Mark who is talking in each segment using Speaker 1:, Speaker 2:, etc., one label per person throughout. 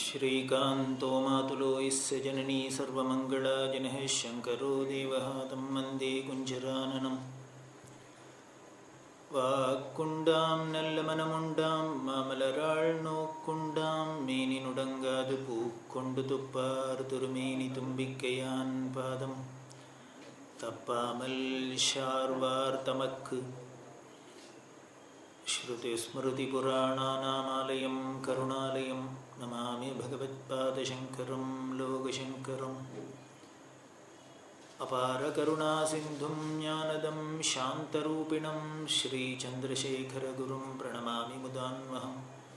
Speaker 1: श्रीकान्तो मातुलो यस्य जननी सर्वमङ्गलाजनः शङ्करो देवः तं वन्दे कुञ्जराननम् வாக்குண்டாம் நல்ல மனமுண்டாம் மாமலராள் நோக்குண்டாம் மேனி நுடங்காது பூக்கொண்டு துப்பார் திருமேனி தும்பிக்கையான் பாதம் தப்பாமல் ஷார்வார் தமக்கு ஸ்ருதி ஸ்மிருதி புராணாநாமாலயம் கருணாலயம் நமாமி பகவத்பாதசங்கரம் லோகசங்கரம் अपार करुणा सिंधुं ज्ञानदं शान्तरूपिणं श्रीचन्द्रशेखरगुरुं प्रणमामि मुदान्वहं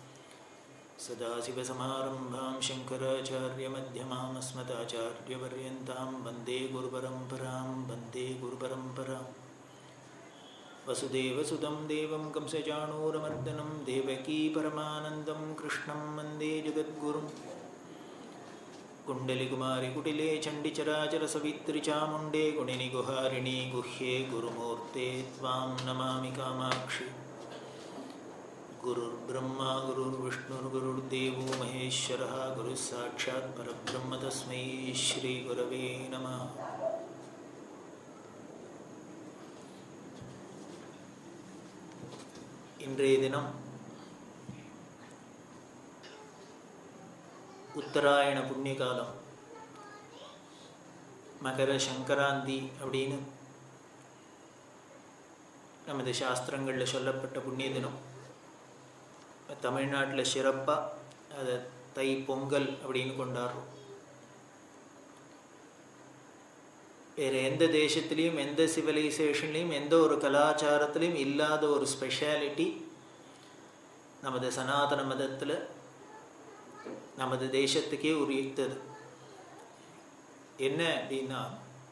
Speaker 1: सदाशिवसमारम्भां शङ्कराचार्यमध्यमाम् अस्मदाचार्यपर्यन्तां वन्दे गुरुपरम्परां वसुदेवसुतं देवं कंसचाणूरमर्दनं देवकी परमानन्दं कृष्णं वन्दे जगद्गुरुं कुण्डलिकुमारि कुटिले चण्डिचराचर सवित्रि चामुण्डे गुणिनि गुहारिणि गुह्ये गुरुमूर्ते त्वां नमामि कामाक्षि गुरुर्ब्रह्मा गुरुर्विष्णुर्गुरुर्देवो महेश्वरः गुरुः साक्षात् परब्रह्म तस्मै श्रीगुरवे नमः. இன்றைய தினம் உத்தராயண புண்ணிய காலம், மகர சங்கராந்தி அப்படின்னு நமது சாஸ்திரங்களில் சொல்லப்பட்ட புண்ணிய தினம். தமிழ்நாட்டில் சிறப்பாக அதை தை பொங்கல் அப்படின்னு கொண்டாடுறோம். வேறு எந்த தேசத்துலேயும் எந்த சிவிலைசேஷன்லேயும் எந்த ஒரு கலாச்சாரத்துலேயும் இல்லாத ஒரு ஸ்பெஷாலிட்டி நமது சனாதன மதத்தில் நமது தேசத்துக்கே உரித்தது. என்ன அப்படின்னா,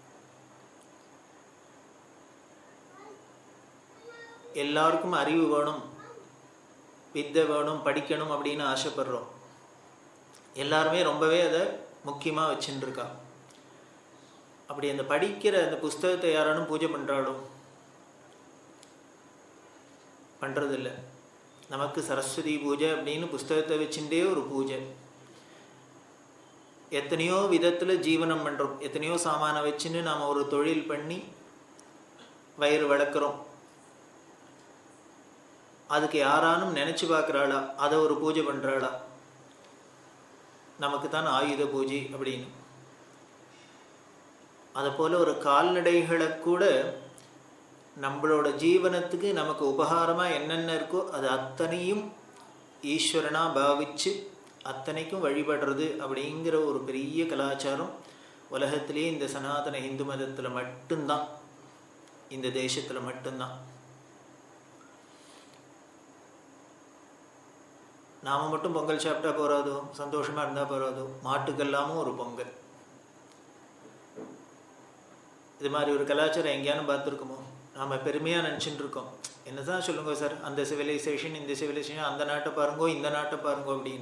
Speaker 1: எல்லாருக்கும் அறிவு வேணும், வித்தை வேணும், படிக்கணும் அப்படின்னு ஆசைப்படுறோம். எல்லாருமே ரொம்பவே அதை முக்கியமாக வச்சுருக்கா. அப்படி அந்த படிக்கிற அந்த புஸ்தகத்தை யாரானும் பூஜை பண்ணுறாளோ? பண்ணுறதில்லை. நமக்கு சரஸ்வதி பூஜை அப்படின்னு புஸ்தகத்தை வச்சுட்டே ஒரு பூஜை. எத்தனையோ விதத்தில் ஜீவனம் பண்ணுறோம். எத்தனையோ சாமானை வச்சுன்னு நாம் ஒரு தொழில் பண்ணி வயிறு வளர்க்குறோம். அதுக்கு யாரானும் நினச்சி பார்க்குறாளா? அதை ஒரு பூஜை பண்ணுறாளா? நமக்கு தான் ஆயுத பூஜை அப்படின்னு. அதை போல் ஒரு கால்நடைகளை கூட நம்மளோட ஜீவனத்துக்கு நமக்கு உபகாரமாக என்னென்ன இருக்கோ அது அத்தனையும் ஈஸ்வரனாக பாவிச்சு அத்தனைக்கும் வழிபடுறது அப்படிங்கிற ஒரு பெரிய கலாச்சாரம் உலகத்திலேயே இந்த சனாதன இந்து மதத்தில் மட்டும்தான், இந்த தேசத்தில் மட்டும்தான். நாம் மட்டும் பொங்கல் சாப்பிட்டா போகாதோ, சந்தோஷமாக இருந்தால் போகாதோ, மாட்டுக்கெல்லாமும் ஒரு பொங்கல். இது மாதிரி ஒரு கலாச்சாரம் எங்கேயானு பார்த்துருக்குமோ? நாம் பெருமையாக நினச்சிட்டு இருக்கோம். என்ன தான் சொல்லுங்க சார், அந்த சிவிலைசேஷன் இந்த சிவிலைசேஷன், அந்த நாட்டை பாருங்கோ இந்த நாட்டை பாருங்கோ அப்படின்னு.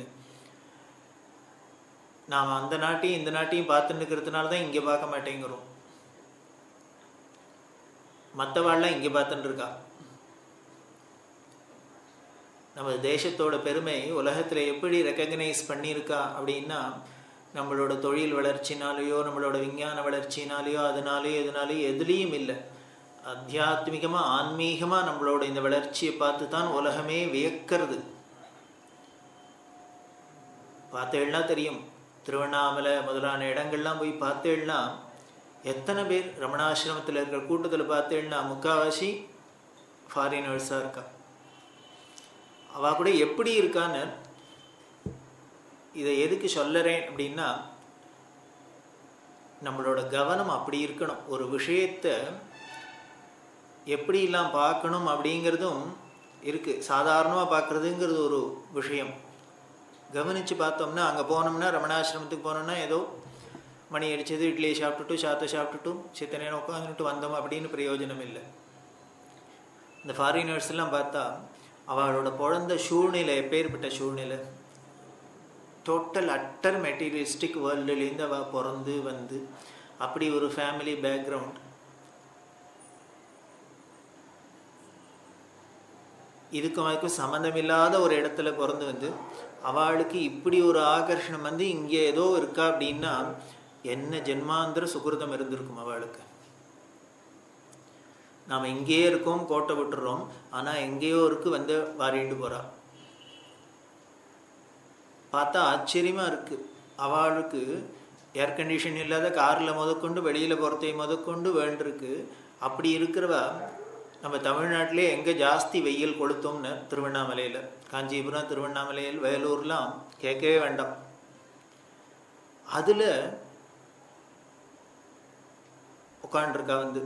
Speaker 1: நாம் அந்த நாட்டையும் இந்த நாட்டையும் பார்த்துன்னு இருக்கிறதுனால தான் இங்கே பார்க்க மாட்டேங்கிறோம். மற்றவாள்லாம் இங்கே பார்த்துட்டு இருக்கா. நம்ம தேசத்தோட பெருமை உலகத்தில் எப்படி ரெக்கக்னைஸ் பண்ணியிருக்கா அப்படின்னா, நம்மளோட தொழில் வளர்ச்சினாலேயோ நம்மளோட விஞ்ஞான வளர்ச்சினாலேயோ அதனாலேயோ எதுலேயும் இல்லை. அத்தியாத்மிகமாக ஆன்மீகமாக நம்மளோட இந்த வளர்ச்சியை பார்த்து தான் உலகமே வியக்கிறது. பார்த்தேன்னா தெரியும், திருவண்ணாமலை முதலான இடங்கள்லாம் போய் பார்த்தேன்னா எத்தனை பேர் ரமணாசிரமத்தில் இருக்கிற கூட்டத்தில் பார்த்தேன்னா முக்கால்வாசி ஃபாரினர்ஸாக இருக்கா. அவள் கூட எப்படி இருக்கான்னு இதை எதுக்கு சொல்லறேன் அப்படின்னா, நம்மளோட கவனம் அப்படி இருக்கணும். ஒரு விஷயத்தை எப்படிலாம் பார்க்கணும் அப்படிங்கிறதும் இருக்குது. சாதாரணமாக பார்க்குறதுங்கிறது ஒரு விஷயம். கவனித்து பார்த்தோம்னா, அங்கே போனோம்னா ரமணாசிரமத்துக்கு போனோம்னா ஏதோ மணி அடித்தது, இட்லியை சாப்பிட்டுட்டு சாத்தை சாப்பிட்டுட்டும் சித்த நேரம் உட்காந்துட்டு வந்தோம் அப்படின்னு பிரயோஜனம் இல்லை. இந்த ஃபாரினர்ஸ்லாம் பார்த்தா அவளோட பிறந்த சூழ்நிலை எப்பேற்பட்ட சூழ்நிலை, டோட்டல் அட்டர் மெட்டீரியலிஸ்டிக் வேர்ல்டுலேருந்து அவள் பிறந்து வந்து அப்படி ஒரு ஃபேமிலி பேக்ரவுண்ட். இதுக்கும் அதுக்கும் சம்மந்தமில்லாத ஒரு இடத்துல பிறந்து வந்து அவளுக்கு இப்படி ஒரு ஆகர்ஷணம் வந்து இங்கே ஏதோ இருக்கா அப்படின்னா என்ன ஜென்மாந்திர சுகிருதம் இருந்திருக்கும் அவளுக்கு. நாம் இங்கேயே இருக்கோம், கோட்டை விட்டுறோம், ஆனால் எங்கேயோ இருக்கு வந்து வாரிண்டு போறா. பார்த்தா ஆச்சரியமா இருக்கு. அவளுக்கு ஏர் கண்டிஷன் இல்லாத காரில் முதற்கொண்டு வெளியில் போகிறதை முதற்கொண்டு வேண்டிருக்கு. அப்படி இருக்கிறவ நம்ம தமிழ்நாட்டிலே எங்கே ஜாஸ்தி வெயில் கொளுத்தோம்னு திருவண்ணாமலையில், காஞ்சிபுரம், திருவண்ணாமலையில், வேலூர்லாம் கேட்கவே வேண்டாம். அதில் உட்காண்டிருக்கா வந்து.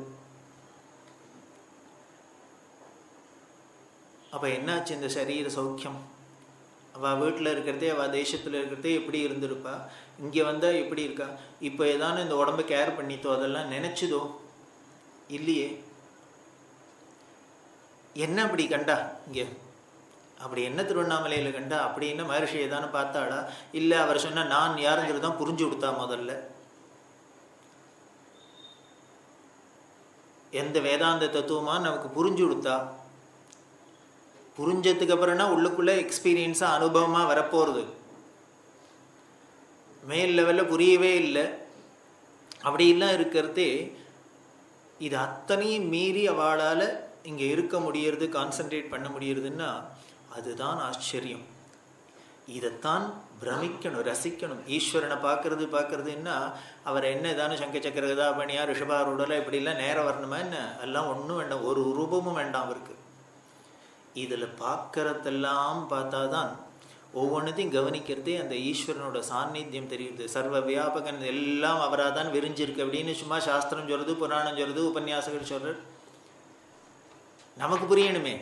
Speaker 1: அப்போ என்னாச்சு இந்த சரீர சௌக்கியம்? அவள் வீட்டில் இருக்கிறதே, அவள் தேசத்தில் இருக்கிறதே எப்படி இருந்திருப்பா, இங்கே வந்தால் எப்படி இருக்கா? இப்போ ஏதானு இந்த உடம்பை கேர் பண்ணித்தோ, அதெல்லாம் நினச்சிதோ இல்லையே. என்ன அப்படி கண்டா இங்கே? அப்படி என்ன திருவண்ணாமலையில் கண்டா? அப்படி என்ன மகர்ஷி ஏதானு பார்த்தாடா? இல்லை, அவர் சொன்ன நான் யாருங்கிறது தான் புரிஞ்சு கொடுத்தா. முதல்ல எந்த வேதாந்த தத்துவமா நமக்கு புரிஞ்சு கொடுத்தா. புரிஞ்சதுக்கு அப்புறம்னா உள்ளுக்குள்ள எக்ஸ்பீரியன்ஸாக அனுபவமாக வரப்போகிறது. மேல் லெவலில் புரியவே இல்லை. அப்படிலாம் இருக்கிறதே இது அத்தனையும் மீறி அவளால் இங்கே இருக்க முடியறது, கான்சன்ட்ரேட் பண்ண முடியறதுன்னா அதுதான் ஆச்சரியம். இதைத்தான் பிரமிக்கணும், ரசிக்கணும். ஈஸ்வரனை பார்க்கறதுன்னா அவர் என்ன ஏதானு சங்க சக்கரகதா பணியா ரிஷபாரூடல இப்படிலாம் நேரம் வரணுமா என்ன? எல்லாம் ஒன்றும் வேண்டாம், ஒரு ரூபமும் வேண்டாம் அவருக்கு. இதில் பார்க்கறதெல்லாம் பார்த்தா தான் ஒவ்வொன்றத்தையும் கவனிக்கிறதே அந்த ஈஸ்வரனோட சாநித்தியம் தெரியுது. சர்வ வியாபகன் எல்லாம் அவராக தான் விரிஞ்சிருக்கு அப்படின்னு சும்மா சாஸ்திரம் சொல்கிறது, புராணம் சொல்கிறது, உபன்யாசங்கள் சொல்கிறது. நமக்கு புரியணுமே.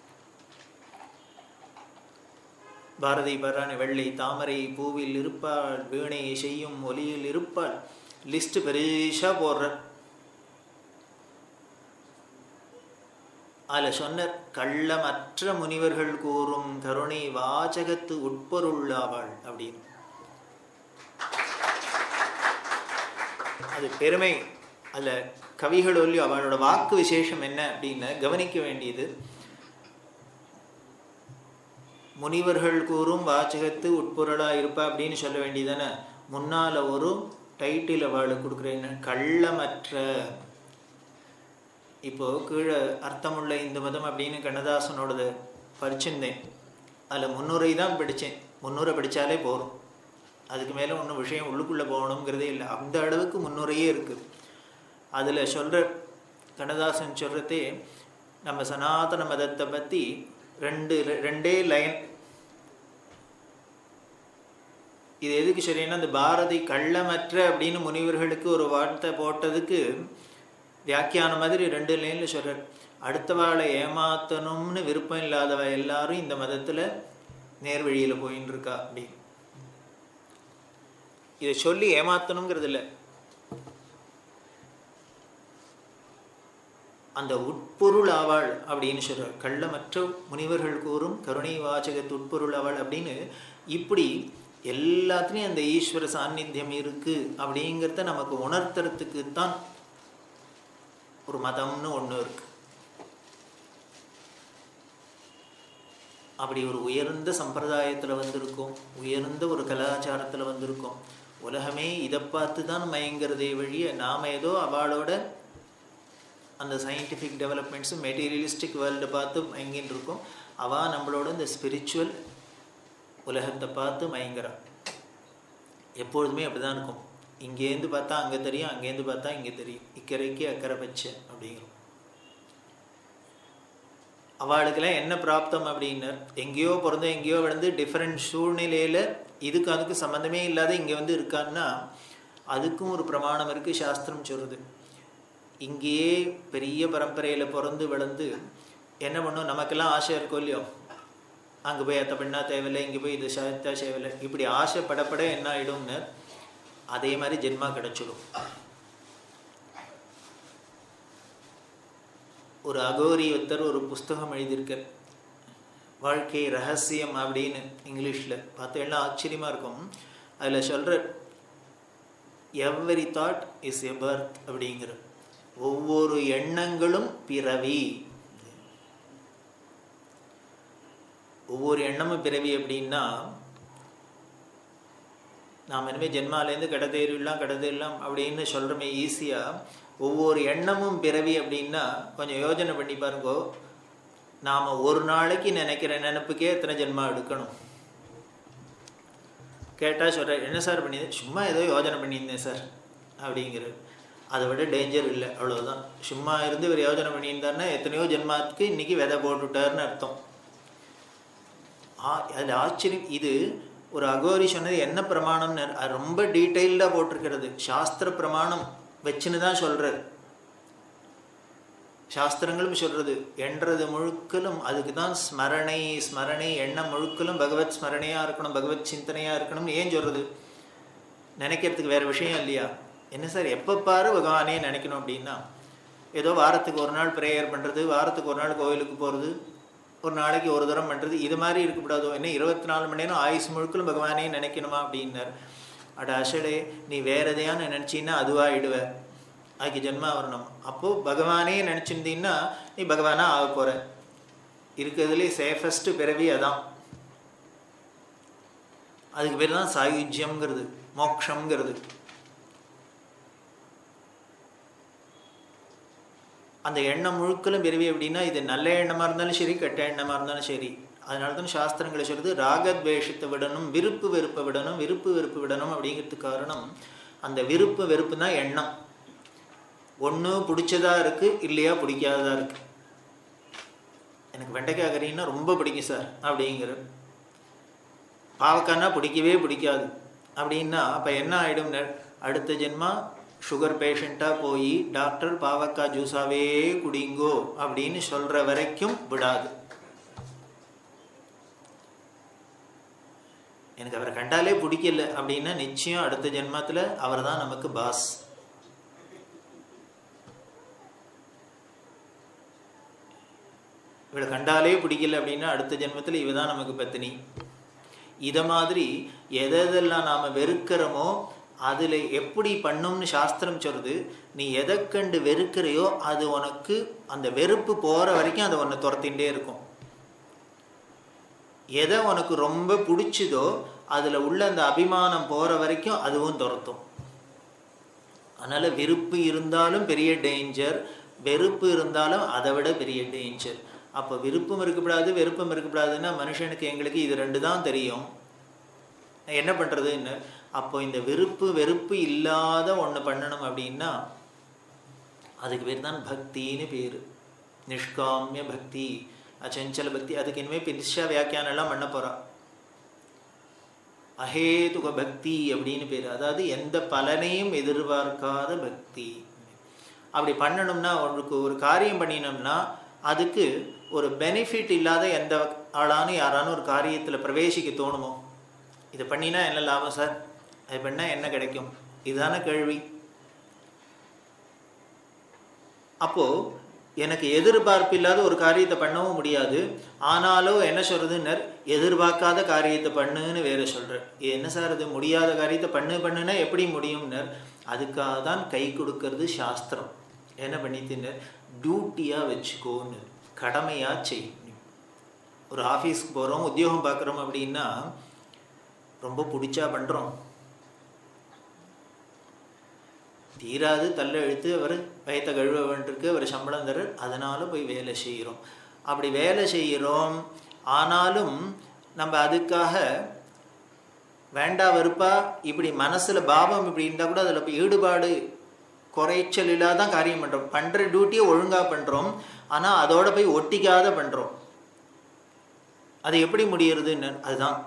Speaker 1: பாரதி பராணி வெள்ளை தாமரை பூவில் இருப்பாள், வீணை செய்யும் ஒலியில் இருப்பாள், லிஸ்ட் பெருசா போடுற. அதில் சொன்ன கள்ளமற்ற முனிவர்கள் கூறும் கருணை வாசகத்து உட்பொருளாவாள் அப்படின்னு. அது பெருமை. அதில் கவிகள் ஒல்லி அவளோட வாக்கு விசேஷம் என்ன அப்படின்னு கவனிக்க வேண்டியது. முனிவர்கள் கூறும் வாசகத்து உட்பொருளா இருப்பா அப்படின்னு சொல்ல வேண்டியதானே. முன்னால் ஒரு டைட்டில் அவளுக்கு கொடுக்குறேன்னு, கள்ளமற்ற. இப்போது கீழே அர்த்தமுள்ள இந்த மதம் அப்படின்னு கண்ணதாசனோடது படிச்சிருந்தேன். அதில் 300 தான் படித்தேன். 300 படித்தாலே போகும், அதுக்கு மேலே ஒன்றும் விஷயம் உள்ளுக்குள்ளே போகணுங்கிறதே இல்லை. அந்த அளவுக்கு 300 இருக்குது. அதில் சொல்கிற கண்ணதாசன் சொல்கிறதே நம்ம சனாதன மதத்தை பற்றி ரெண்டே லைன். இது எதுக்கு சொல்லினா, அந்த பாரதி கள்ளமற்ற அப்படின்னு முனிவர்களுக்கு ஒரு வார்த்தை போட்டதுக்கு வியாக்கியானம் மாதிரி 2 லைனில் சொல்கிறார். அடுத்தவாளை ஏமாத்தணும்னு விருப்பம் இல்லாதவ எல்லாரும் இந்த மதத்தில் நேர்வழியில் போயின்னு இருக்கா அப்படி. இதை சொல்லி ஏமாத்தணுங்கிறது இல்லை, அந்த உட்பொருள் ஆவாள் அப்படின்னு சொல்கிறார். கள்ளமற்ற முனிவர்கள் கூறும் கருணை வாசகத்து உட்பொருள் ஆவாள் அப்படின்னு. இப்படி எல்லாத்துலேயும் அந்த ஈஸ்வர சாநித்தியம் இருக்குது அப்படிங்கிறத நமக்கு உணர்த்துறதுக்கு தான் ஒரு மதம்னு ஒன்று இருக்கு. அப்படி ஒரு உயர்ந்த சம்பிரதாயத்தில் வந்திருக்கோம், உயர்ந்த ஒரு கலாச்சாரத்தில் வந்திருக்கோம். உலகமே இதை பார்த்து தான் மயங்கிறதே வழிய நாம் ஏதோ அவளோட அந்த சயின்டிஃபிக் டெவலப்மெண்ட்ஸும் மெட்டீரியலிஸ்டிக் வேர்ல்டை பார்த்து மயங்கின்னு இருக்கோம். அவள் நம்மளோட இந்த ஸ்பிரிச்சுவல் உலகத்தை பார்த்து மயங்கிறான். எப்பொழுதுமே அப்படி தான் இருக்கும். இங்கேருந்து பார்த்தா அங்கே தெரியும், அங்கேருந்து பார்த்தா இங்கே தெரியும். இக்கரைக்கு அக்கறை பச்சை அப்படிங்கிறோம். அவளுக்கெல்லாம் என்ன பிராப்தம் அப்படின்னு, எங்கேயோ பிறந்து எங்கேயோ விழுந்து டிஃப்ரெண்ட் சூழ்நிலையில் இதுக்கு அதுக்கு சம்மந்தமே இல்லாத இங்கே வந்து இருக்கான்னா அதுக்கும் ஒரு பிரமாணம் இருக்குது. சாஸ்திரம் சொல்கிறது, இங்கேயே பெரிய பரம்பரையில் பிறந்து விழுந்து என்ன பண்ணும், நமக்கெல்லாம் ஆசை இருக்கும் இல்லையோ, அங்கே போய் அத்தை பண்ணா தேவையில்லை, இங்கே போய் இது சாத்தா தேவையில்லை, இப்படி ஆசைப்படப்பட என்ன ஆகிடும்னு அதே மாதிரி ஜென்மா கிடச்சிடும். ஒரு அகோரி ஒருத்தர் ஒரு புஸ்தகம் எழுதியிருக்க, வாழ்க்கை ரகசியம் அப்படின்னு இங்கிலீஷில் பார்த்தீங்கன்னா ஆச்சரியமாக இருக்கும். அதில் சொல்கிற every thought is a birth அப்படிங்கிற, ஒவ்வொரு எண்ணங்களும் பிறவி. ஒவ்வொரு எண்ணமும் பிறவி அப்படின்னா நாம் இனிமேல் ஜென்மாலேருந்து கடத்தேறிடலாம் அப்படின்னு சொல்கிறோமே ஈஸியாக. ஒவ்வொரு எண்ணமும் பிறவி அப்படின்னா கொஞ்சம் யோஜனை பண்ணி பாருங்கோ. நாம் ஒரு நாளைக்கு நினைக்கிற நினைப்புக்கே எத்தனை ஜென்மா எடுக்கணும்? கேட்டால் சொல்கிற, என்ன சார் பண்ணியிருந்தேன்? சும்மா ஏதோ யோஜனை பண்ணியிருந்தேன் சார் அப்படிங்கிறது. அதை விட டேஞ்சர் இல்லை, அவ்வளோதான். சும்மா இருந்து இவர் யோஜனை பண்ணியிருந்தாருன்னா எத்தனையோ ஜென்மாத்துக்கு இன்றைக்கி விதை போட்டுவிட்டாருன்னு அர்த்தம். அதில் ஆச்சரியம். இது ஒரு அகோரி சொன்னது என்ன பிரமாணம்னு ரொம்ப டீட்டெயில்டாக போட்டிருக்கிறது. சாஸ்திர பிரமாணம் வச்சுன்னு தான் சொல்கிறார். சாஸ்திரங்களும் சொல்கிறது என்றது முழுக்கலும் அதுக்கு தான் ஸ்மரணை எண்ணம் முழுக்கலும் பகவத் ஸ்மரணையாக இருக்கணும், பகவத் சிந்தனையாக இருக்கணும்னு ஏன் சொல்கிறது? நினைக்கிறதுக்கு வேறு விஷயம் இல்லையா? என்ன சார் எப்போ பாரு பகவானே நினைக்கணும் அப்படின்னா, ஏதோ வாரத்துக்கு ஒரு நாள் ப்ரேயர் பண்ணுறது, வாரத்துக்கு ஒரு நாள் கோவிலுக்கு போகிறது, ஒரு நாளைக்கு ஒரு தரம் பண்ணுறது, இது மாதிரி இருக்கக்கூடாதோ? என்ன 24 மணி நேரம் ஆயுசு முழுக்களும் பகவானே நினைக்கணுமா அப்படின்னார். அட அசடே, நீ வேற எதையான நினச்சின்னா அதுவாகிடுவ, அதுக்கு ஜென்மா வரணும். அப்போது பகவானே நினச்சிருந்தீங்கன்னா நீ பகவானாக ஆக போகிற. இருக்கிறதுலே சேஃபஸ்ட்டு பிறவி அதான். அதுக்கு பேர் தான் சாயுஜ்யம்ங்கிறது, மோக்ஷங்கிறது. அந்த எண்ணம் முழுக்கலும் பிறவி அப்படின்னா இது நல்ல எண்ணமாக இருந்தாலும் சரி, கெட்ட எண்ணமாக இருந்தாலும் சரி. அதனால தான் சாஸ்திரங்களை சொல்கிறது ராகத்வேஷத்தை விடணும், விருப்பு வெறுப்பை விடணும், விருப்பு வெறுப்பு விடணும். அப்படிங்கிறதுக்கு காரணம் அந்த விருப்பு வெறுப்பு தான் எண்ணம். ஒன்று பிடிச்சதா இருக்குது, இல்லையா பிடிக்காததா இருக்குது. எனக்கு வெண்டைக்காய் கறின்னா ரொம்ப பிடிக்கும் சார் அப்படிங்கிற, பாவக்காய்னா பிடிக்கவே பிடிக்காது அப்படின்னா அப்போ என்ன ஆகிடும்? அடுத்த ஜென்மா சுகர் பேஷண்ட்டாக போய் டாக்டர் பாவக்காய் ஜூஸாவே குடிங்கோ அப்படின்னு சொல்கிற வரைக்கும் விடாது. எனக்கு அவரை கண்டாலே பிடிக்கல அப்படின்னா நிச்சயம் அடுத்த ஜென்மத்தில் அவர் தான் நமக்கு பாஸ். இவளை கண்டாலே பிடிக்கல அப்படின்னா அடுத்த ஜென்மத்தில் இவ தான் நமக்கு பத்தினி. இதை மாதிரி எதெல்லாம் நாம் வெறுக்கிறோமோ அதில் எப்படி பண்ணும்னு சாஸ்திரம் சொல்கிறது. நீ எதை கண்டு வெறுக்கிறையோ அது உனக்கு அந்த வெறுப்பு போகிற வரைக்கும் அதை உன்னை துரத்திகிட்டே இருக்கும். எதை உனக்கு ரொம்ப பிடிச்சதோ அதில் உள்ள அந்த அபிமானம் போகிற வரைக்கும் அதுவும் துரத்தும். அதனால் விருப்பு இருந்தாலும் பெரிய டேஞ்சர், வெறுப்பு இருந்தாலும் அதை விட பெரிய டேஞ்சர். அப்போ விருப்பம் இருக்கக்கூடாது, வெறுப்பம் இருக்கக்கூடாதுன்னா மனுஷனுக்கு எங்களுக்கு இது ரெண்டு தான் தெரியும். என்ன பண்ணுறதுன்னு அப்போ இந்த விருப்பு வெறுப்பு இல்லாத ஒன்று பண்ணணும் அப்படின்னா அதுக்கு பேர் தான் பக்தின்னு பேர். நிஷ்காமிய பக்தி, அச்சஞ்சல பக்தி. அதுக்கு இனிமேல் பிரிஷா வியாக்கியானெல்லாம் பண்ண போகிறா. அஹேதுக பக்தி அப்படின்னு பேர். அதாவது எந்த பலனையும் எதிர்பார்க்காத பக்தி. அப்படி பண்ணணும்னா அவனுக்கு ஒரு காரியம் பண்ணினோம்னா அதுக்கு ஒரு பெனிஃபிட் இல்லாத எந்த ஆளானு யாரானு ஒரு காரியத்தில் பிரவேசிக்க தோணுமோ? இதை பண்ணினா என்ன லாபம் சார், அது பண்ணால் என்ன கிடைக்கும், இதுதான கேள்வி. அப்போது எனக்கு எதிர்பார்ப்பு இல்லாத ஒரு காரியத்தை பண்ணவும் முடியாது. ஆனாலும் என்ன சொல்கிறதுன்னு எதிர்பார்க்காத காரியத்தை பண்ணுன்னு வேறு சொல்கிறேன். என்ன சார் இது முடியாத காரியத்தை பண்ணுன்னா எப்படி முடியும்னு அதுக்காக தான் கை கொடுக்கறது சாஸ்திரம். என்ன பண்ணித்தின்னு டியூட்டியாக வச்சுக்கோன்னு, கடமையாக செய்யணும். ஒரு ஆஃபீஸ்க்கு போகிறோம், உத்தியோகம் பார்க்குறோம் அப்படின்னா ரொம்ப பிடிச்சா பண்ணுறோம், தீராது தள்ள எழுத்து அவர் வயத்தை கழுவ வேண்டியிருக்கு, அவர் சம்பளம் தர, அதனால் போய் வேலை செய்கிறோம். அப்படி வேலை செய்கிறோம், ஆனாலும் நம்ம அதுக்காக வேண்டா வெறுப்பா இப்படி மனசில் பாவம் இப்படி இருந்தால் கூட அதில் போய் ஈடுபாடு குறைச்சல் இல்லாதான் காரியம் பண்ணுறோம். பண்ணுற டியூட்டியை ஒழுங்காக பண்ணுறோம், ஆனால் அதோட போய் ஒட்டிக்காத பண்ணுறோம். அது எப்படி முடியறதுன்னு அதுதான்.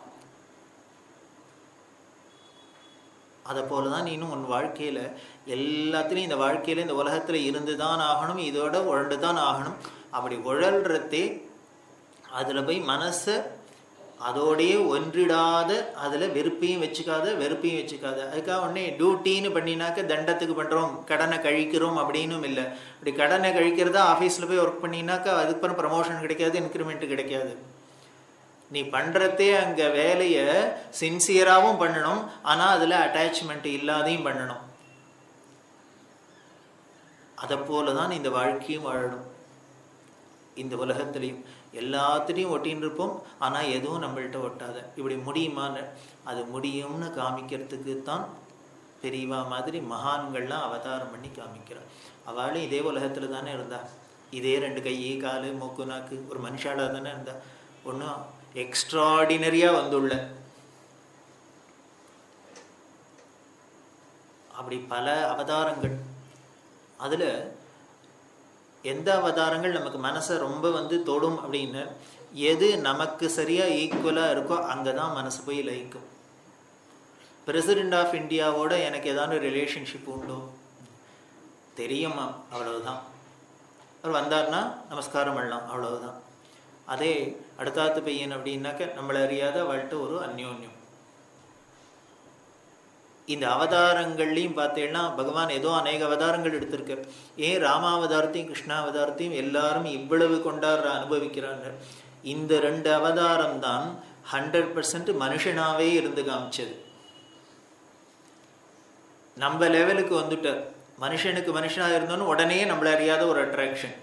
Speaker 1: அதை போல தான் நீனும் உன் வாழ்க்கையில் எல்லாத்துலேயும் இந்த வாழ்க்கையில் இந்த உலகத்தில் இருந்து தான் ஆகணும், இதோட உழண்டு தான் ஆகணும். அப்படி உழல்றதே அதில் போய் மனசை அதோடையே ஒன்றிடாத, அதில் வெறுப்பையும் வச்சுக்காத வெறுப்பையும் வச்சுக்காத. அதுக்காக உடனே டியூட்டின்னு பண்ணினாக்க தண்டத்துக்கு பண்ணுறோம், கடனை கழிக்கிறோம் அப்படின்னும் இல்லை. அப்படி கடனை கழிக்கிறதா ஆஃபீஸில் போய் ஒர்க் பண்ணினாக்கா அதுக்கப்புறம் ப்ரமோஷன் கிடைக்காது, இன்க்ரிமெண்ட்டு கிடைக்காது. நீ பண்ணுறதே அங்கே வேலையை சின்சியராகவும் பண்ணணும், ஆனால் அதில் அட்டாச்மெண்ட் இல்லாதையும் பண்ணணும். அதை போல தான் இந்த வாழ்க்கையும் வாழணும் இந்த உலகத்திலையும். எல்லாத்துலேயும் ஒட்டின்னு இருப்போம், ஆனால் எதுவும் நம்மள்கிட்ட ஒட்டாத. இப்படி முடியுமான்னு, அது முடியும்னு காமிக்கிறதுக்கு தான் பெரியவா மாதிரி மகான்கள்லாம் அவதாரம் பண்ணி காமிக்கிறார். அவளும் இதே உலகத்தில் தானே இருந்தா, இதே 2 கை கால் மூக்கு நாக்கு ஒரு மனுஷாளாக தானே இருந்தா. ஒன்றும் எக்ஸ்ட்ராடினரியாக வந்துள்ள அப்படி பல அவதாரங்கள். அதில் எந்த அவதாரங்கள் நமக்கு மனசை ரொம்ப தொடும் அப்படின்னு, எது நமக்கு சரியாக ஈக்குவலாக இருக்கோ அங்கே தான் மனசு போய் லயிக்கும். பிரசிடெண்ட் ஆஃப் இந்தியாவோட எனக்கு ஏதாவது ரிலேஷன்ஷிப் உண்டோ தெரியுமா, அவ்வளவுதான். அவர் வந்தார்னா நமஸ்காரம் பண்ணலாம், அவ்வளவுதான். அதே அடுத்தாத்து பையன் அப்படின்னாக்க நம்மளை அறியாத அவள்கிட்ட ஒரு அந்யோன்யம். இந்த அவதாரங்கள்லையும் பார்த்தீங்கன்னா பகவான் ஏதோ அநேக அவதாரங்கள் எடுத்திருக்கார். ஏன் ராமாவதாரத்தையும் கிருஷ்ணாவதாரத்தையும் எல்லாரும் இவ்வளவு கொண்டாடுற அனுபவிக்கிறாங்க. இந்த 2 அவதாரம் தான் 100% மனுஷனாவே இருந்து காமிச்சது. நம்ம லெவலுக்கு வந்துட்டார். மனுஷனுக்கு மனுஷனாக இருந்தோன்னு உடனே நம்மள அறியாத ஒரு அட்ராக்ஷன்.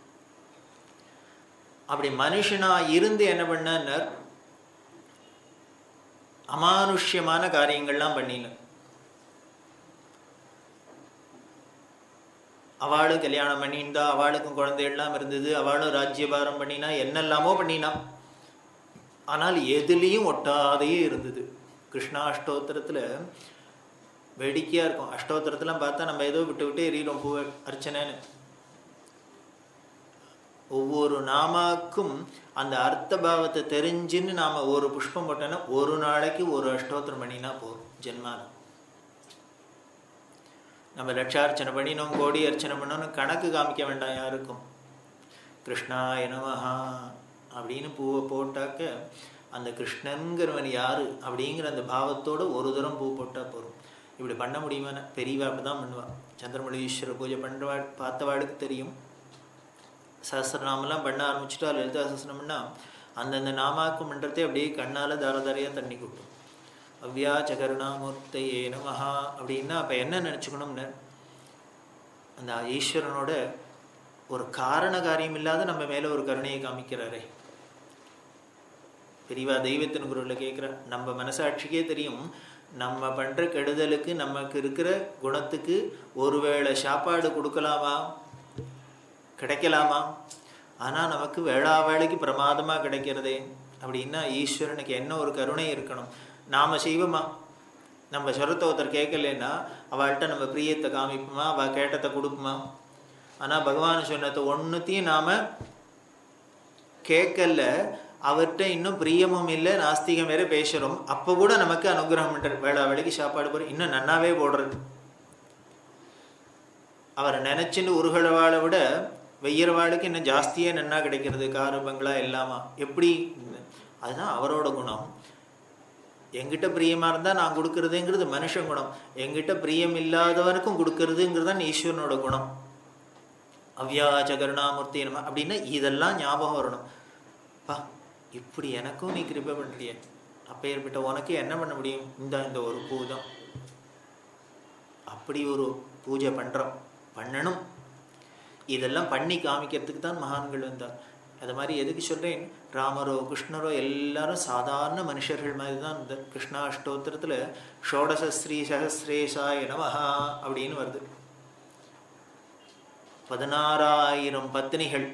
Speaker 1: அப்படி மனுஷனா இருந்து என்ன பண்ணார், அமானுஷ்யமான காரியங்கள்லாம் பண்ணினார். அவளும் கல்யாணம் பண்ணியிருந்தா, அவளுக்கும் குழந்தைகள்லாம் இருந்தது, அவளும் ராஜ்யபாரம் பண்ணினா, என்னெல்லாமோ பண்ணினா. ஆனால் எதுலேயும் ஒட்டாதையே இருந்தது. கிருஷ்ணாஷ்டோத்திரத்தில் வேடிக்கையாக இருக்கும். அஷ்டோத்திரத்தெல்லாம் பார்த்தா நம்ம ஏதோ விட்டு விட்டு எறிகிறோம் பூ அர்ச்சனைன்னு. ஒவ்வொரு நாமாக்கும் அந்த அர்த்த பாவத்தை தெரிஞ்சுன்னு நாம் ஒரு புஷ்பம் போட்டோன்னா ஒரு நாளைக்கு ஒரு அஷ்டோத்திரம் பண்ணினா போதும். ஜென்மால நம்ம லட்சார்ச்சனை பண்ணினோம், கோடி அர்ச்சனை பண்ணோன்னு கணக்கு காமிக்க வேண்டாம் யாருக்கும். கிருஷ்ணாய நமஹா அப்படின்னு பூவை போட்டாக்க அந்த கிருஷ்ணனுங்கிறவன் யாரு அப்படிங்கிற அந்த பாவத்தோடு ஒரு தரம் பூ போட்டால் போதும். இப்படி பண்ண முடியுமா? பெரியவா அப்படி தான் பண்ணுவாள். சந்திரமௌலீஸ்வரர் பூஜை பண்ணுறவா பார்த்தவாளுக்கு தெரியும். சஹஸ்ரநாமெல்லாம் பண்ண ஆரம்பிச்சுட்டா, லலிதா சஹஸ்ரநாமம்னா அந்தந்த நாமாக்கும் பண்ணுறதே அப்படியே கண்ணால் தாரதாரையாக தண்ணி கூட்டும். அவ்யாச்ச கருணாமூர்த்தையே நமஹா அப்படின்னா அப்போ என்ன நினச்சிக்கணும்னு, அந்த ஈஸ்வரனோட ஒரு காரண காரியம் இல்லாத நம்ம மேலே ஒரு கருணையை காமிக்கிறாரே. பெரியவா தெய்வத்தின் குரலில் கேட்குற நம்ம மனசாட்சிக்கே தெரியும், நம்ம பண்ணுற கெடுதலுக்கு நமக்கு இருக்கிற குணத்துக்கு ஒருவேளை சாப்பாடு கொடுக்கலாமா, கிடைக்கலாமா? ஆனால் நமக்கு வேளாவேளைக்கு பிரமாதமாக கிடைக்கிறதே. அப்படின்னா ஈஸ்வரனுக்கு என்ன ஒரு கருணை இருக்கணும். நாம் செய்வோமா? நம்ம சொல்கிறத ஒருத்தர் கேட்கலன்னா அவள்கிட்ட நம்ம பிரியத்தை காமிப்போமா, அவள் கேட்டத்தை கொடுப்போமா? ஆனால் பகவான் சொன்னதை ஒன்றுத்தையும் நாம் கேட்கல, அவர்கிட்ட இன்னும் பிரியமும் இல்லை, நாஸ்திகம் வேற பேசுகிறோம். அப்போ கூட நமக்கு அனுகிரகம் பண்ணுற வேளாவேளைக்கு சாப்பாடு போகிற இன்னும் நன்னாவே போடுறது. அவரை நினச்சின்னு உருகளவாளை விட வெய்யறவாளுக்கு இன்னும் ஜாஸ்தியே நன்னா கிடைக்கிறது. காரு பங்களா எல்லாமா எப்படி? அதுதான் அவரோட குணம். எங்கிட்ட பிரியமாக இருந்தால் நான் கொடுக்கறதுங்கிறது மனுஷன் குணம். எங்கிட்ட பிரியம் இல்லாதவனுக்கும் கொடுக்கறதுங்கிறது தான் ஈஸ்வரனோட குணம். அவ்யாச்ச கருணாமூர்த்தி நம்ம அப்படின்னா இதெல்லாம் ஞாபகம் வரணும். பா இப்படி எனக்கும் நீ கிருபை பண்ணுறிய, அப்போ ஏற்பட்ட உனக்கு என்ன பண்ண முடியும்? இந்த ஒரு பூதம் அப்படி ஒரு பூஜை பண்ணுறோம், பண்ணணும். இதெல்லாம் பண்ணி காமிக்கிறதுக்கு தான் மகான்கள் வந்தார். அது மாதிரி எதுக்கு சொல்கிறேன், ராமரோ கிருஷ்ணரோ எல்லாரும் சாதாரண மனுஷர்கள் மாதிரி தான். இந்த கிருஷ்ணாஷ்டோத்திரத்தில் ஷோடச ஸ்ரீ சஹஸ்ரேஷாய நமஹா அப்படின்னு வருது. 16,000 பத்னிகள்.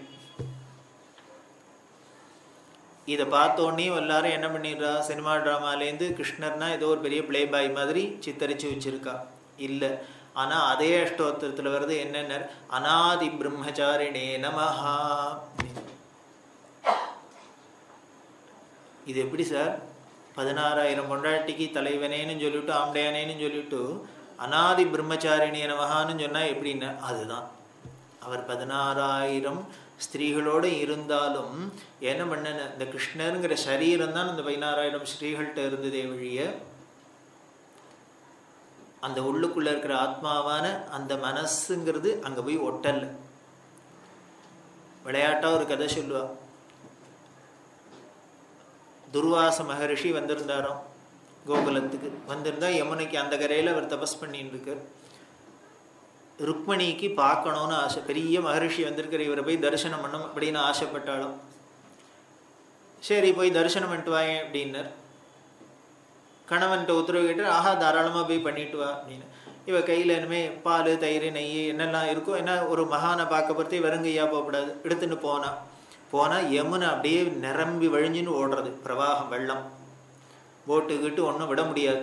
Speaker 1: இதை பார்த்தோன்னே எல்லாரும் என்ன பண்ணிடுறா, சினிமா ட்ராமாலேருந்து கிருஷ்ணர்னா ஏதோ ஒரு பெரிய பிளே பாய் மாதிரி சித்தரித்து வச்சுருக்கா. இல்லை, ஆனால் அதே அஷ்டோத்திரத்தில் வருது என்னென்ன, அநாதி பிரம்மச்சாரிணே நமஹா. இது எப்படி சார்? 16,000 பொண்டாட்டிக்கு தலைவனேன்னு சொல்லிவிட்டு ஆம்டையானேன்னு சொல்லிவிட்டு அநாதி பிரம்மச்சாரிணே நமஹான்னு சொன்னால் எப்படின்னா, அதுதான் அவர் 16,000 ஸ்திரீகளோடு இருந்தாலும் என்ன பண்ண, இந்த கிருஷ்ணருங்கிற சரீரம் தான் இந்த 16,000 ஸ்திரீகள்கிட்ட இருந்ததே வழிய அந்த உள்ளுக்குள்ளே இருக்கிற ஆத்மாவான அந்த மனசுங்கிறது அங்கே போய் ஒட்டல்ல. விளையாட்டாக ஒரு கதை சொல்லுவா. துர்வாச மகரிஷி வந்திருந்தாராம் கோகுலத்துக்கு. வந்திருந்தா யமுனைக்கு அந்த கரையில் அவர் தபஸ் பண்ணிட்டு இருக்கார். ருக்மணிக்கு பார்க்கணும்னு ஆசை. பெரிய மகரிஷி வந்திருக்கிற இவரை போய் தரிசனம் பண்ணும் அப்படின்னு ஆசைப்பட்டாலும் சரி போய் தரிசனம் பண்ணிட்டு வாயேன் அப்படின்னார். கணவன்கிட்ட உத்தரவு கேட்டு ஆஹா தாராளமாக போய் பண்ணிட்டு வா அப்படின்னு. இவ கையில் இனிமேல் பால் தயிர் நெய் என்னெல்லாம் இருக்கோ, என்ன ஒரு மகானை பார்க்க பொறுத்து வெறுங்கையா போகக்கூடாது, எடுத்துன்னு போனால் யமுனை அப்படியே நிரம்பி வழிஞ்சின்னு ஓடுறது, பிரவாகம் வெள்ளம், போட்டுக்கிட்டு ஒன்றும் விட முடியாது.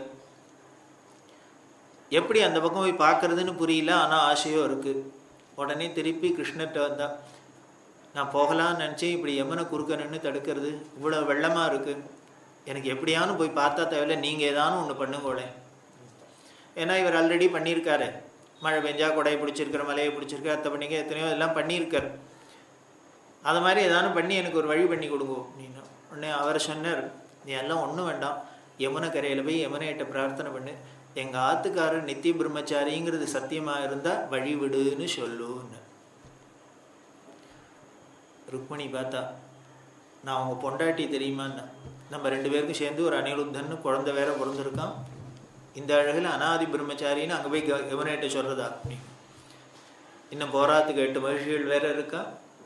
Speaker 1: எப்படி அந்த பக்கம் போய் பார்க்கறதுன்னு புரியல, ஆனால் ஆசையோ இருக்குது. உடனே திருப்பி கிருஷ்ணர்கிட்ட வந்தா, நான் போகலான்னு நினச்சேன், இப்படி யமுனை குறுக்க நின்று தடுக்கிறது, இவ்வளோ வெள்ளமாக இருக்குது, எனக்கு எப்படியானு போய் பார்த்தா தேவையில்லை, நீங்கள் ஏதானும் ஒன்று பண்ணுங்கோளேன். ஏன்னா இவர் ஆல்ரெடி பண்ணியிருக்காரு, மழை பெஞ்சா கொடையை பிடிச்சிருக்கிற, மலையை பிடிச்சிருக்கார், அத்தை பண்ணிக்க எத்தனையோ இதெல்லாம் பண்ணியிருக்கார். அது மாதிரி ஏதானும் பண்ணி எனக்கு ஒரு வழி பண்ணி கொடுங்க அப்படின்னு. உடனே அவர் சொன்னார், நீ எல்லாம் ஒன்றும் வேண்டாம், யமுனை கரையில் போய் யமுனையிட்ட பிரார்த்தனை பண்ணு, எங்கள் ஆத்துக்காரர் நித்திய பிரம்மச்சாரிங்கிறது சத்தியமாக இருந்தால் வழி விடுன்னு சொல்லுன்னு. ருக்மணி பார்த்தா, நான் அவங்க பொண்டாட்டி தெரியுமான்னு. நம்ம 2 பேருக்கும் சேர்ந்து ஒரு அனிருத்தன்னு குழந்தை வேற பிறந்திருக்கான், இந்த அழகில் அனாதி பிரம்மச்சாரின்னு அங்கே போய் யமுனையிட்ட சொல்கிறதா அப்படி. இன்னும் போராத்துக்கு 8 மகிழ்ச்சிகள் வேற இருக்கா,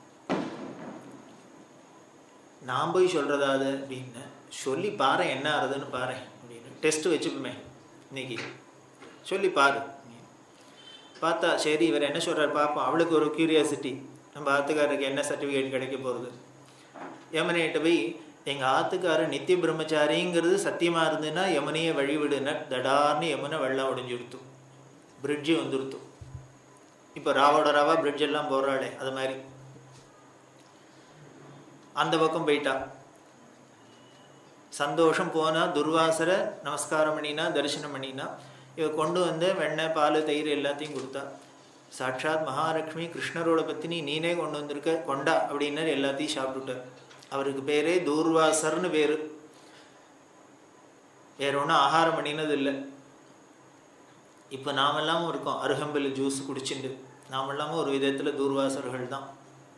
Speaker 1: நான் போய் சொல்கிறதா அது அப்படின்னு. சொல்லி பாரு என்ன ஆறுதுன்னு பாரு அப்படின்னு, டெஸ்ட்டு வச்சுப்போமே இன்னைக்கு, சொல்லி பாரு. பார்த்தா சரி இவர் என்ன சொல்கிறார் பார்ப்போம். அவளுக்கு ஒரு க்யூரியாசிட்டி, நம்ம ஆத்துக்காரருக்கு என்ன சர்டிஃபிகேட் கிடைக்க போகிறது. யமுனையிட்ட போய் எங்கள் ஆத்துக்காரர் நித்திய பிரம்மச்சாரிங்கிறது சத்தியமாக இருந்ததுன்னா யமுனையை வழிவிடுன, தடார்னு யமுனை வெள்ளம் உடைஞ்சு கொடுத்தோம், பிரிட்ஜு வந்துடுத்தோம். இப்போ ராவோட ராவா பிரிட்ஜ் எல்லாம் போகிறாளே அது மாதிரி அந்த பக்கம் போயிட்டா. சந்தோஷம் போனால் துர்வாசரை நமஸ்காரம் பண்ணினா தரிசனம் பண்ணினா, இவ கொண்டு வந்து வெண்ணெய் பால் தயிர் எல்லாத்தையும் கொடுத்தா. சாட்சாத் மகாலட்சுமி கிருஷ்ணரோட பத்தினி நீனே கொண்டு வந்திருக்க, கொண்டா அப்படின்னா எல்லாத்தையும் சாப்பிட்டுட்டார். அவருக்கு பேரே தூர்வாசர்னு பேர், வேற ஒன்றும் ஆகாரம் பண்ணினது இல்லை. இப்போ நாமெல்லாமும் இருக்கோம் அருகம்பல் ஜூஸ் குடிச்சுட்டு, நாமெல்லாமும் ஒரு விதத்தில் தூர்வாசர்கள் தான்.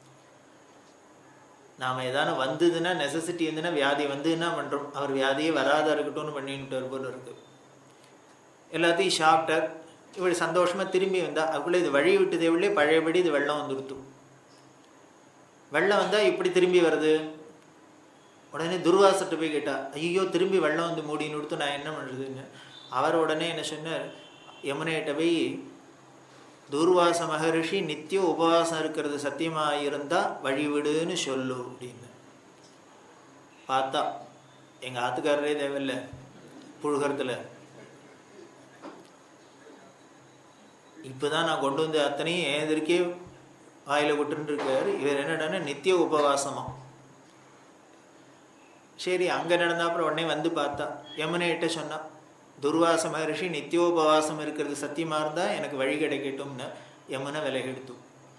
Speaker 1: நாம் ஏதான வந்ததுன்னா நெசசிட்டி இருந்துன்னா வியாதி வந்துன்னா பண்ணுறோம், அவர் வியாதியே வராத இருக்கட்டும்னு பண்ணிட்டார் போல இருக்கு. எல்லாத்தையும் சாப்பிட்டார். இவள் சந்தோஷமாக திரும்பி வந்தா. அதுக்குள்ளே இது வழி விட்டதே உள்ளே பழையபடி இது வெள்ளம் வந்துடுத்தும். வெள்ளம் வந்தால் இப்படி திரும்பி வருது. உடனே துர்வாசர்கிட்ட போய் கேட்டா, ஐயோ திரும்பி வெள்ளம் வந்து மூடின்னு கொடுத்து நான் என்ன பண்ணுறதுன்னு. அவர் உடனே என்ன சொன்னார், யமுனையிட்ட போய் துர்வாச மகரிஷி நித்திய உபவாசம் இருக்கிறது சத்தியமாக இருந்தால் வழிவிடுன்னு சொல்லு அப்படின்னு. பார்த்தா எங்கள் ஆத்துக்காரரே தேவையில்லை, புழுகிறதுல இப்போதான் நான் கொண்டு வந்து அத்தனையும் ஏதற்கே வாயில் விட்டுன்னு இருக்காரு. இவர் என்னடான்னா நித்திய உபவாசமா. சரி அங்கே நடந்தா அப்புறம் உடனே வந்து பார்த்தா யமுனையிட்ட சொன்னா, துர்வாச மகரிஷி நித்தியோபவாசம் இருக்கிறது சத்தியமாக இருந்தால் எனக்கு வழி கிடைக்கட்டும்னு யமுனை விலை எடுத்து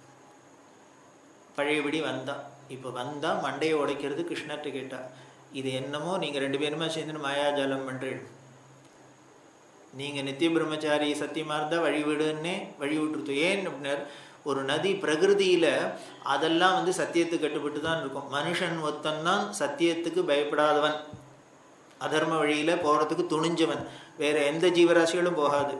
Speaker 1: பழையபடி வந்தா. இப்போ வந்தால் மண்டையை உடைக்கிறது. கிருஷ்ணர்கிட்ட கேட்டா, இது என்னமோ நீங்கள் 2 பேருமே சேர்ந்து மாயாஜாலம் பண்ணுறீங்க, நீங்கள் நித்திய பிரம்மச்சாரி சத்தியமாக இருந்தால் வழி விடுன்னே வழி விட்டுருத்தோம். ஏன் அப்படின்னார், ஒரு நதி பிரகிருதியில் அதெல்லாம் வந்து சத்தியத்துக்கு கட்டுப்பட்டு தான் இருக்கும். மனுஷன் ஒத்தந்தான் சத்தியத்துக்கு பயப்படாதவன், அதர்ம வழியில் போகிறதுக்கு துணிஞ்சவன், வேற எந்த ஜீவராசிகளும் போகாது.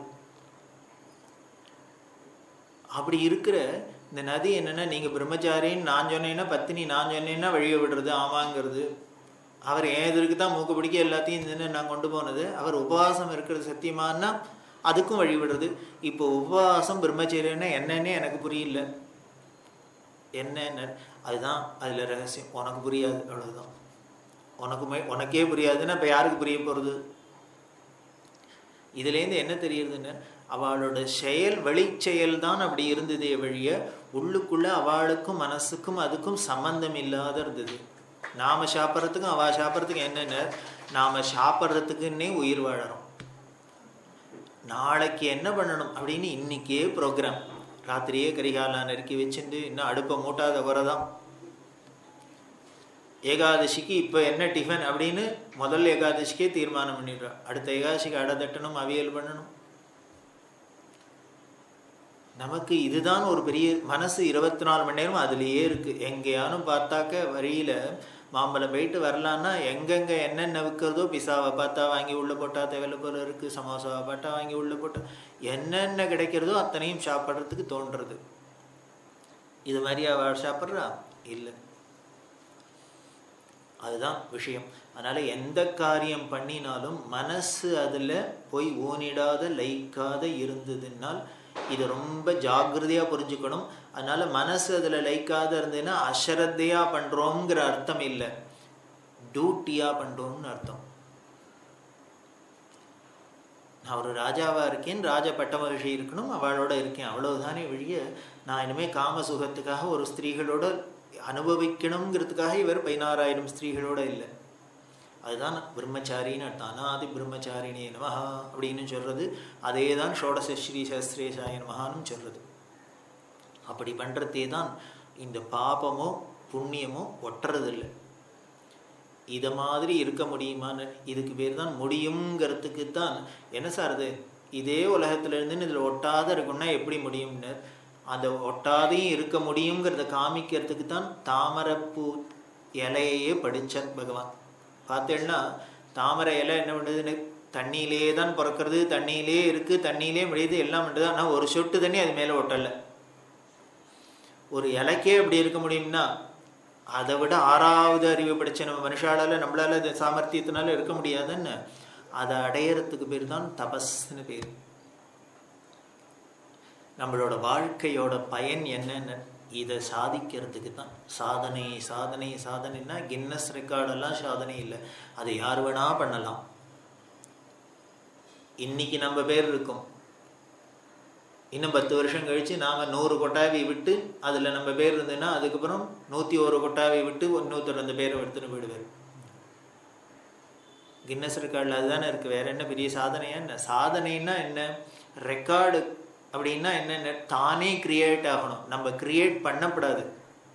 Speaker 1: அப்படி இருக்கிற இந்த நதி என்னென்னா, நீங்கள் பிரம்மச்சாரின்னு நான் சொன்னேன்னா, பத்தினி நான் சொன்னேன்னா வழியை விடுறது ஆமாங்கிறது. அவர் ஏதற்கு தான் மூக்கு பிடிக்க எல்லாத்தையும் இந்த நான் கொண்டு போனது. அவர் உபவாசம் இருக்கிறது சத்தியமானா அதுக்கும் வழி விடுறது. இப்போ உபவாசம் பிரம்மச்சரியன்னா என்னன்னே எனக்கு புரியல. என்ன அதுதான் அதில் ரகசியம். உனக்கு புரியாது, அவ்வளோதான். உனக்கே புரியாதுன்னா இப்போ யாருக்கு புரிய போகிறது? இதுலேருந்து என்ன தெரியுதுன்னு, அவளோட செயல் வெளிச்செயல் தான் அப்படி இருந்ததே வழிய உள்ளுக்குள்ளே அவளுக்கும் மனசுக்கும் அதுக்கும் சம்பந்தம் இல்லாத இருந்தது. நாம் சாப்பிட்றதுக்கும் அவள் சாப்பிட்றதுக்கும் என்னென்ன, நாம் சாப்பிட்றதுக்குன்னே உயிர் வாழறோம். நாளைக்கு என்ன பண்ணணும் அப்படின்னு இன்றைக்கே ப்ரோக்ராம். ராத்திரியே கரிகாலாம் நெருக்கி வச்சுட்டு இன்னும் அடுப்பை மூட்டாத வரதான். ஏகாதசிக்கு இப்போ என்ன டிஃபன் அப்படின்னு முதல் ஏகாதசிக்கே தீர்மானம் பண்ணிடுறோம். அடுத்த ஏகாதசிக்கு அடை தட்டணும், அவியல் பண்ணணும். நமக்கு இதுதான் ஒரு பெரிய மனசு. 24 மணி நேரம் அதுலேயே இருக்குது. எங்கேயானும் பார்த்தாக்க வரியில் மாம்பழம் போயிட்டு வரலான்னா எங்கெங்கே என்னென்ன விற்கிறதோ, பிஸாவை பார்த்தா வாங்கி உள்ளே போட்டால் தேவையில்ல போல இருக்குது, சமோசாவை பார்த்தா வாங்கி உள்ளே போட்டால் என்னென்ன கிடைக்கிறதோ அத்தனையும் சாப்பிட்றதுக்கு தோன்றுறது. இது மாதிரி அவள் சாப்பிட்றா இல்லை. அதுதான் விஷயம். அதனால் எந்த காரியம் பண்ணினாலும் மனசு அதில் போய் ஊனிடாத லைக்காத இருந்ததுனால் இது ரொம்ப ஜாக்கிரதையாக புரிஞ்சுக்கணும். அதனால் மனசு அதில் லைக்காத இருந்ததுன்னா அஸ்ரத்தையாக பண்ணுறோங்கிற அர்த்தம் இல்லை, டியூட்டியாக பண்ணுறோம்னு அர்த்தம். நான் ஒரு ராஜாவாக இருக்கேன், ராஜ பட்ட மகிழ்ச்சி இருக்கணும், அவளோட இருக்கேன், அவ்வளவுதானே வழிய நான் இனிமேல் காம சுகத்துக்காக ஒரு ஸ்திரீகளோட அனுபவிக்கணுங்கிறதுக்காக இவர் 16,000 ஸ்திரீகளோட இல்லை. அதுதான் பிரம்மச்சாரின்னு அர்த்தம். அநாதி பிரம்மச்சாரினே நமஹா அப்படின்னு சொல்கிறது. அதே தான் ஷோடச ஸ்ரீ சஹஸ்ரேஷாய நமஹான்னு சொல்கிறது. அப்படி பண்ணுறதே தான் இந்த பாபமோ புண்ணியமோ ஒட்டுறதில்லை. இதை மாதிரி இருக்க முடியுமான்னு, இதுக்கு பேர் தான் முடியுங்கிறதுக்கு தான். என்ன சார் அது இதே உலகத்துலேருந்துன்னு இதில் ஒட்டாத இருக்குன்னா எப்படி முடியும்னு, அந்த ஒட்டாதையும் இருக்க முடியுங்கிறத காமிக்கிறதுக்கு தான் தாமரைப்பூ இலையே படித்தார் பகவான். பார்த்தேன்னா தாமரை இலை என்ன பண்ணுறதுன்னு, தண்ணியிலே தான் பிறக்கிறது, தண்ணியிலே இருக்குது, தண்ணியிலே முடியுது, எல்லாம் பண்ணுறது. ஆனால் ஒரு சொட்டு தண்ணி அது மேலே ஒட்டலை. ஒரு இலைக்கே அப்படி இருக்க முடியும்னா அதை விட 6வது அறிவு படித்த நம்ம மனுஷாலால் நம்மளால் இந்த சாமர்த்தியத்தினால இருக்க முடியாதுன்னு, அதை அடையிறதுக்கு பேர் தான் தபஸ்ன்னு பேர். நம்மளோட வாழ்க்கையோட பயன் என்னன்னு இதை சாதிக்கிறதுக்கு தான் சாதனை. சாதனை சாதனைன்னா கின்னஸ் ரெக்கார்டெல்லாம் சாதனை இல்லை, அதை யார் வேணா பண்ணலாம். இன்னைக்கு நம்ம பேர் இருக்கும், இன்னும் 10 வருஷம் கழித்து நாம் 100 கொட்டாவி விட்டு அதில் நம்ம பேர் இருந்ததுன்னா அதுக்கப்புறம் 101 கொட்டாவி விட்டு 102 பேரை எடுத்துன்னு போயிடுவார். கின்னஸ் ரெக்கார்டில் அதுதானே இருக்குது, வேறு என்ன பெரிய சாதனையா என்ன? சாதனைன்னா என்ன? ரெக்கார்டு அப்படின்னா என்னென்ன, தானே கிரியேட் ஆகணும், நம்ம கிரியேட் பண்ணப்படாது.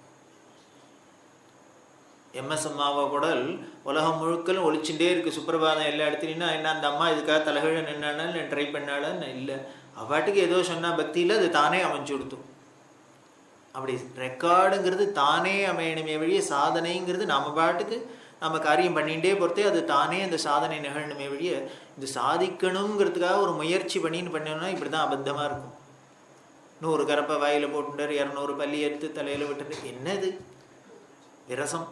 Speaker 1: எம்எஸ் அம்மாவை கூட உலகம் முழுக்கலும் ஒழிச்சுட்டே இருக்குது, சுப்பிரபாதம் எல்லா இடத்துலையும். என்ன அந்த அம்மா இதுக்காக தலைகீழ நின்னான்னு ட்ரை பண்ணாலும் இல்லை, அவ்வாட்டுக்கு ஏதோ சொன்னால் பக்தியில் அது தானே அமைச்சு கொடுத்தோம். அப்படி ரெக்கார்டுங்கிறது தானே அமையணுமே வழியே, சாதனைங்கிறது நம்ம பாட்டுக்கு நம்ம காரியம் பண்ணிகிட்டே பொறுத்தே அது தானே அந்த சாதனை நிகழணுமே வழிய, இது சாதிக்கணுங்கிறதுக்காக ஒரு முயற்சி பண்ணின்னு பண்ணோம்னா இப்படி தான் அபத்தமாக இருக்கும். 100 கரப்பை வாயில் போட்டுட்டார், 200 பள்ளி எடுத்து தலையில் விட்டுட்டு, என்னது விரசம்?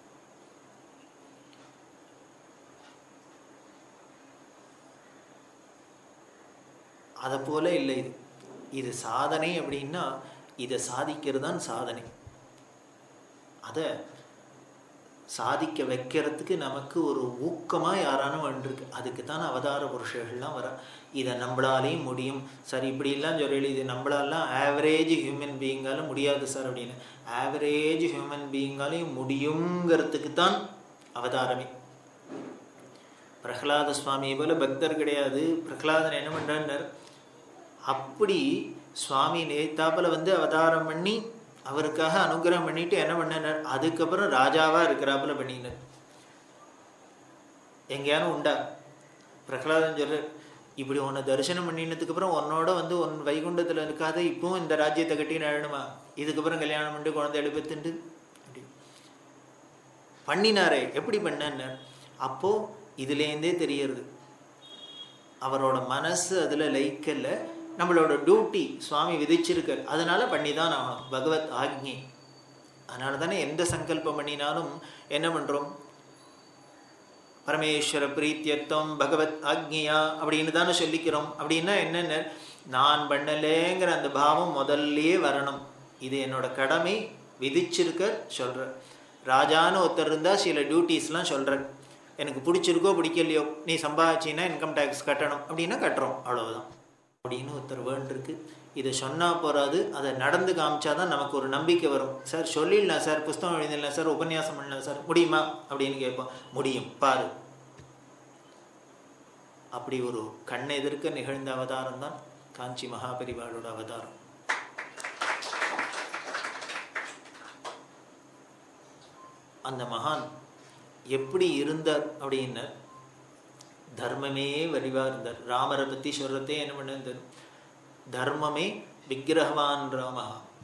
Speaker 1: அதை போல இல்லை இது. இது சாதனை அப்படின்னா இதை சாதிக்கிறது தான் சாதனை. அதை சாதிக்க வைக்கிறதுக்கு நமக்கு ஒரு ஊக்கமாக யாரானும் வந்துருக்கு, அதுக்கு தான் அவதார புருஷர்கள்லாம் வர. இதை நம்மளாலேயும் முடியும் சார் இப்படிலாம் சொல்லி, இது நம்மளாலாம் ஆவரேஜ் ஹியூமன் பீயிங்காலும் முடியாது சார் அப்படின்னு. ஆவரேஜ் ஹியூமன் பீயிங்காலையும் முடியுங்கிறதுக்கு தான் அவதாரமே. பிரகலாத சுவாமி போல பக்தர் கிடையாது. பிரகலாதன் என்ன பண்ணுறார், அப்படி சுவாமி நேத்தாப்பில் அவதாரம் பண்ணி அவருக்காக அனுகிரகம் பண்ணிட்டு என்ன பண்ணினார், அதுக்கப்புறம் ராஜாவாக இருக்கிறாப்புல பண்ணினார். எங்கேயானும் உண்டா? பிரகலாதன் சொல்ற, இப்படி உன்னை தரிசனம் பண்ணினதுக்கப்புறம் உன்னோட உன் வைகுண்டத்தில் இருக்காத இப்பவும் இந்த ராஜ்யத்தை கட்டி நழணுமா, இதுக்கப்புறம் கல்யாணம் பண்ணிட்டு குழந்தை எழுப்பத்துண்டு அப்படி பண்ணினாரே. எப்படி பண்ணார்? அப்போது இதுலேருந்தே தெரியறது அவரோட மனசு அதில் லைக்கல்ல. நம்மளோட டியூட்டி சுவாமி விதிச்சிருக்கார், அதனால பண்ணி தான் ஆகணும், பகவத் ஆக்ஞை. அதனால தானே எந்த சங்கல்பம் பண்ணினாலும் என்ன பண்ணுறோம், பரமேஸ்வர பிரீத்தியர்த்தம் பகவத் ஆக்ஞையா அப்படின்னு தானே சொல்லிக்கிறோம். அப்படின்னா என்னென்ன, நான் பண்ணலேங்கிற அந்த பாவம் முதல்லையே வரணும். இது என்னோட கடமை விதிச்சிருக்க சொல்கிறேன். ராஜான்னு ஒருத்தர் இருந்தால் சில டியூட்டிஸ்லாம் சொல்கிறேன். எனக்கு பிடிச்சிருக்கோ பிடிக்கலையோ, நீ சம்பாதிச்சின்னா இன்கம் டேக்ஸ் கட்டணும் அப்படின்னா கட்டுறோம், அவ்வளோதான் அப்படின்னு ஒருத்தர் வேண்டிருக்கு. இதை சொன்னால் போகாது, அதை நடந்து காமிச்சாதான் நமக்கு ஒரு நம்பிக்கை வரும். சார் சொல்லிடலாம் சார், புஸ்தகம் எழுதிடலாம் சார், உபன்யாசம் பண்ணலாம் சார், முடியுமா அப்படின்னு கேட்போம். முடியும் பாரு. அப்படி ஒரு கண் எதிர்க்க நிகழ்ந்த அவதாரம் தான் காஞ்சி மகாபரிவாளோட அவதாரம். அந்த மகான் எப்படி இருந்தார் அப்படின்னா தர்மமே வரிவாக இருந்தார். ராமரை பற்றி சொல்கிறதே என்ன பண்ணிருந்தார், தர்மமே விக்கிரகவான் ராமா.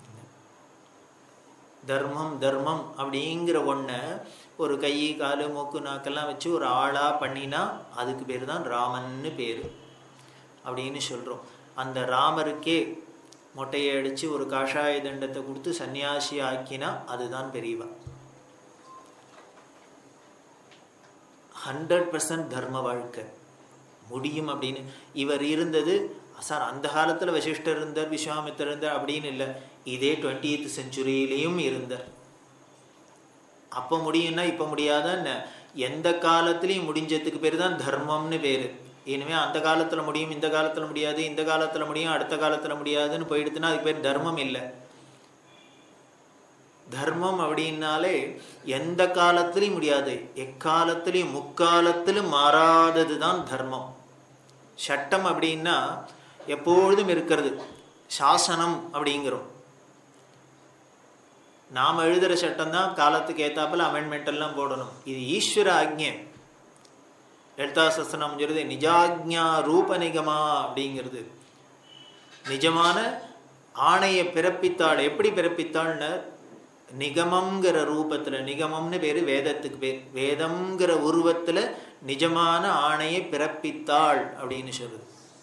Speaker 1: தர்மம் தர்மம் அப்படிங்கிற ஒன்றை ஒரு கை காலு மூக்கு நாக்கெல்லாம் வச்சு ஒரு ஆளாக பண்ணினா அதுக்கு பேர் தான் ராமன்னு பேர் அப்படின்னு சொல்கிறோம். அந்த ராமருக்கே மொட்டையை அடித்து ஒரு காஷாய தண்டத்தை கொடுத்து சன்னியாசி ஆக்கினா அதுதான் பெரியவா. 100% தர்ம வாழ்க்கை முடியும் அப்படின்னு. இவர் இருந்தது சார் அந்த காலத்தில் வசிஷ்டர் இருந்தார், விஸ்வாமித்திரர் இருந்தார் அப்படின்னு இல்லை, இதே 20th செஞ்சுரியிலையும் இருந்தார். அப்போ முடியும்னா இப்போ முடியாதான்னு? எந்த காலத்துலேயும் முடிஞ்சதுக்கு பேர் தான் தர்மம்னு பேர். இனிமேல் அந்த காலத்தில் முடியும், இந்த காலத்தில் முடியாது, இந்த காலத்தில் முடியும், அடுத்த காலத்தில் முடியாதுன்னு போயிடுதுன்னா அதுக்கு பேர் தர்மம் இல்லை. தர்மம் அப்படின்னாலே எந்த காலத்திலையும் முடியாது, எக்காலத்திலையும் முக்காலத்திலும் மாறாதது தான் தர்மம். சட்டம் அப்படின்னா எப்பொழுதும் இருக்கிறது, சாசனம் அப்படிங்கிறோம். நாம் எழுதுகிற சட்டம் தான் காலத்துக்கு ஏற்றாப்பில் அமெண்ட்மெண்ட் எல்லாம் போடணும். இது ஈஸ்வர ஆக்ஞை. லலிதா சஸ்திரம் சொல்றது நிஜாக்ஞா ரூப நிகமா அப்படிங்கிறது. நிஜமான ஆணையை பிறப்பித்தாள். எப்படி பிறப்பித்தாள்னு நிகமம்ங்கிற ரூபத்தில், நிகமம்னு பேர் வேதத்துக்கு பேர், வேதம்ங்கிற உருவத்தில் நிஜமான ஆணையை பிறப்பித்தாள் அப்படின்னு சொல்லுது.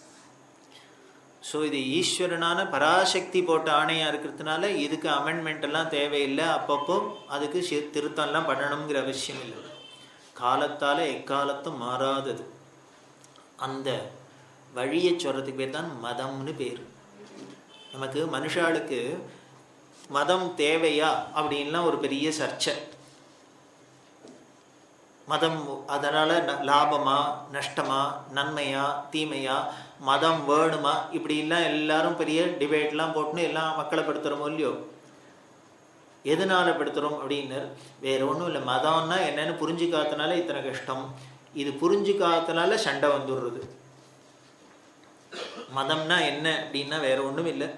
Speaker 1: ஸோ இது ஈஸ்வரனான பராசக்தி போட்ட ஆணையாக இருக்கிறதுனால இதுக்கு அமெண்ட்மெண்ட் எல்லாம் தேவையில்லை. அப்பப்போ அதுக்கு திருத்தம்லாம் பண்ணணுங்கிற அவசியம் இல்லை. காலத்தால் எக்காலத்தும் மாறாதது. அந்த வழியை சொல்கிறதுக்கு பேர் தான் மதம்னு பேர். நமக்கு மனுஷாளுக்கு மதம் தேவையா அப்படின்லாம் ஒரு பெரிய சர்ச்சை. மதம் அதனால் லாபமா நஷ்டமா நன்மையா தீமையா, மதம் வேணுமா, இப்படிலாம் எல்லாரும் பெரிய டிபேட்லாம் போட்டுன்னு எல்லாம் மக்களை படுத்துகிறோமோ இல்லையோ. எதனால் படுத்துகிறோம் அப்படின்னு வேறு ஒன்றும் இல்லை. மதம்னா என்னென்னு புரிஞ்சுக்காதனால இத்தனை கஷ்டம், இது புரிஞ்சுக்காதனால சண்டை வந்துடுறது. மதம்னா என்ன அப்படின்னா வேறு ஒன்றும் இல்லை.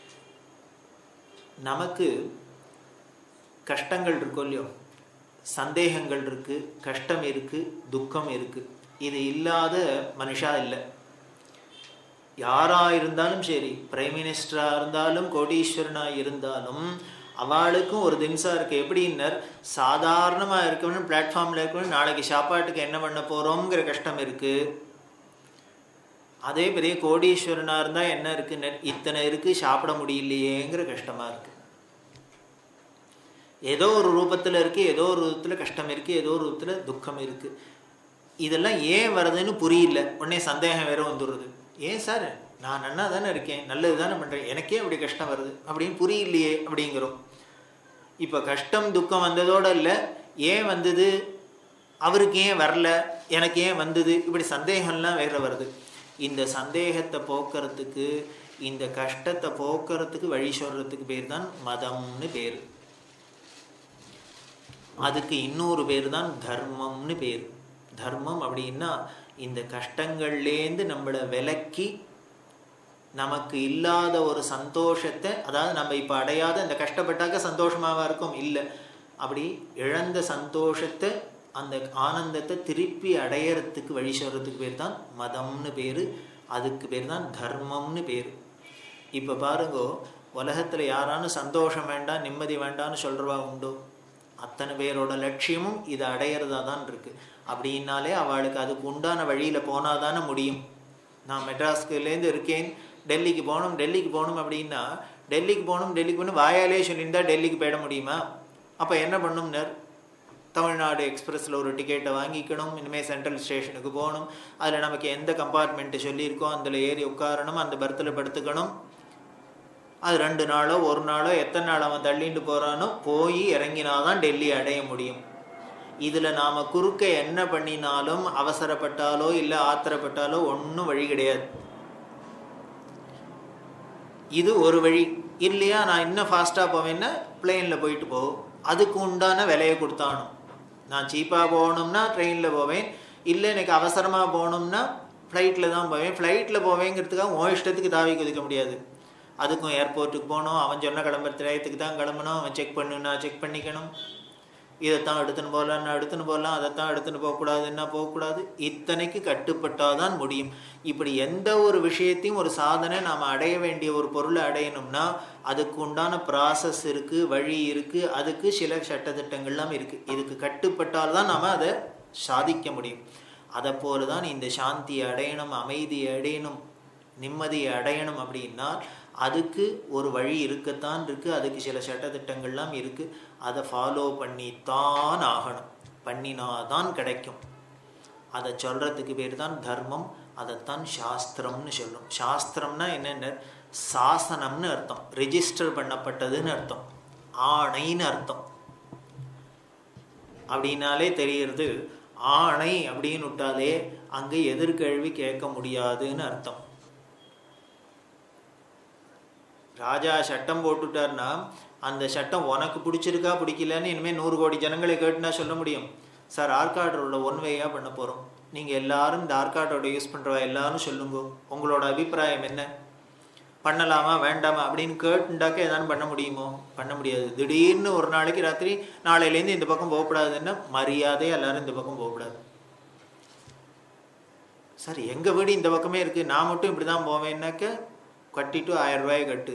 Speaker 1: நமக்கு கஷ்டங்கள் இருக்கோ இல்லையோ, சந்தேகங்கள் இருக்குது, கஷ்டம் இருக்குது, துக்கம் இருக்குது. இது இல்லாத மனுஷா இல்லை. யாராக இருந்தாலும் சரி, பிரைம் மினிஸ்டராக இருந்தாலும் கோடீஸ்வரனாக இருந்தாலும் அவளுக்கும் ஒரு திம்சா இருக்குது. எப்படின்னர் சாதாரணமாக இருக்கணும், பிளாட்ஃபார்மில் இருக்கணும், நாளைக்கு சாப்பாட்டுக்கு என்ன பண்ண போகிறோங்கிற கஷ்டம் இருக்குது. அதே பெரிய கோடீஸ்வரனாக இருந்தால் என்ன இருக்குன்னு இத்தனை இருக்குது சாப்பிட முடியலையேங்கிற கஷ்டமாக இருக்குது. ஏதோ ஒரு ரூபத்தில் இருக்குது, ஏதோ ஒரு ரூபத்தில் கஷ்டம் இருக்குது, ஏதோ ஒரு ரூபத்தில் துக்கம் இருக்குது. இதெல்லாம் ஏன் வருதுன்னு புரியல. உடனே சந்தேகம் வேறு வந்துடுறது. ஏன் சார் நான் நன்னா தானே இருக்கேன், நல்லது தானே பண்ணுறேன், எனக்கே அப்படி கஷ்டம் வருது அப்படின்னு புரியலையே அப்படிங்கிறோம். இப்போ கஷ்டம் துக்கம் வந்ததோடு இல்லை, ஏன் வந்தது, அவருக்கு ஏன் வரல, எனக்கு ஏன் வந்தது, இப்படி சந்தேகம்லாம் வேறு வருது. இந்த சந்தேகத்தை போக்குறதுக்கு, இந்த கஷ்டத்தை போக்குறதுக்கு வழி சொல்கிறதுக்கு பேர் தான் மதம்னு பேர். அதுக்கு இன்னொரு பேர் தான் தர்மம்னு பேர். தர்மம் அப்படின்னா இந்த கஷ்டங்கள்லேருந்து நம்மளை விலக்கி நமக்கு இல்லாத ஒரு சந்தோஷத்தை, அதாவது நம்ம இப்போ அடையாத, இந்த கஷ்டப்பட்டாக்க சந்தோஷமாக இருக்கும் இல்லை, அப்படி இழந்த சந்தோஷத்தை, அந்த ஆனந்தத்தை திருப்பி அடையறதுக்கு வழி சொல்கிறதுக்கு பேர் தான் மதம்னு பேர். அதுக்கு பேர் தான் தர்மம்னு பேர். இப்போ பாருங்கோ, உலகத்தில் யாரானும் சந்தோஷம் வேண்டாம் நிம்மதி வேண்டாம்னு சொல்கிறவா உண்டோ? அத்தனை பேரோட லட்சியமும் இதை அடையிறதா தான் இருக்குது. அப்படின்னாலே அவளுக்கு அதுக்கு உண்டான வழியில் போனால் தானே முடியும். நான் மெட்ராஸ்குலேருந்து இருக்கேன், டெல்லிக்கு போகணும் அப்படின்னா டெல்லிக்கு போகணும் வாயாலே சொல்லியிருந்தா டெல்லிக்கு போயிட முடியுமா? அப்போ என்ன பண்ணும்னர், தமிழ்நாடு எக்ஸ்பிரஸில் ஒரு டிக்கெட்டை வாங்கிக்கணும், இனிமேல் சென்ட்ரல் ஸ்டேஷனுக்கு போகணும், அதில் நமக்கு எந்த கம்பார்ட்மெண்ட்டு சொல்லியிருக்கோம் அதில் ஏறி உட்காரணும், அந்த பர்த்தில் படுத்துக்கணும். அது 2 நாளோ 1 நாளோ எத்தனை நாள் அவன் தள்ளிட்டு போகிறானோ போய் இறங்கினாதான் டெல்லி அடைய முடியும். இதில் நாம் குறுக்க என்ன பண்ணினாலும், அவசரப்பட்டாலோ இல்லை ஆத்திரப்பட்டாலோ ஒன்றும் வழி கிடையாது. இது ஒரு வழி இல்லையா. நான் இன்னும் ஃபாஸ்ட்டாக போவேன்னா பிளெயினில் போயிட்டு போ, அதுக்கு உண்டான விலையை கொடுத்தானோ. நான் சீப்பாக போகணும்னா ட்ரெயினில் போவேன், இல்லை எனக்கு அவசரமாக போகணும்னா ஃப்ளைட்டில் தான் போவேன். ஃப்ளைட்டில் போவேங்கிறதுக்காக உன் இஷ்டத்துக்கு தாவி குதிக்க முடியாது. அதுக்கும் ஏர்போர்ட்டுக்கு போகணும், அவன் சொன்ன கிளம்புற டயத்துக்கு தான் கிளம்பணும், அவன் செக் பண்ணுன்னா செக் பண்ணிக்கணும், இதைத்தான் எடுத்துன்னு போகலான்னா எடுத்துன்னு போகலாம், அதைத்தான் எடுத்துன்னு போகக்கூடாதுன்னா போகக்கூடாது, இத்தனைக்கு கட்டுப்பட்டால் தான் முடியும். இப்படி எந்த ஒரு விஷயத்தையும் ஒரு சாதனை நாம் அடைய வேண்டிய ஒரு பொருளை அடையணும்னா அதுக்கு உண்டான ப்ராசஸ் இருக்குது, வழி இருக்குது, அதுக்கு சில சட்டத்திட்டங்கள்லாம் இருக்குது. இதுக்கு கட்டுப்பட்டால் தான் நாம் அதை சாதிக்க முடியும். அதை போல தான் இந்த சாந்தியை அடையணும், அமைதியை அடையணும், நிம்மதியை அடையணும் அப்படின்னா அதுக்கு ஒரு வழி இருக்கத்தான் இருக்குது, அதுக்கு சில சட்டத்திட்டங்கள்லாம் இருக்குது. அதை ஃபாலோ பண்ணித்தான் ஆகணும், பண்ணினாதான் கிடைக்கும். அதை சொல்கிறதுக்கு பேர் தான் தர்மம். அதைத்தான் சாஸ்திரம்னு சொல்லும். சாஸ்திரம்னா என்னென்ன, சாசனம்னு அர்த்தம், ரெஜிஸ்டர் பண்ணப்பட்டதுன்னு அர்த்தம், ஆணைன்னு அர்த்தம். அப்படின்னாலே தெரிகிறது, ஆணை அப்படின்னு விட்டாலே அங்கே எதிர்கேள்வி கேட்க முடியாதுன்னு அர்த்தம். ராஜா சட்டம் போட்டுட்டார்னா அந்த சட்டம் உனக்கு பிடிச்சிருக்கா பிடிக்கலன்னு இனிமேல் 100 கோடி ஜனங்களை கேட்டுனா சொல்ல முடியும். சார் ஆர்கார்டரோட ஒன் வேயாக பண்ண போகிறோம், நீங்கள் எல்லாரும் இந்த ஆர்கார்டரோட யூஸ் பண்ணுறவா எல்லாரும் சொல்லுங்க, உங்களோட அபிப்பிராயம் என்ன, பண்ணலாமா வேண்டாமா அப்படின்னு கேட்டுண்டாக்க எதாவது பண்ண முடியுமோ? பண்ண முடியாது. திடீர்னு ஒரு நாளைக்கு ராத்திரி நாளையிலேருந்து இந்த பக்கம் போகக்கூடாதுன்னா மரியாதையாக எல்லாரும் இந்த பக்கம் போகக்கூடாது. சார் எங்கள் வீடு இந்த பக்கமே இருக்குது, நான் மட்டும் இப்படி தான் போவேன்னாக்க கட்டிட்டு 1000 ரூபாயை கட்டு.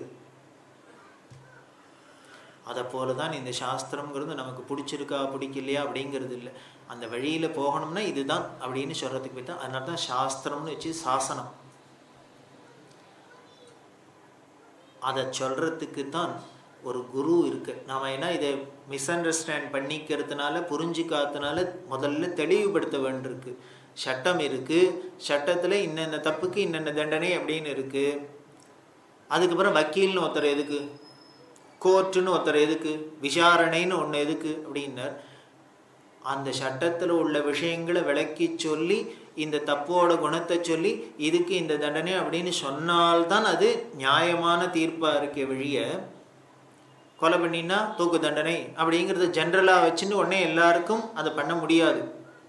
Speaker 1: அதை போல தான் இந்த சாஸ்திரம்ங்கிறது நமக்கு பிடிச்சிருக்கா பிடிக்கலையா அப்படிங்கிறது இல்லை, அந்த வழியில் போகணும்னா இதுதான் அப்படின்னு சொல்கிறதுக்கு போய் தான். அதனால தான் சாஸ்திரம்னு வச்சு சாசனம். அதை சொல்கிறதுக்கு தான் ஒரு குரு இருக்கு. நாம் ஏன்னா இதை மிஸ் அண்டர்ஸ்டாண்ட் பண்ணிக்கிறதுனால புரிஞ்சுக்காதனால முதல்ல தெளிவுபடுத்த வேண்டியிருக்கு. சட்டம் இருக்குது, சட்டத்தில் இன்னென்ன தப்புக்கு இன்னென்ன தண்டனை அப்படின்னு இருக்குது. அதுக்கப்புறம் வக்கீல்னு ஒருத்தர் எதுக்கு, கோர்ட்டுன்னு ஒருத்தர் எதுக்கு, விசாரணைன்னு ஒன்று எதுக்கு அப்படின்னார். அந்த சட்டத்தில் உள்ள விஷயங்களை விளக்கி சொல்லி இந்த தப்போட குணத்தை சொல்லி இதுக்கு இந்த தண்டனை அப்படின்னு சொன்னால்தான் அது நியாயமான தீர்ப்பாக இருக்க வழிய, கொலை பண்ணினா தூக்கு தண்டனை அப்படிங்கிறத ஜென்ரலாக வச்சுன்னு உடனே எல்லாருக்கும் அதை பண்ண முடியாது.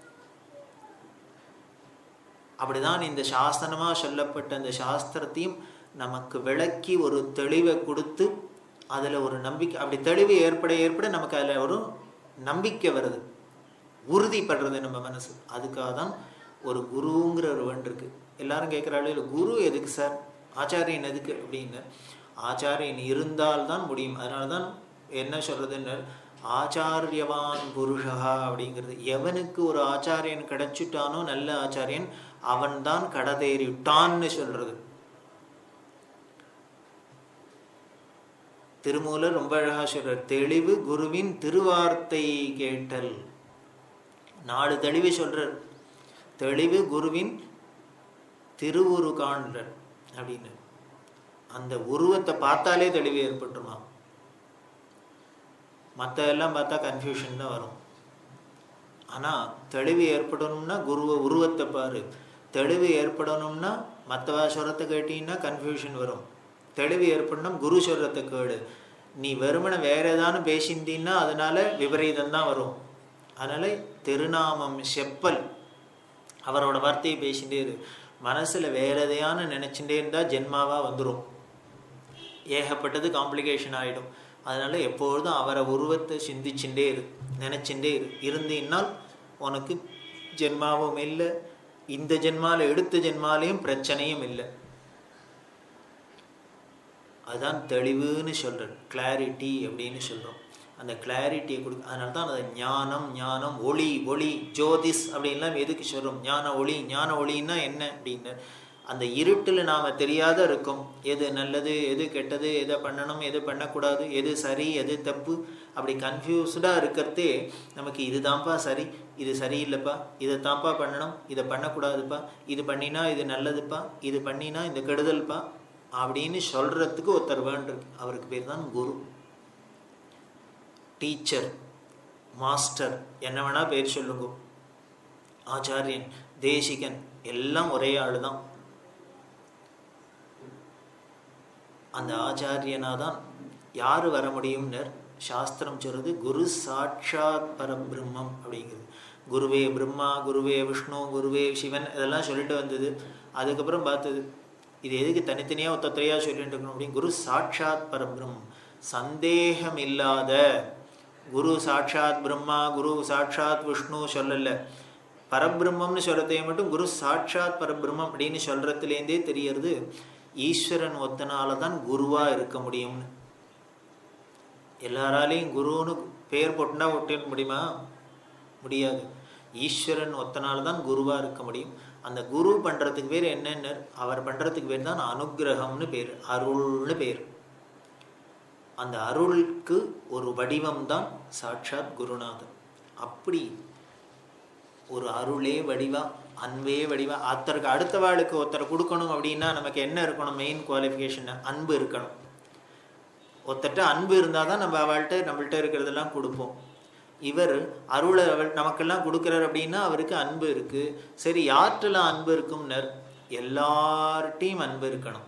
Speaker 1: அப்படிதான் இந்த சாஸ்திரமாக சொல்லப்பட்ட அந்த சாஸ்திரத்தையும் நமக்கு விளக்கி ஒரு தெளிவை கொடுத்து அதில் ஒரு நம்பிக்கை, அப்படி தெளிவு ஏற்பட நமக்கு அதில் ஒரு நம்பிக்கை வருது, உறுதிப்படுறது நம்ம மனசு. அதுக்காக தான் ஒரு குருங்கிற ஒரு வேண்டு இருக்கு. எல்லாரும் கேட்குறாள், குரு எதுக்கு சார், ஆச்சாரியன் எதுக்கு அப்படின்னு. ஆச்சாரியன் இருந்தால்தான் முடியும். அதனால தான் என்ன சொல்கிறதுன்னு, ஆச்சாரியவான் புருஷா அப்படிங்கிறது. எவனுக்கு ஒரு ஆச்சாரியன் கிடைச்சிட்டானோ நல்ல ஆச்சாரியன், அவன்தான் கடதேறிட்டான்னு சொல்கிறது. திருமூலர் ரொம்ப அழகாக சொல்றார், தெளிவு குருவின் திருவார்த்தை கேட்டல். 4 தெளிவு சொல்றார். தெளிவு குருவின் திருவுரு காண்றார் அப்படின்னு. அந்த உருவத்தை பார்த்தாலே தெளிவு ஏற்பட்டுருமா, மற்ற எல்லாம் பார்த்தா கன்ஃபியூஷன் தான் வரும். ஆனால் தெளிவு ஏற்படணும்னா குருவை உருவத்தை பாரு, தெளிவு ஏற்படணும்னா மற்றவா சொல்றத்தை கேட்டீங்கன்னா கன்ஃபியூஷன் வரும். தெளிவு ஏற்படணும் குரு சொல்றத்தை கேடு. நீ வெறுமனை வேற ஏதானு பேசியிருந்தீன்னா அதனால விபரீதம் தான் வரும். அதனால திருநாமம் செப்பல், அவரோட வார்த்தையை பேசிகிட்டே இரு. மனசில் வேற எதையான நினச்சிட்டே இருந்தால் ஜென்மாவாக வந்துடும், ஏகப்பட்டது காம்ப்ளிகேஷன் ஆகிடும். அதனால எப்பொழுதும் அவரை உருவத்தை சிந்திச்சுட்டே இரு, நினச்சிட்டே இருந்தீன்னால் உனக்கு ஜென்மாவும் இல்லை, இந்த ஜென்மாவில் எடுத்த ஜென்மாலையும் பிரச்சனையும் இல்லை. அதுதான் தெளிவுன்னு சொல்கிறேன், கிளாரிட்டி அப்படின்னு சொல்கிறோம். அந்த கிளாரிட்டியை கொடுக்க. அதனால தான் அதை ஞானம், ஞானம் ஒளி, ஒளி ஜோதிஸ் அப்படின்லாம் எதுக்கு சொல்கிறோம். ஞான ஒளி, ஞான ஒளின்னா என்ன அப்படின்னு, அந்த இருட்டில் நாம் தெரியாத இருக்கும், எது நல்லது எது கெட்டது, எதை பண்ணணும் எது பண்ணக்கூடாது, எது சரி எது தப்பு, அப்படி கன்ஃபியூஸ்டாக இருக்கிறதே நமக்கு. இது தான்ப்பா சரி, இது சரியில்லைப்பா, இதை தான்ப்பா பண்ணணும், இதை பண்ணக்கூடாதுப்பா, இது பண்ணினா இது நல்லதுப்பா, இது பண்ணினா இந்த கெடுதல்ப்பா அப்படின்னு சொல்கிறதுக்கு ஒருத்தர் வேண்டிருக்கு. அவருக்கு பேர் தான் குரு. டீச்சர், மாஸ்டர், என்ன வேணால் பேர் சொல்லுங்க, ஆச்சாரியன், தேசிகன், எல்லாம் ஒரே ஆள் தான். அந்த ஆச்சாரியனாக தான் யார் வர முடியும்னர் சாஸ்திரம் சொல்கிறது. குரு சாட்சாத் பரபிரம்மம் அப்படிங்கிறது. குருவே பிரம்மா, குருவே விஷ்ணு, குருவே சிவன் இதெல்லாம் சொல்லிட்டு வந்தது. அதுக்கப்புறம் பார்த்தது இது எதுக்கு தனித்தனியாக ஒத்தத்தையாக சொல்லிட்டு இருக்கணும் அப்படின்னு. குரு சாட்சாத் பரபிரம்மம், சந்தேகம் இல்லாத குரு. சாட்சாத் பிரம்மா, குரு சாட்சாத் விஷ்ணு சொல்லலை, பரபிரம்மம்னு சொல்கிறதையே மட்டும் குரு சாட்சாத் பரபிரம்மம் அப்படின்னு சொல்கிறதுலேருந்தே தெரியறது ஈஸ்வரன் ஒத்தனால தான் குருவாக இருக்க முடியும்னு. எல்லாராலையும் குருன்னு பேர் போட்டுனா ஒட்ட முடியுமா? முடியாது. ஈஸ்வரன் ஒத்தனால தான் குருவாக இருக்க முடியும். அந்த குரு பண்ணுறதுக்கு பேர் என்னென்ன, அவர் பண்ணுறதுக்கு பேர் தான் அனுகிரகம்னு பேர், அருள்னு பேர். அந்த அருளுக்கு ஒரு வடிவம் தான் சாட்சாத் குருநாதன். அப்படி ஒரு அருளே வடிவா, அன்பே வடிவா. ஒருத்தருக்கு அடுத்தவாளுக்கு ஒருத்தரை கொடுக்கணும் அப்படின்னா நமக்கு என்ன இருக்கணும்? மெயின் குவாலிஃபிகேஷன் அன்பு இருக்கணும். ஒருத்தட்ட அன்பு இருந்தால் தான் நம்ம நம்மள்கிட்ட இருக்கிறதெல்லாம் கொடுப்போம். இவர் அருளை நமக்கெல்லாம் கொடுக்குறார் அப்படின்னா அவருக்கு அன்பு இருக்குது. சரி, யார்கிட்டலாம் அன்பு இருக்கும்னர்? எல்லார்ட்டையும் அன்பு இருக்கணும்,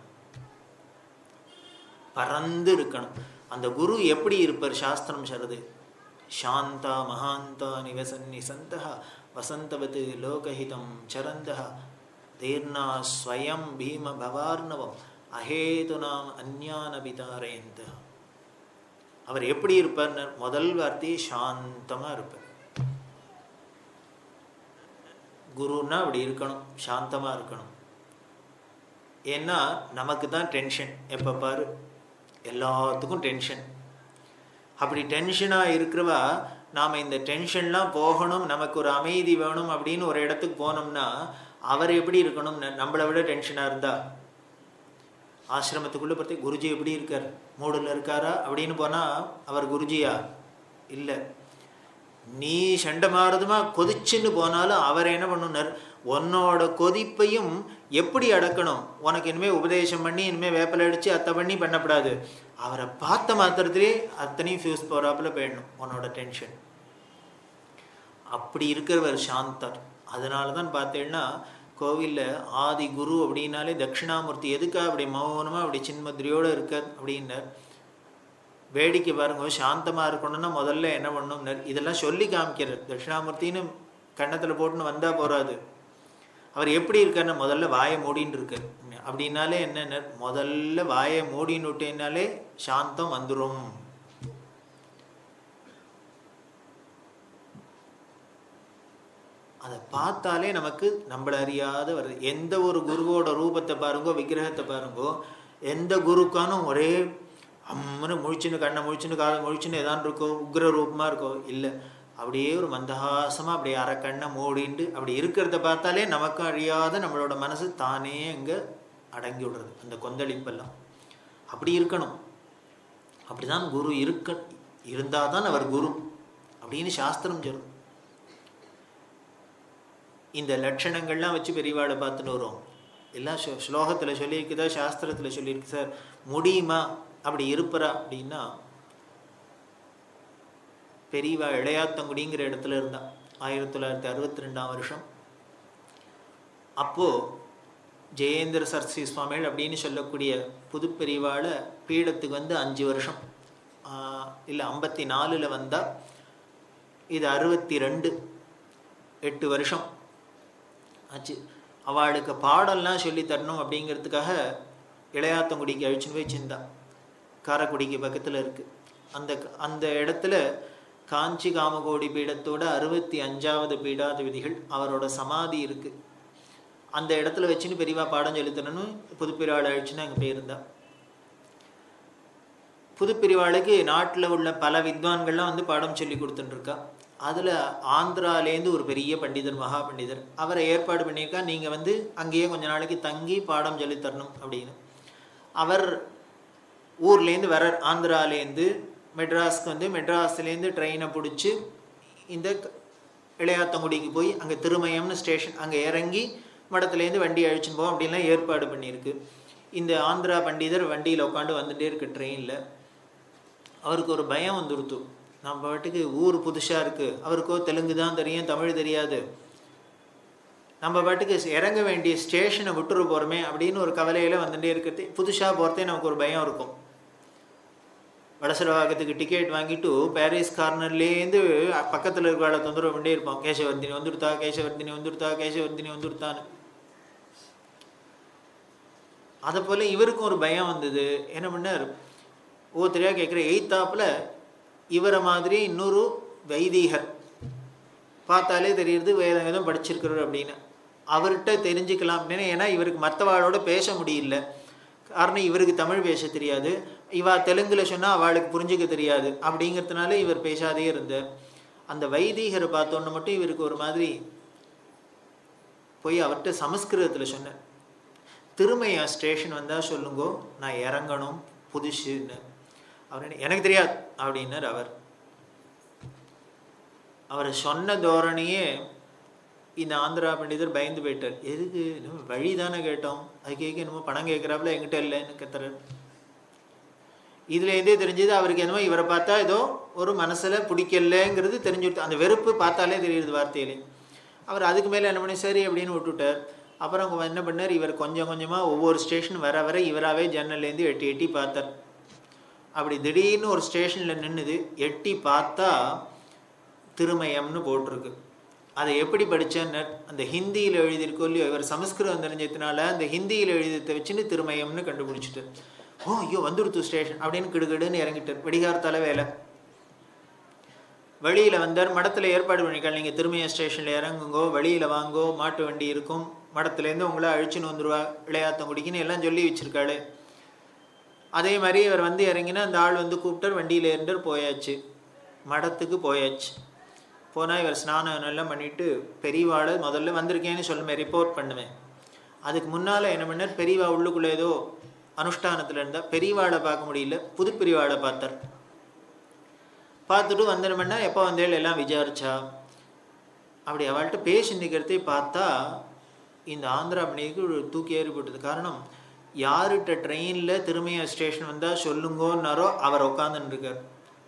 Speaker 1: பறந்து இருக்கணும். அந்த குரு எப்படி இருப்பார்? சாஸ்திரம் சொல்றது, சாந்தா மகாந்தா நிவசன்னி சந்தா வசந்தவத் லோகஹிதம் சரந்தா தீர்ணா ஸ்வயம் பீம பவார்ணவம் அஹேதுனாம் அந்யானபிதாரயந்த. அவர் எப்படி இருப்பார்? முதல் வார்த்தையே சாந்தமாக இருப்பார். குருன்னா அப்படி இருக்கணும், சாந்தமாக இருக்கணும். ஏன்னா நமக்கு தான் டென்ஷன், எப்போ பாரு எல்லாத்துக்கும் டென்ஷன். அப்படி டென்ஷனாக இருக்கிறவா நாம் இந்த டென்ஷன்லாம் போகணும், நமக்கு ஒரு அமைதி வேணும் அப்படின்னு ஒரு இடத்துக்கு போனோம்னா அவர் எப்படி இருக்கணும்? நம்மளை விட டென்ஷனாக இருந்தா ஆசிரமத்துக்குள்ளே பார்த்து குருஜி எப்படி இருக்கார், மூடில் இருக்காரா அப்படின்னு போனால் அவர் குருஜியா? இல்லை. நீ சண்டை மாறுதுமா கொதிச்சுன்னு போனாலும் அவர் என்ன பண்ணுனார்? உன்னோட கொதிப்பையும் எப்படி அடக்கணும், உனக்கு இனிமேல் உபதேசம் பண்ணி இனிமேல் வேப்பலை அடித்து அத்தை பண்ணி பண்ணப்படாது. அவரை பார்த்த மாத்திரத்திலே அத்தனையும் ஃபியூஸ் போகிறாப்புல போயிடணும் உன்னோட டென்ஷன். அப்படி இருக்கிறவர் சாந்தர். அதனால தான் பார்த்தேன்னா கோவிலில் ஆதி குரு அப்படின்னாலே தட்சிணாமூர்த்தி. எதுக்காக அப்படி மௌனமாக அப்படி சின்மத்ரியோடு இருக்கார் அப்படின்னார்? வேடிக்கை பாருங்க, சாந்தமாக இருக்கணும்னா முதல்ல என்ன பண்ணணும்னார்? இதெல்லாம் சொல்லி காமிக்கிறார். தட்சிணாமூர்த்தின்னு கன்னத்தில் போட்டுன்னு வந்தால் போகாது. அவர் எப்படி இருக்காருன்னா முதல்ல வாயை மூடின்னு இருக்கார். அப்படின்னாலே என்ன? முதல்ல வாயை மூடின்னு விட்டேன்னாலே சாந்தம் வந்துடும். அதை பார்த்தாலே நமக்கு நம்மளை அறியாத வருது. எந்த ஒரு குருவோட ரூபத்தை பாருங்கோ, விக்கிரகத்தை பாருங்கோ, எந்த குருக்கானும் ஒரே அம்மனு முழிச்சுன்னு கண்ணை முழிச்சுன்னு காலை முழிச்சுன்னு எதான் இருக்கோ, உக்ர ரூபமாக இருக்கோ? இல்லை. அப்படியே ஒரு மந்தஹாசமாக அப்படியே அரை கண்ணை மூடிண்டு அப்படி இருக்கிறத பார்த்தாலே நமக்கும் அழியாத நம்மளோட மனசு தானே அங்கே அடங்கி விடுறது, அந்த கொந்தளிப்பெல்லாம். அப்படி இருக்கணும். அப்படிதான் குரு இருந்தால் தான் அவர் குரு அப்படின்னு சாஸ்திரம் சொல்லும். இந்த லட்சணங்கள்லாம் வச்சு பெரியவாளை பார்த்துட்டு வரும். எல்லாம் ஸ்லோகத்தில் சொல்லியிருக்குதா, சாஸ்திரத்தில் சொல்லியிருக்கு. சார் முடியுமா அப்படி இருப்பரா அப்படின்னா, பெரியவா இளையாத்தங்குடிங்கிற இடத்துல இருந்தா 1962ஆம் வருஷம். அப்போது ஜெயேந்திர சரஸ்வதி சுவாமிகள் அப்படின்னு சொல்லக்கூடிய புது பெரியவாளை பீடத்துக்கு வந்து 5 வருஷம் இல்லை 54 வந்தால் இது 62, 8 வருஷம் ஆச்சு. அவளுக்கு பாடெல்லாம் சொல்லி தரணும் அப்படிங்கிறதுக்காக இளையாத்தங்குடிக்கு அழிச்சுன்னு போய் சிந்தா. காரைக்குடிக்கு பக்கத்தில் இருக்குது. அந்த இடத்துல காஞ்சி காமகோடி பீடத்தோட 65வது பீடாதிபதிகள் அவரோட சமாதி இருக்குது. அந்த இடத்துல வச்சுன்னு பெரியவா பாடம் சொல்லித்தரணும்னு புதுப்பிரிவாளை அழிச்சுன்னு அங்கே போயிருந்தா. புதுப்பிரிவாளுக்கு நாட்டில் உள்ள பல வித்வான்கள்லாம் வந்து பாடம் சொல்லி கொடுத்துட்டுருக்கா. அதில் ஆந்திராலேருந்து ஒரு பெரிய பண்டிதர், மகா பண்டிதர், அவரை ஏற்பாடு பண்ணியிருக்கா. நீங்கள் வந்து அங்கேயே கொஞ்ச நாளைக்கு தங்கி பாடம் சொல்லித்தரணும் அப்படின்னு. அவர் ஊர்லேருந்து வரார், ஆந்திராலேருந்து மெட்ராஸ்க்கு வந்து மெட்ராஸ்லேருந்து ட்ரெயினை பிடிச்சி இந்த இளையாத்தங்குடிக்கு போய் அங்கே திருமயம்னு ஸ்டேஷன் அங்கே இறங்கி மடத்துலேருந்து வண்டி அழிச்சுன்னு போவோம் அப்படின்லாம் ஏற்பாடு பண்ணியிருக்கு. இந்த ஆந்திரா பண்டிதர் வண்டியில் உட்காந்து வந்துகிட்டே இருக்கு ட்ரெயினில். அவருக்கு ஒரு பயம் வந்துடுத்து. நம்ம பாட்டுக்கு ஊர் புதுசாக இருக்குது, அவருக்கோ தெலுங்கு தான் தெரியும், தமிழ் தெரியாது. நம்ம பாட்டுக்கு இறங்க வேண்டிய ஸ்டேஷனை விட்டுரு போகிறோமே அப்படின்னு ஒரு கவலையில் வந்துகிட்டே இருக்கிறது. புதுசாக போகிறதே நமக்கு ஒரு பயம் இருக்கும். வடசரவாகத்துக்கு டிக்கெட் வாங்கிட்டு பாரிஸ் கார்னர்லேருந்து பக்கத்தில் இருக்கிற தொந்தரவு பண்ணிட்டே இருப்போம். கேசவர்தினி வந்துடுத்தா, கேசவர்தினி வந்துடுத்தா, கேசவர்தினி வந்துடுத்தான்னு. அதை போல் இவருக்கும் ஒரு பயம் வந்தது. என்ன பண்ணார், ஒவ்வொருத்தரையாக கேட்குற எய்த்தாப்பில் இவரை மாதிரி இன்னொரு வைதீகர் பார்த்தாலே தெரியுது வேதம் எதுவும் படிச்சிருக்கிறவர் அப்படின்னு. அவர்கிட்ட தெரிஞ்சுக்கலாம் அப்படின்னு. ஏன்னா இவருக்கு மற்றவாளோட பேச முடியல. காரணம் இவருக்கு தமிழ் பேச தெரியாது, இவா தெலுங்கில் சொன்னால் அவளுக்கு புரிஞ்சுக்க தெரியாது. அப்படிங்கிறதுனால இவர் பேசாதே இருந்தார். அந்த வைதீகரை பார்த்தோன்னு மட்டும் இவருக்கு ஒரு மாதிரி போய் அவர்கிட்ட சமஸ்கிருதத்தில் சொன்னேன், திருமையா ஸ்டேஷன் வந்தால் சொல்லுங்கோ, நான் இறங்கணும் புதுசுன்னு. அவர் எனக்கு தெரியாது அப்படின்னார். அவர் சொன்ன தோரணையே இந்த ஆந்திரா பண்டிதர் பயந்து போயிட்டார். எதுக்கு வழி தானே கேட்டோம், அது கேட்க என்னமோ பணம் கேட்குறாப்புல என்கிட்ட இல்லைன்னு கத்துறாரு. இதுலேருந்தே தெரிஞ்சது அவருக்கு என்னமோ இவரை பார்த்தா ஏதோ ஒரு மனசில் பிடிக்கலங்கிறது தெரிஞ்சுட்டு, அந்த வெறுப்பு பார்த்தாலே தெரியுது வார்த்தையிலே. அவர் அதுக்கு மேலே என்ன பண்ணி சரி அப்படின்னு விட்டுட்டார். அப்புறம் என்ன பண்ணார், இவர் கொஞ்சம் கொஞ்சமாக ஒவ்வொரு ஸ்டேஷன் வர வர இவராகவே ஜன்னல்லேருந்து எட்டி எட்டி பார்த்தார். அப்படி திடீர்னு ஒரு ஸ்டேஷனில் நின்றுது, எட்டி பார்த்தா திருமயம்னு போட்டிருக்கு. அதை எப்படி படித்தேன்னு அந்த ஹிந்தியில் எழுதியிருக்கோ இல்லையோ, இவர் சமஸ்கிருதம் தெரிஞ்சதுனால அந்த ஹிந்தியில் எழுதியதை வச்சுன்னு திருமயம்னு கண்டுபிடிச்சிட்டு, ஓ ஐயோ வந்துடுத்து ஸ்டேஷன் அப்படின்னு கிடுகிடுன்னு இறங்கிட்டார். வெடிகாரத்தால் வேலை. வழியில் வந்தார். மடத்தில் ஏற்பாடு பண்ணிக்கால், நீங்கள் திருமய ஸ்டேஷனில் இறங்குங்கோ, வழியில் வாங்கோ, மாட்டு வண்டி இருக்கும், மடத்துலேருந்து உங்களை அழிச்சுன்னு வந்துடுவா, இளையாத்தம் குடிக்குன்னு எல்லாம் சொல்லி வச்சுருக்காள். அதே மாதிரி இவர் வந்து இறங்கினா அந்த ஆள் வந்து கூப்பிட்டார், வண்டியில் இருந்தார், போயாச்சு, மடத்துக்கு போயாச்சு. போனால் இவர் ஸ்நானம் எல்லாம் பண்ணிவிட்டு பெரியவாளை முதல்ல வந்திருக்கேன்னு சொல்லுவேன், ரிப்போர்ட் பண்ணுவேன். அதுக்கு முன்னால் என்ன பண்ணார், பெரியவா உள்ளுக்குள்ளே ஏதோ அனுஷ்டானத்தில் இருந்தால் பெரியவாளை பார்க்க முடியல, புது பெரியவாளை பார்த்தார். பார்த்துட்டு வந்தனமென்னா எப்போ வந்தேள் எல்லாம் விசாரிச்சா. அப்படி அவள்கிட்ட பேசி நிற்கிறதே பார்த்தா இந்த ஆந்திரா பண்டிகைக்கு ஒரு தூக்கி ஏறிப்பட்டது. காரணம், யார்கிட்ட ட்ரெயினில் திருமய ஸ்டேஷன் வந்தால் சொல்லுங்கன்னாரோ அவர் உட்காந்துன்னு இருக்கார்.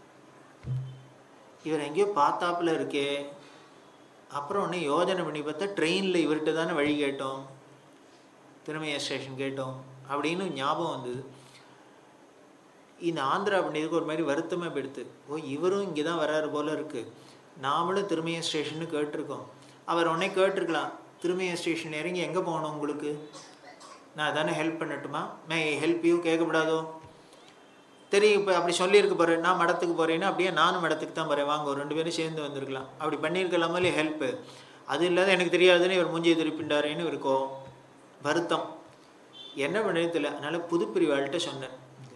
Speaker 1: இவர் எங்கேயோ பார்த்தாப்புல இருக்கே. அப்புறம் ஒன்று யோஜனை பண்ணி பார்த்தா ட்ரெயினில் இவர்கிட்ட தானே வழி கேட்டோம், திருமய ஸ்டேஷன் கேட்டோம் அப்படின்னு ஞாபகம் வந்தது. இந்த ஆந்திரா பண்டிகைக்கு ஒரு மாதிரி வருத்தமாக போயிடுது. ஓ இவரும் இங்கே தான் வராரு போல இருக்குது, நாமளும் திருமய ஸ்டேஷன்னு கேட்டிருக்கோம். அவர் உடனே கேட்டிருக்கலாம், திருமய ஸ்டேஷன் இறங்கி எங்கே போகணும் உங்களுக்கு, நான் தானே ஹெல்ப் பண்ணட்டுமா, மே ஹெல்ப் யூ கேட்கக்கூடாதோ, தெரியும். இப்போ அப்படி சொல்லியிருக்க போகிறேன், நான் மடத்துக்கு போகிறேன்னா அப்படியே நானும் மடத்துக்கு தான் போகிறேன், வாங்க ஒரு 2 பேரும் சேர்ந்து வந்திருக்கலாம், அப்படி பண்ணியிருக்கலாமே ஹெல்ப்பு. அது இல்லாத எனக்கு தெரியாதுன்னு இவர் மூஞ்சியை திருப்பிண்டாரேன்னு இருக்கும் வருத்தம். என்ன பண்ணது தெரியல. அதனால் புது பிரிவாள்கிட்ட சொன்னார்.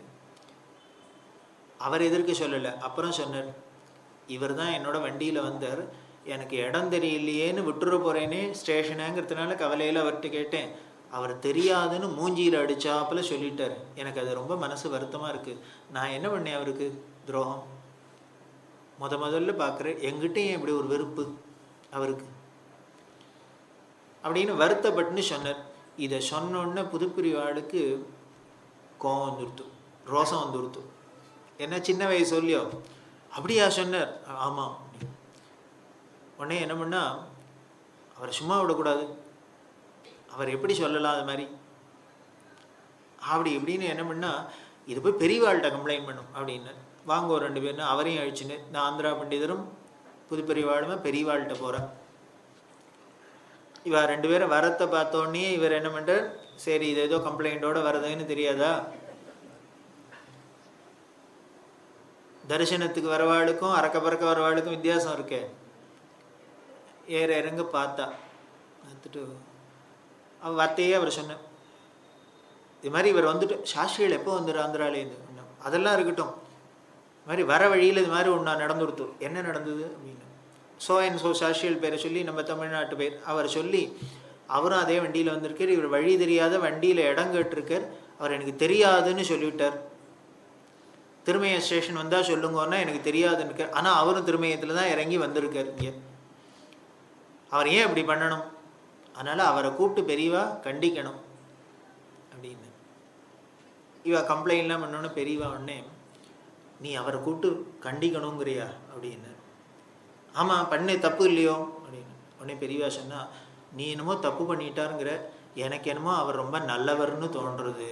Speaker 1: அவர் எதிர்க்க சொல்லலை. அப்புறம் சொன்னார், இவர் தான் என்னோட வண்டியில் வந்தார், எனக்கு இடம் தெரியலையேன்னு விட்டுற போகிறேனே ஸ்டேஷனுங்கிறதுனால கவலையில் அவர்கிட்ட கேட்டேன், அவர் தெரியாதுன்னு மூஞ்சியில் அடித்தாப்பில் சொல்லிட்டார். எனக்கு அது ரொம்ப மனசு வருத்தமாக இருக்குது. நான் என்ன பண்ணேன் அவருக்கு துரோகம், முதல்ல பார்க்குறேன், எங்கிட்டையும் இப்படி ஒரு வெறுப்பு அவருக்கு அப்படின்னு வருத்தப்பட்டுன்னு சொன்னார். இதை சொன்னோன்னே புதுப்பிரிவாளுக்கு கோவம் வந்துடுத்து, ரோசம் வந்துடுத்து. என்ன சின்ன வயசு சொல்லியோ, அப்படியா சொன்னார், ஆமாம். உடனே என்ன பண்ணா, அவரை சும்மா விடக்கூடாது, அவர் எப்படி சொல்லலாம் அது மாதிரி அப்படி இப்படின்னு என்ன பண்ணால், இது போய் பெரியவாள்கிட்ட கம்ப்ளைண்ட் பண்ணும் அப்படின்னு. வாங்க ஒரு 2 பேர்னு அவரையும் அழிச்சுன்னு இந்த ஆந்திரா பண்டிதரும் புது பெரியவாளுமே பெரியவாள்கிட்ட போகிறார். இவ 2 பேரும் வரத்தை பார்த்தோன்னே இவர் என்ன பண்ணுறார், சரி இது ஏதோ கம்ப்ளைண்ட்டோட வருதுன்னு தெரியாதா, தரிசனத்துக்கு வரவாளுக்கும் அறக்க பறக்க வரவாளுக்கும் வித்தியாசம் இருக்கே. ஏற இறங்க பார்த்தா பார்த்துட்டு அவள் வார்த்தையே அவர் சொன்னார், இது மாதிரி இவர் வந்துட்டு சாஸ்திரிகள் எப்போ வந்துடு ஆந்திராலேருந்து, அதெல்லாம் இருக்கட்டும், இது மாதிரி வர வழியில் இது மாதிரி ஒன்றா நடந்து கொடுத்து, என்ன நடந்தது அப்படின்னு ஸோ அண்ட் ஸோ சாஸ்திரிகள் பேரை சொல்லி நம்ம தமிழ்நாட்டு பேர் அவர் சொல்லி, அவரும் அதே வண்டியில் வந்திருக்கார். இவர் வழி தெரியாத வண்டியில் இடம் கேட்டிருக்கார், அவர் எனக்கு தெரியாதுன்னு சொல்லிவிட்டார். திருமய ஸ்டேஷன் வந்தால் சொல்லுங்கன்னா எனக்கு தெரியாதுன்னு இருக்கார். ஆனால் அவரும் திருமயத்தில் தான் இறங்கி வந்திருக்கார் இங்கே. அவர் ஏன் இப்படி பண்ணணும், அதனால் அவரை கூப்பிட்டு பெரியவா கண்டிக்கணும் அப்படின்னு. இவ கம்ப்ளைண்ட்லாம் பண்ணோன்னு பெரியவா உடனே, நீ அவரை கூப்பிட்டு கண்டிக்கணுங்கிறியா அப்படின்னு. ஆமாம் பண்ணு, தப்பு இல்லையோ அப்படின்னு. உடனே பெரியவா சொன்னா, நீ என்னமோ தப்பு பண்ணிட்டாருங்கிற, எனக்கு என்னமோ அவர் ரொம்ப நல்லவர்னு தோன்றுறது.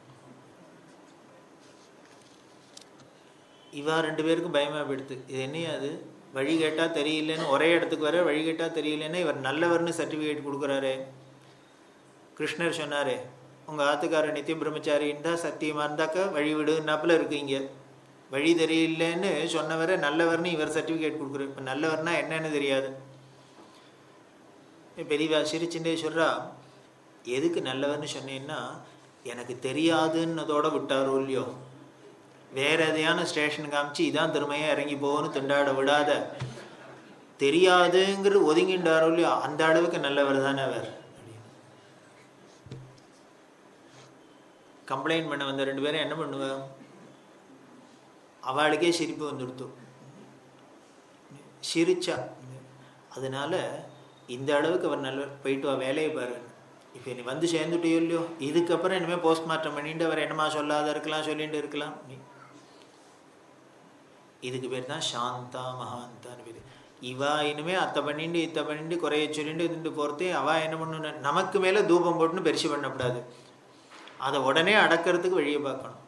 Speaker 1: இவா 2 பேருக்கும் பயமாக போயிடுது. இது என்னையா அது, வழி கேட்டால் தெரியலன்னு ஒரே இடத்துக்கு வர, வழி கேட்டால் தெரியலன்னா இவர் நல்லவர்னு சர்டிஃபிகேட் கொடுக்குறாரு. கிருஷ்ணர் சொன்னார், உங்கள் ஆத்துக்காரர் நித்திய பிரம்மச்சாரி இருந்தால் சத்தியமாக இருந்தாக்கா வழி விடுனாப்பில் இருக்கீங்க, வழி தெரியலன்னு சொன்னவரை நல்லவர்னு இவர் சர்டிஃபிகேட் கொடுக்குறாரு. இப்போ நல்லவர்னா என்னன்னு தெரியாது. பெரியவா சிரிச்சுட்டே சொல்கிறா, எதுக்கு நல்லவர்னு சொன்னேன்னா, எனக்கு தெரியாதுன்னதோடு விட்டாரோ இல்லையோ, வேற எதையான ஸ்டேஷன் காமிச்சு இதான் திறமையாக இறங்கி போகணும்னு திண்டாட விடாத, தெரியாதுங்கிற ஒதுங்கின்றாரோ இல்லையோ, அந்த அளவுக்கு நல்லவர் தானே அவர். கம்ப்ளைண்ட் பண்ண வந்த 2 பேரும் என்ன பண்ணுவேன், அவளுக்கே சிரிப்பு வந்துடுத்து, சிரிச்சா. அதனால இந்த அளவுக்கு அவர் நல்ல போயிட்டு வா வேலையை பாரு, இப்போ நீ வந்து சேர்ந்துட்டியோ இல்லையோ, இதுக்கப்புறம் இனிமேல் போஸ்ட்மார்ட்டம் பண்ணிட்டு அவர் என்னமா சொல்லாத இருக்கலாம், சொல்லிட்டு இருக்கலாம். இதுக்கு பேர் தான் சாந்தா மகாந்தான்னு பேர். இவா இனிமே அத்தை பண்ணிட்டு இத்தை பண்ணிட்டு குறைய சொல்லிட்டு இருந்துட்டு போகிறதே அவள் என்ன பண்ணு, நமக்கு மேலே தூபம் போட்டுன்னு பெருசு பண்ணக்கூடாது, அதை உடனே அடக்கிறதுக்கு வழியை பார்க்கணும்.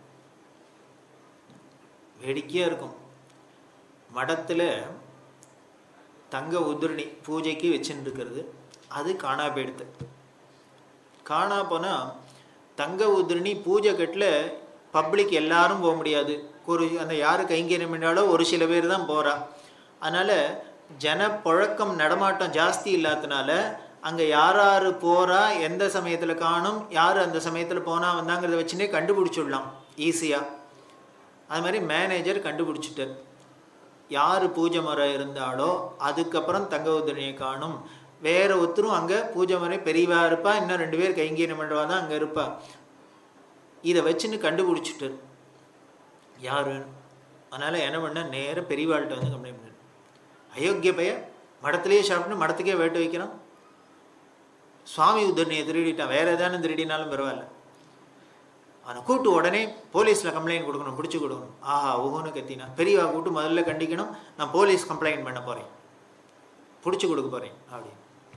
Speaker 1: வேடிக்கையாக இருக்கும், மடத்தில் தங்க உதிரணி பூஜைக்கு வச்சுட்டு இருக்கிறது, அது காணா போயிடுது. காணா போனால் தங்க உதிரணி பூஜை கட்டில் பப்ளிக் எல்லாரும் போக முடியாது, ஒரு அந்த யார் கைங்கரியம் பண்ணாலோ ஒரு சில பேர் தான் போகிறா. அதனால் ஜனப்புழக்கம் நடமாட்டம் ஜாஸ்தி இல்லாததுனால அங்கே யார் யார் போகிறா, எந்த சமயத்தில் காணும், யார் அந்த சமயத்தில் போனால் வந்தாங்கிறத வச்சுன்னே கண்டுபிடிச்சிடலாம் ஈஸியாக. அது மாதிரி மேனேஜர் கண்டுபிடிச்சிட்டார், யார் பூஜை முறை இருந்தாலோ அதுக்கப்புறம் தங்க உதிரணியை காணும், வேறு ஒருத்தரும் அங்கே பூஜை முறை பெரியவா இருப்பா, இன்னும் 2 பேர் கைங்கரியம் பண்ணுறவா தான் அங்கே இருப்பா. இதை வச்சுன்னு கண்டுபிடிச்சிட்டார் யாருன்னு. அதனால் என்ன பண்ண, நேராக பெரியவாள்கிட்ட வந்து கம்ப்ளைண்ட் பண்ணார். அயோக்கிய பையன் மடத்துலேயே சாப்பிட்டு மடத்துக்கே வேட்டு வைக்கிறான், சுவாமி உதிரணியை திருடிட்டான், வேறு எதானு திருடினாலும் பரவாயில்ல, அவனை கூப்பிட்டு உடனே போலீஸில் கம்ப்ளைண்ட் கொடுக்கணும், பிடிச்சி கொடுக்கணும். ஆஹா ஒவ்வொன்று கத்தினா, பெரியவா கூப்பிட்டு முதல்ல கண்டிக்கணும், நான் போலீஸ் கம்ப்ளைண்ட் பண்ண போகிறேன், பிடிச்சி கொடுக்க போகிறேன் அப்படி.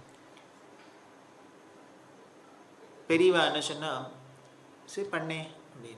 Speaker 1: பெரியவா என்ன சொன்னால், சரி பண்ணே அப்படின்னு.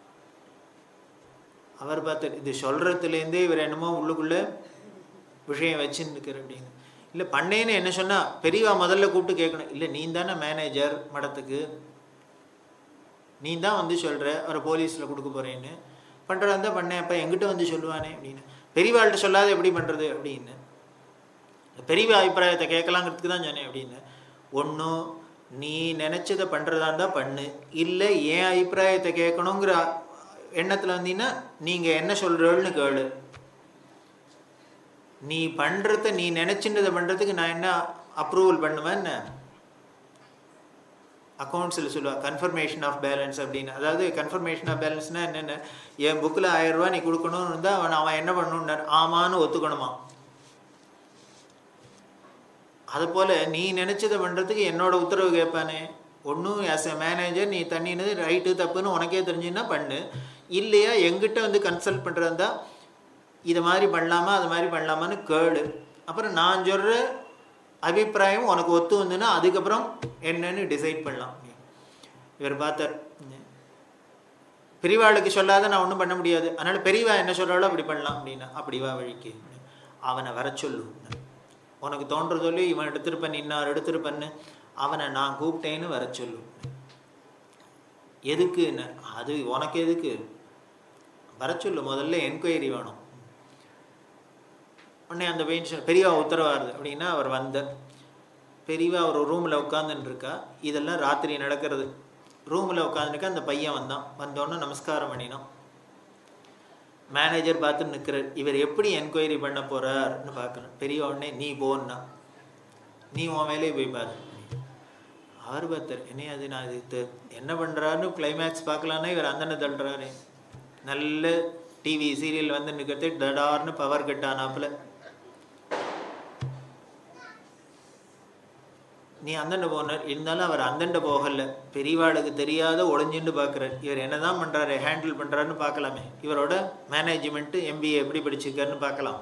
Speaker 1: அவர் பார்த்தார், இது சொல்கிறதுலேருந்தே இவர் என்னமோ உள்ளுக்குள்ளே விஷயம் வச்சுன்னு இருக்கிற அப்படின்னு. இல்லை பண்ணேன்னு என்ன சொன்னால், பெரியவா முதல்ல கூப்பிட்டு கேட்கணும், இல்லை நீ தானே மேனேஜர் மடத்துக்கு, நீ தான் வந்து சொல்கிற அவரை போலீஸில் கொடுக்க போகிறேன்னு, பண்ணுறதா இருந்தால் பண்ணேன், அப்போ எங்கிட்ட வந்து சொல்லுவானே அப்படின்னு. பெரியவாள்கிட்ட சொல்லாத எப்படி பண்ணுறது அப்படின்னு. பெரியவா அபிப்பிராயத்தை கேட்கலாங்கிறதுக்கு தான் சொன்னேன் அப்படின்னு. ஒன்றும் நீ நினச்சதை பண்ணுறதா இருந்தால் பண்ணு, இல்லை என் அபிப்பிராயத்தை கேட்கணுங்கிற எண்ணத்தில் வந்தீங்கன்னா நீங்கள் என்ன சொல்கிறேன்னு கேளு. நீ பண்ணுறத நீ நினச்சின்றதை பண்ணுறதுக்கு நான் என்ன அப்ரூவல் பண்ணுவேன் என்ன. அக்கௌண்ட்ஸில் சொல்லுவாள் கன்ஃபர்மேஷன் ஆஃப் பேலன்ஸ் அப்படின்னு. அதாவது கன்ஃபர்மேஷன் ஆஃப் பேலன்ஸ்னால் என்னென்ன, என் புக்கில் 1000 ரூபா நீ கொடுக்கணும்னு இருந்தால் அவன் என்ன பண்ணணுன்னார், ஆமான்னு ஒத்துக்கணுமா. அதுபோல் நீ நினச்சதை பண்ணுறதுக்கு என்னோட உத்தரவு கேட்பானே. ஒன்றும் ஆஸ் எ மேனேஜர் நீ தண்ணினது ரைட்டு தப்புன்னு உனக்கே தெரிஞ்சுன்னா பண்ணு, இல்லையா எங்கிட்ட வந்து கன்சல்ட் பண்ணுறதா இதை மாதிரி பண்ணலாமா அது மாதிரி பண்ணலாமான்னு கேளு. அப்புறம் நான் சொல்கிற அபிப்பிராயம் உனக்கு ஒத்து வந்துன்னா அதுக்கப்புறம் என்னன்னு டிசைட் பண்ணலாம். இவர் பார்த்தார், பெரியவாளுக்கு சொல்லாத நான் ஒன்றும் பண்ண முடியாது, அதனால் பெரியவா என்ன சொல்கிறாளோ அப்படி பண்ணலாம் அப்படின்னா. அப்படிவா வழிக்கு அவனை வர சொல்லு, உனக்கு தோன்றதோ இவன் எடுத்திருப்பேன் இன்னார் எடுத்திருப்பேன்னு, அவனை நான் கூப்பிட்டேன்னு வர சொல்லு. எதுக்குன்னு, அது உனக்கு எதுக்கு வர சொல்லு, முதல்ல என்கொயரி வேணும். உடனே அந்த பெயிண்ட் பெரியவா உத்தரவாருது அப்படின்னா அவர் வந்தார். பெரியவா ஒரு ரூமில் உட்காந்துன்னு இருக்கா, இதெல்லாம் ராத்திரி நடக்கிறது. ரூமில் உட்காந்துருக்கா, அந்த பையன் வந்தான். வந்தோடனே நமஸ்காரம் பண்ணினான். மேனேஜர் பார்த்து நிற்கிறார், இவர் எப்படி என்கொயரி பண்ண போகிறார்னு பார்க்கணும். பெரியவா உடனே நீ போன்னா, நீ உன் வேலையை போய் பாரு. அவர் பார்த்தார், என்ன அது நான் இது என்ன பண்ணுறாருன்னு கிளைமேக்ஸ் பார்க்கலான்னா இவர் அந்தன தள்ளுறாரு. நல்ல டிவி சீரியல் வந்து நிற்கிறது, டடார்னு பவர் கட் ஆனாப்புல. நீ அந்தண்ட போனார், இருந்தாலும் அவர் அந்தண்ட போகலை. பெரியவாளுக்கு தெரியாத ஒளிஞ்சுன்னு பார்க்குறார். இவர் என்ன தான் பண்ணுறாரு, ஹேண்டில் பண்ணுறாருன்னு பார்க்கலாமே. இவரோட மேனேஜ்மெண்ட்டு MBA எப்படி படிச்சிருக்காருன்னு பார்க்கலாம்.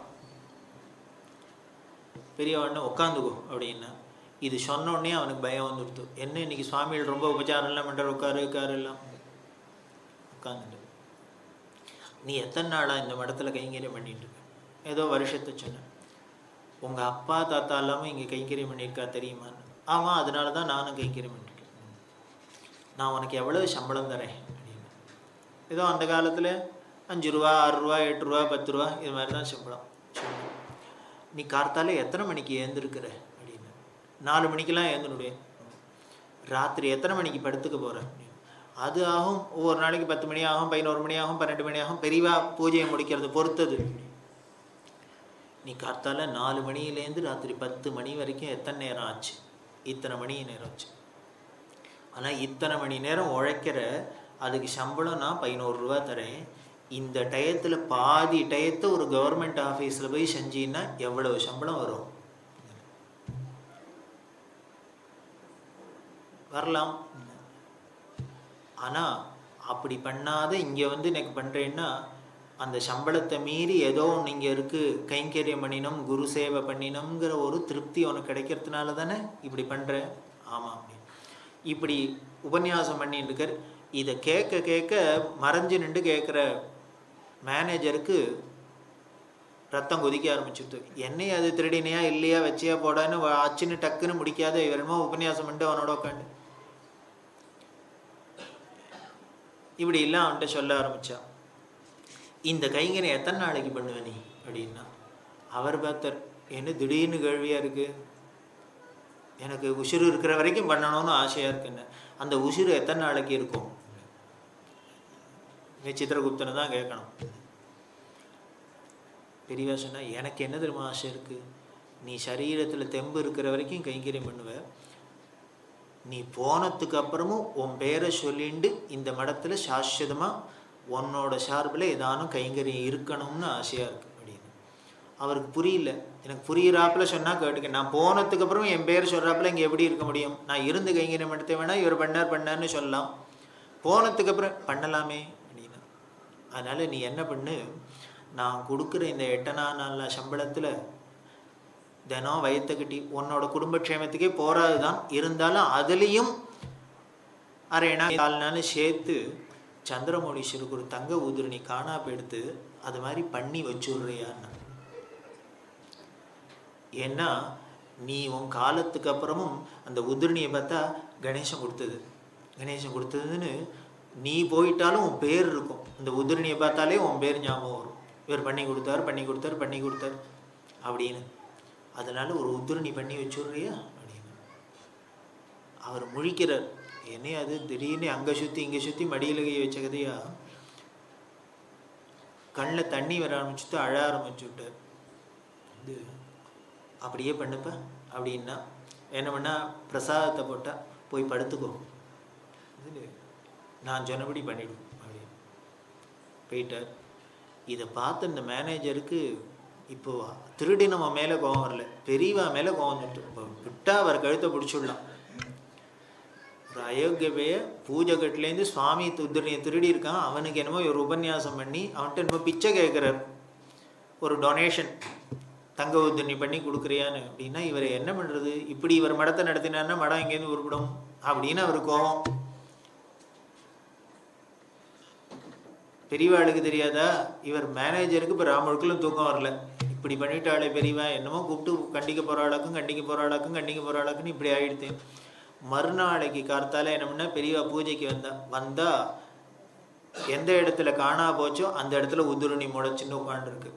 Speaker 1: பெரியவாண்ணே உட்காந்துக்கோ அப்படின்னா. இது சொன்னோடனே அவனுக்கு பயம் வந்துடுத்து. என்ன இன்னைக்கு சுவாமிகள் ரொம்ப உபச்சாரம்லாம் பண்ணுறார், உட்காரு எல்லாம் உட்காந்துட்டு. நீ எத்தனை நாளாக இந்த மடத்தில் கைங்கரியம் பண்ணிட்டு இருக்க? ஏதோ வருஷத்தை சொன்னேன். உங்கள் அப்பா தாத்தா எல்லாமே இங்கே கைங்கரியம் பண்ணியிருக்கா தெரியுமான்னு. ஆமாம், அதனால தான் நானும் கைங்கரியம் பண்ணியிருக்கேன். நான் உனக்கு எவ்வளோ சம்பளம் தரேன் அப்படின்னு. ஏதோ அந்த காலத்தில் 5 ரூபா 6 ரூபா 8 ரூபா 10 ரூபா இது மாதிரி தான் சம்பளம். நீ கார்த்தால எத்தனை மணிக்கு ஏந்திருக்கிற அப்படின்னு. 4 மணிக்கெலாம் ஏந்தினுடைய. ராத்திரி எத்தனை மணிக்கு படுத்துக்க போகிற அப்படின்னு. அது ஆகும், ஒவ்வொரு நாளைக்கு 10 மணி ஆகும், 11 மணி ஆகும், 12 மணி ஆகும், பெரியவா பூஜையை முடிக்கிறது பொறுத்தது. நீ கார்த்தால 4 மணிலேருந்து ராத்திரி 10 மணி வரைக்கும் எத்தனை நேரம் ஆச்சு? இத்தனை மணி நேரம் ஆச்சு. ஆனால் இத்தனை மணி நேரம் உழைக்கிற, அதுக்கு சம்பளம் நான் 11 ரூபா தரேன். இந்த டயத்தில் பாதி டயத்தை ஒரு கவர்மெண்ட் ஆஃபீஸில் போய் செஞ்சீன்னா எவ்வளவு சம்பளம் வரும்? வரலாம். ஆனால் அப்படி பண்ணாத இங்கே வந்து எனக்கு பண்ணுறேன்னா அந்த சம்பளத்தை மீறி ஏதோ ஒன்று இங்கே இருக்குது, கைங்கரியம் பண்ணினோம், குரு சேவை பண்ணினோங்கிற ஒரு திருப்தி உனக்கு கிடைக்கிறதுனால தானே இப்படி பண்ணுற. ஆமாம், அப்படி இப்படி உபன்யாசம் பண்ணிட்டு இருக்கார். இதை கேட்க கேட்க மறைஞ்சு நின்று கேட்குற மேனேஜருக்கு ரத்தம் கொதிக்க ஆரம்பிச்சுட்டு, என்னை அது திருடினையா இல்லையா வச்சியா போடான்னு ஆச்சுன்னு டக்குன்னு முடிக்காத இவரமா உபன்யாசம் பண்ணிட்டு அவனோட உட்காந்து இப்படி எல்லாம் அவன்கிட்ட சொல்ல ஆரம்பித்தான். இந்த கைங்கனை எத்தனை நாளைக்கு பண்ணுவ நீ அப்படின்னா, அவர் பார்த்தார், என்ன திடீர்னு கேள்வியாக இருக்குது, எனக்கு உசுறு இருக்கிற வரைக்கும் பண்ணணும்னு ஆசையாக இருக்குன்னு. அந்த உசுறு எத்தனை நாளைக்கு இருக்கும்? சித்திரகுப்தனை தான் கேட்கணும். பெரியவா சொன்னால், எனக்கு என்ன தெரியுமா ஆசை இருக்குது, நீ சரீரத்தில் தெம்பு இருக்கிற வரைக்கும் கைங்கரியம் பண்ணுவ, நீ போனதுக்கு அப்புறமும் உன் பேரை சொல்லிண்டு இந்த மடத்தில் சாஸ்வதமாக உன்னோட சார்பில் ஏதானும் கைங்கரியம் இருக்கணும்னு ஆசையாக இருக்குது அப்படின்னு. அவருக்கு புரியல. எனக்கு புரியிறாப்புல சொன்னால் கேட்டுக்க, நான் போனதுக்கு அப்புறம் என் பேர் சொல்கிறாப்புல இங்கே எப்படி இருக்க முடியும்? நான் இருந்து கைங்கரியம் எடுத்த வேணா இவர் பண்ணார்னு சொல்லலாம், போனதுக்கு அப்புறம் பண்ணலாமே அப்படின்னு. அதனால் நீ என்ன பண்ணு, நான் கொடுக்குற இந்த 8 சம்பளத்தில் தினம் வயத்தை கட்டி உன்னோட குடும்பக்ஷேமத்துக்கே போராது தான், இருந்தாலும் அதுலேயும் அரைனா 4 நாள் சேர்த்து சந்திரமௌலீஸ்வருக்கு ஒரு தங்க ஊதுரணி காணாப்ப எடுத்து அது மாதிரி பண்ணி வச்சுடுறியான்னு. ஏன்னா நீ உன் காலத்துக்கு அப்புறமும் அந்த உதிரணியை பார்த்தா கணேசன் கொடுத்ததுன்னு நீ போயிட்டாலும் உன் பேர் இருக்கும். இந்த உதிரணியை பார்த்தாலே உன் பேர் ஞாபகம் வரும், இவர் பண்ணி கொடுத்தார் அப்படின்னு. அதனால ஒரு உதிரணி பண்ணி வச்சுடுறியா அப்படின்னு. அவர் முழிக்கிறார். என்ன அது திடீர்னு அங்கே சுற்றி இங்கே சுற்றி மடியில் கை வச்ச கதையா, கண்ணில் தண்ணி வர ஆரம்பிச்சுட்டு அழ ஆரம்பிச்சுட்டார். இது அப்படியே பண்ணுப்ப அப்படின்னா என்ன பண்ணா, பிரசாதத்தை போட்டால் போய் படுத்துக்கோ, நான் சொன்னபடி பண்ணிவிடும் அப்படின்னு போயிட்டார். இதை பார்த்து இந்த மேனேஜருக்கு இப்போ திருடி நம்ம மேலே கோவம் வரல, பெரியவா மேலே கோவம் வந்துட்டு விட்டா அவர் கழுத்தை பிடிச்சிடலாம். ஒரு அயோக்கிய பூஜை கட்டிலேருந்து சுவாமி உதிரணியை திருடி இருக்கான், அவனுக்கு என்னமோ ஒரு உபன்யாசம் பண்ணி அவன்கிட்ட என்னமோ பிச்சை கேட்குறார், ஒரு டொனேஷன் தங்க உதிரணி பண்ணி கொடுக்குறியான்னு. அப்படின்னா இவரை என்ன பண்ணுறது, இப்படி இவர் மடத்தை நடத்தினார்னா மடம் எங்கேருந்து உருப்பிடும் அப்படின்னு அவர் கோவம். பெரியவாளுக்கு தெரியாதா, இவர் மேனேஜருக்கு இப்போ ராமுழுக்கலும் தூக்கம் வரல, இப்படி பண்ணிட்டாளே பெரியவா, என்னமோ கூப்பிட்டு கண்டிக்க போகிறாளாக்குன்னு இப்படி ஆகிடுது. மறுநாளைக்கு கார்த்தால என்ன பண்ணா, பெரியவா பூஜைக்கு வந்தா எந்த இடத்துல காணா போச்சோ அந்த இடத்துல உதிரணி முளைச்சின்னு உட்காந்துருக்கு.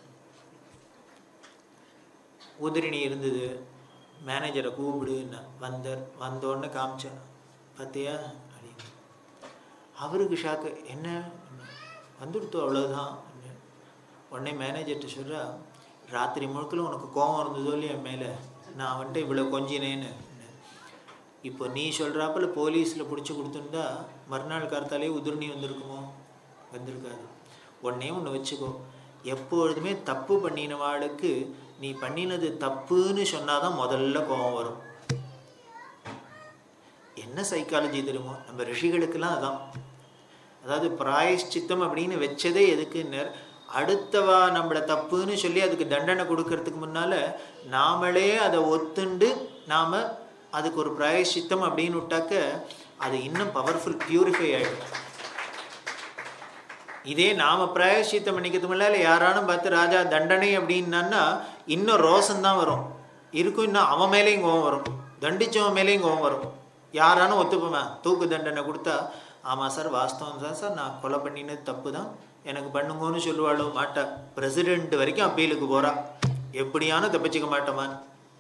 Speaker 1: உதிரணி இருந்தது. மேனேஜரை கூப்பிடுன்னு வந்தோடனே காமிச்சா, பார்த்தியா அப்படின்னு. அவருக்கு ஷாக்கு, என்ன வந்துடுத்தோ அவ்வளோதான். உடனே மேனேஜர்கிட்ட சொல்கிறா, ராத்திரி முழுக்கில் உனக்கு கோபம் இருந்ததோ இல்லையா என் மேலே, நான் வந்துட்டு இவ்வளோ கொஞ்சினேன்னு. இப்போ நீ சொல்கிறாப்பில் போலீஸில் பிடிச்சி கொடுத்துருந்தா மறுநாள் கார்த்தாலே உதிரணி வந்திருக்காது. ஒன்று வச்சுக்கோ, எப்பொழுதுமே தப்பு பண்ணினவாளுக்கு நீ பண்ணினது தப்புன்னு சொன்னாதான் முதல்ல கோபம் வரும். என்ன சைக்காலஜி தெரியுமோ, நம்ம ரிஷிகளுக்கெல்லாம் அதான். அதாவது பிராயஷ்சித்தம் அப்படின்னு வச்சதே எதுக்குன்னு, அடுத்தவா நம்மளை தப்புன்னு சொல்லி அதுக்கு தண்டனை கொடுக்கறதுக்கு முன்னால் நாமளே அதை ஒத்துண்டு நாம் அதுக்கு ஒரு பிராயஷ்சித்தம் அப்படின்னு விட்டாக்க அது இன்னும் பவர்ஃபுல், பியூரிஃபை ஆகிடும். இதே நாம் பிராயஷ்சித்தம் பண்ணிக்கிறதுக்கு முன்னால் யாரானும் பார்த்து ராஜா தண்டனை அப்படின்னா இன்னும் ரோசம்தான் வரும் இருக்கும், இன்னும் அவன் மேலேயும் கோவம் வரும், தண்டிச்சவன் மேலேயும் கோவம் வரும். யாரானும் ஒத்துப்போமா, தூக்கு தண்டனை கொடுத்தா ஆமாம் சார் வாஸ்தவம் தான் சார், நான் கொலை பண்ணினது தப்பு தான், எனக்கு பண்ணுங்கன்னு சொல்லுவாளோ மாட்டா. பிரசிடென்ட் வரைக்கும் அப்பீலுக்கு போகிறா, எப்படியானு தப்பிச்சிக்க மாட்டோமான்னு.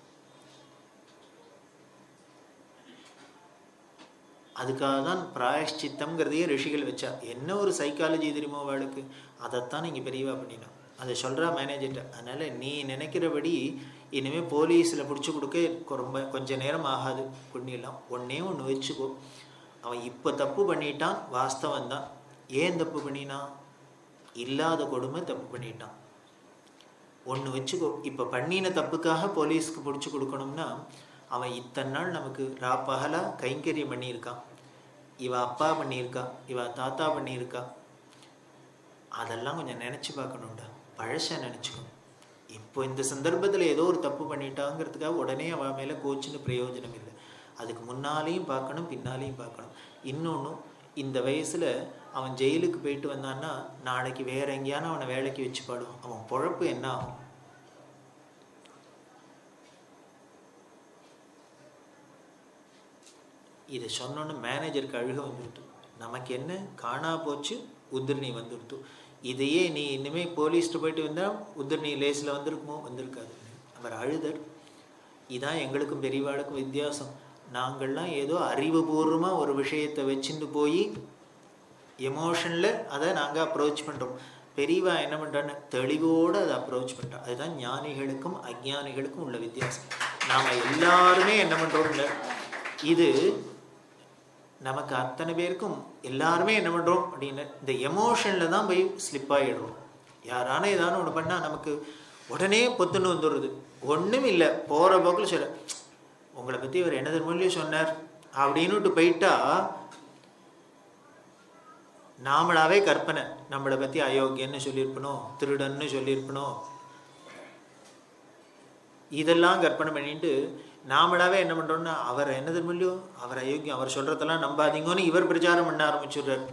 Speaker 1: அதுக்காக தான் பிராயஷ்சித்தம்ங்கிறதையே ரிஷிகள் வச்சா. என்ன ஒரு சைக்காலஜி தெரியுமோ அவளுக்கு, அதைத்தான் நீங்கள் பெரியவா பண்ணினோம். அதை சொல்கிறா மேனேஜர்கிட்ட. அதனால் நீ நினைக்கிறபடி இனிமேல் போலீஸில் பிடிச்சி கொடுக்க கொஞ்சம் நேரம் ஆகாது, பண்ணிடலாம். ஒன்று வச்சுக்கோ, அவன் இப்போ தப்பு பண்ணிட்டான், வாஸ்தவம் தான். ஏன் தப்பு பண்ணினான், இல்லாத கொடுமை தப்பு பண்ணிட்டான். ஒன்று வச்சுக்கோ, இப்போ பண்ணின தப்புக்காக போலீஸ்க்கு பிடிச்சி கொடுக்கணும்னா அவன் இத்தனை நாள் நமக்கு ராப்பகலாக கைங்கரியம் பண்ணியிருக்கான். இவ அப்பா பண்ணியிருக்கா, இவ தாத்தா பண்ணியிருக்கா. அதெல்லாம் கொஞ்சம் நினச்சி பார்க்கணும்டா. பழச நினச்சிக்கணும். இப்போ இந்த சந்தர்ப்பத்தில் ஏதோ ஒரு தப்பு பண்ணிட்டாங்கிறதுக்காக உடனே அவன் மேலே கோச்சுன்னு பிரயோஜனம் இல்லை. அதுக்கு முன்னாலேயும் பார்க்கணும், பின்னாலேயும் பார்க்கணும். இன்னொன்று, இந்த வயசில் அவன் ஜெயிலுக்கு போயிட்டு வந்தான்னா நாளைக்கு வேற எங்கேயான அவனை வேலைக்கு வச்சு பாடும். அவன் பொழப்பு என்ன ஆகும்? இதை சொன்னோன்னு மேனேஜருக்கு அழுக வந்துடுத்து. நமக்கு என்ன காணா போச்சு, உதிர்ணி வந்துடுத்து. இதையே நீ இனிமேல் போலீஸ்ட்டு போயிட்டு வந்தால் உதிர்ணி லேஸில் வந்திருக்குமோ? வந்திருக்காது. அவர் அழுதர். இதான் எங்களுக்கும் பெரியவாளுக்கும் வித்தியாசம். நாங்கள்லாம் ஏதோ அறிவுபூர்வமாக ஒரு விஷயத்தை வச்சுட்டு போய் எமோஷனில் அதை நாங்கள் அப்ரோச் பண்ணுறோம். பெரியவா என்ன பண்ணுறான்னு தெளிவோடு அதை அப்ரோச் பண்ணுறோம். அதுதான் ஞானிகளுக்கும் அஜ்ஞானிகளுக்கும் உள்ள வித்தியாசம். நாம் எல்லாருமே என்ன பண்ணுறோம்ல, இது நமக்கு அத்தனை பேருக்கும் எல்லாருமே என்ன பண்ணுறோம் அப்படின்னு இந்த எமோஷனில் தான் போய் ஸ்லிப் ஆகிடுறோம். யாரான ஏதானு ஒன்று பண்ணால் நமக்கு உடனே பொத்துன்னு வந்துடுறது. ஒன்றும் இல்லை, போகிற போக்கில் சொல்ல உங்களை பற்றி அவர் என்ன தெரியுமோ சொன்னார் அப்படின்னுட்டு போயிட்டா நாமளாவே கற்பனை. நம்மளை பற்றி அயோக்கியன்னு சொல்லியிருப்பணும், திருடன்னு சொல்லியிருப்பணும், இதெல்லாம் கற்பனை பண்ணிட்டு நாமளாவே என்ன பண்ணுறோம்னா அவர் என்ன தெரியுமோ, அவர் அயோக்கியம், அவர் சொல்கிறதெல்லாம் நம்பாதீங்கன்னு இவர் பிரச்சாரம் பண்ண ஆரம்பிச்சுடுறார்.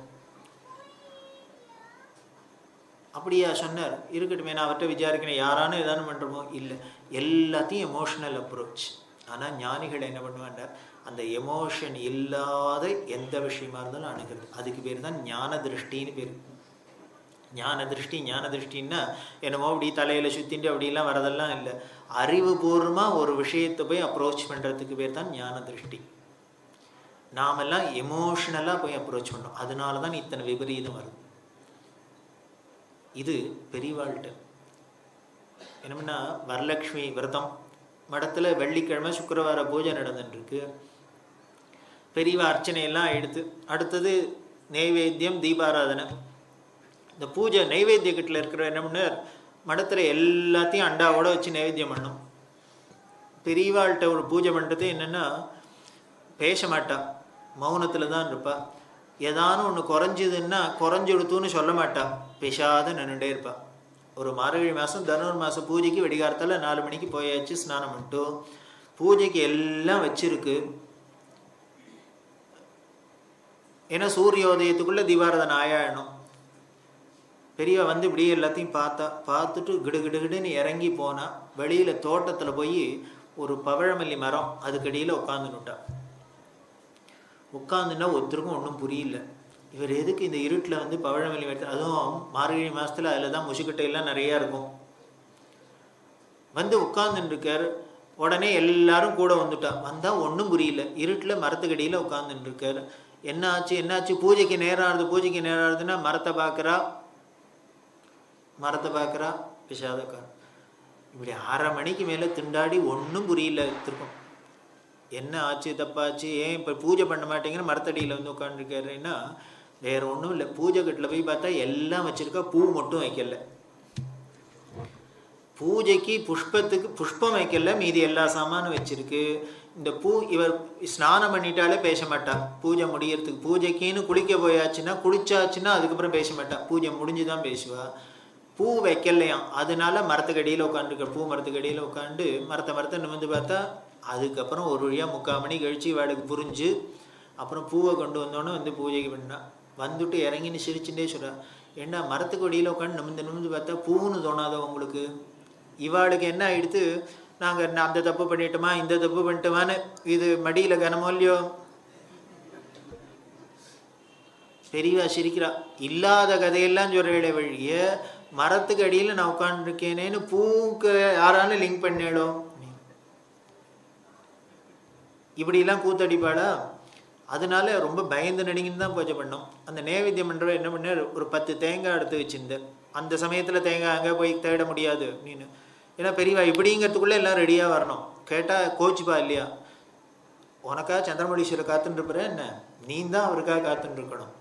Speaker 1: அப்படியா சொன்னார், இருக்கட்டுமே நான் அவர்கிட்ட விசாரிக்கிறேன், யாரானு ஏதானு பண்ணுறோமோ? இல்லை, எல்லாத்தையும் எமோஷனல் அப்ரோச். ஆனால் ஞானிகள் என்ன பண்ணுவாண்டார், அந்த எமோஷன் இல்லாத எந்த விஷயமா இருந்தாலும் அணுகிறது. அதுக்கு பேர் தான் ஞான திருஷ்டின்னு பேர். ஞான திருஷ்டின்னா என்னமோ அப்படி தலையில் சுற்றிட்டு அப்படிலாம் வரதெல்லாம் இல்லை. அறிவுபூர்வமாக ஒரு விஷயத்தை போய் அப்ரோச் பண்ணுறதுக்கு பேர் தான் ஞான திருஷ்டி. நாமெல்லாம் எமோஷனலாக போய் அப்ரோச் பண்ணோம். அதனால தான் இத்தனை விபரீதம் வருது. இது பெரியவாழ்கிட்ட என்னமுன்னா, வரலட்சுமி விரதம் மடத்தில் வெள்ளிக்கிழமை சுக்கிரவார பூஜை நடந்துட்டுருக்கு. பெரியவா அர்ச்சனையெல்லாம் எடுத்து அடுத்தது நைவேத்தியம், தீபாராதனை. இந்த பூஜை நைவேத்திய கிட்ட இருக்கிற என்ன பண்ணார், மடத்தில் எல்லாத்தையும் அண்டாவோட வச்சு நைவேத்தியம் பண்ணும். பெரியவாள்கிட்ட ஒரு பூஜை பண்ணுறது என்னென்னா, பேச மாட்டா, மௌனத்தில் தான் இருப்பா. ஏதானும் ஒன்று குறைஞ்சிதுன்னா குறைஞ்சிடுத்துன்னு சொல்ல மாட்டா, பேசாத நின்றுட்டே இருப்பா. ஒரு மார்கழி மாதம் தனுர் மாதம் பூஜைக்கு வெடிகாரத்தில் 4 மணிக்கு போயாச்சு, ஸ்நானம் பண்ணிட்டு பூஜைக்கு எல்லாம் வச்சிருக்கு. ஏன்னா சூரியோதயத்துக்குள்ளே தீபாராதனை ஆயாடணும். பெரியவா வந்து இப்படி எல்லாத்தையும் பார்த்துட்டு கிடுகிடுன்னு இறங்கி போனால் வெளியில் தோட்டத்தில் போய் ஒரு பவழமல்லி மரம் அதுக்கடியில் உட்காந்துனுட்டா. உட்காந்துன்னா ஒருத்தருக்கும் ஒன்றும் புரியல, இவர் எதுக்கு இந்த இருட்டில் வந்து பவழமல்லி மரத்தில், அதுவும் மார்கழி மாதத்தில் அதில் தான் முசுக்கட்டையெல்லாம் நிறையா இருக்கும். வந்து உட்காந்துருக்கார். உடனே எல்லாரும் கூட வந்துட்டா. வந்தால் ஒன்றும் புரியல, இருட்டில் மரத்துக்கடியில் உட்காந்துருக்கார். என்னாச்சு பூஜைக்கு நேரம் ஆகுதுன்னா மரத்தை பார்க்குறா பிசாதக்கார். இப்படி 1/2 மணிக்கு மேலே திண்டாடி ஒன்றும் புரியல. திருப்பம் என்ன ஆச்சு, தப்பாச்சு, ஏன் இப்போ பூஜை பண்ண மாட்டேங்கிற மரத்தடியில் வந்து உட்காந்துருக்காருன்னா வேற ஒன்றும் இல்லை. பூஜை கட்டில் போய் பார்த்தா எல்லாம் வச்சிருக்கா, பூ மட்டும் வைக்கல. பூஜைக்கு புஷ்பம் வைக்கல, மீதி எல்லா சாமானும் வச்சிருக்கு. இந்த இவர் ஸ்நானம் பண்ணிட்டாலே பேச மாட்டா. பூஜை முடியறதுக்கு பூஜைக்குன்னு குளிக்க போயாச்சுன்னா குளிச்சாச்சுன்னா அதுக்கப்புறம் பேச மாட்டா, பூஜை முடிஞ்சுதான் பேசுவா. பூ வைக்கலையாம், அதனால மரத்துக்கடியில் உட்காந்துருக்க. பூ மரத்துக்கடியில் உட்காந்து மரத்தை நிமிர்ந்து பார்த்தா அதுக்கப்புறம் ஒரு வழியாக 3/4 மணி கழிச்சு வாடகை புரிஞ்சு அப்புறம் பூவை கொண்டு வந்தோன்னே வந்து பூஜைக்கு பண்ணா. வந்துட்டு இறங்கின்னு சிரிச்சுட்டே சொல்கிறா, ஏன்னா மரத்துக்கு அடியில் உட்காந்து நிமிர்ந்து பார்த்தா பூன்னு தோணாதோ உங்களுக்கு? இவாளுக்கு என்ன ஆகிடுத்து, நாங்கள் அந்த தப்பு பண்ணிட்டோமா இந்த தப்பு பண்ணிட்டோமான்னு இது மடியில் கனமோ இல்லையோ. பெரியவா சிரிக்கிறா, இல்லாத கதையெல்லாம் சொல்கிற வழிய மரத்துக்கு அடியில் நான் உட்காந்துருக்கேனேன்னு பூக்கு யாராலும் லிங்க் பண்ணிடும். இப்படிலாம் கூத்தடிப்பாளா? அதனால ரொம்ப பயந்து நடிங்கன்னு தான் பூஜை பண்ணோம். அந்த நைவேத்தியம் பண்ணுறவ என்ன பண்ணார், ஒரு 10 தேங்காய் எடுத்து வச்சிருந்தேன். அந்த சமயத்தில் தேங்காய் அங்கே போய் தேட முடியாது அப்படின்னு. ஏன்னா பெரியவா இப்படிங்கிறதுக்குள்ளே எல்லாம் ரெடியாக வரணும். கேட்டால் கோச்சிப்பா இல்லையா, உனக்காக சந்திரமௌலீஸ்வரர் காத்துட்டுருப்புற என்ன, நீ தான் அவருக்காக காத்துட்டுருக்கணும்.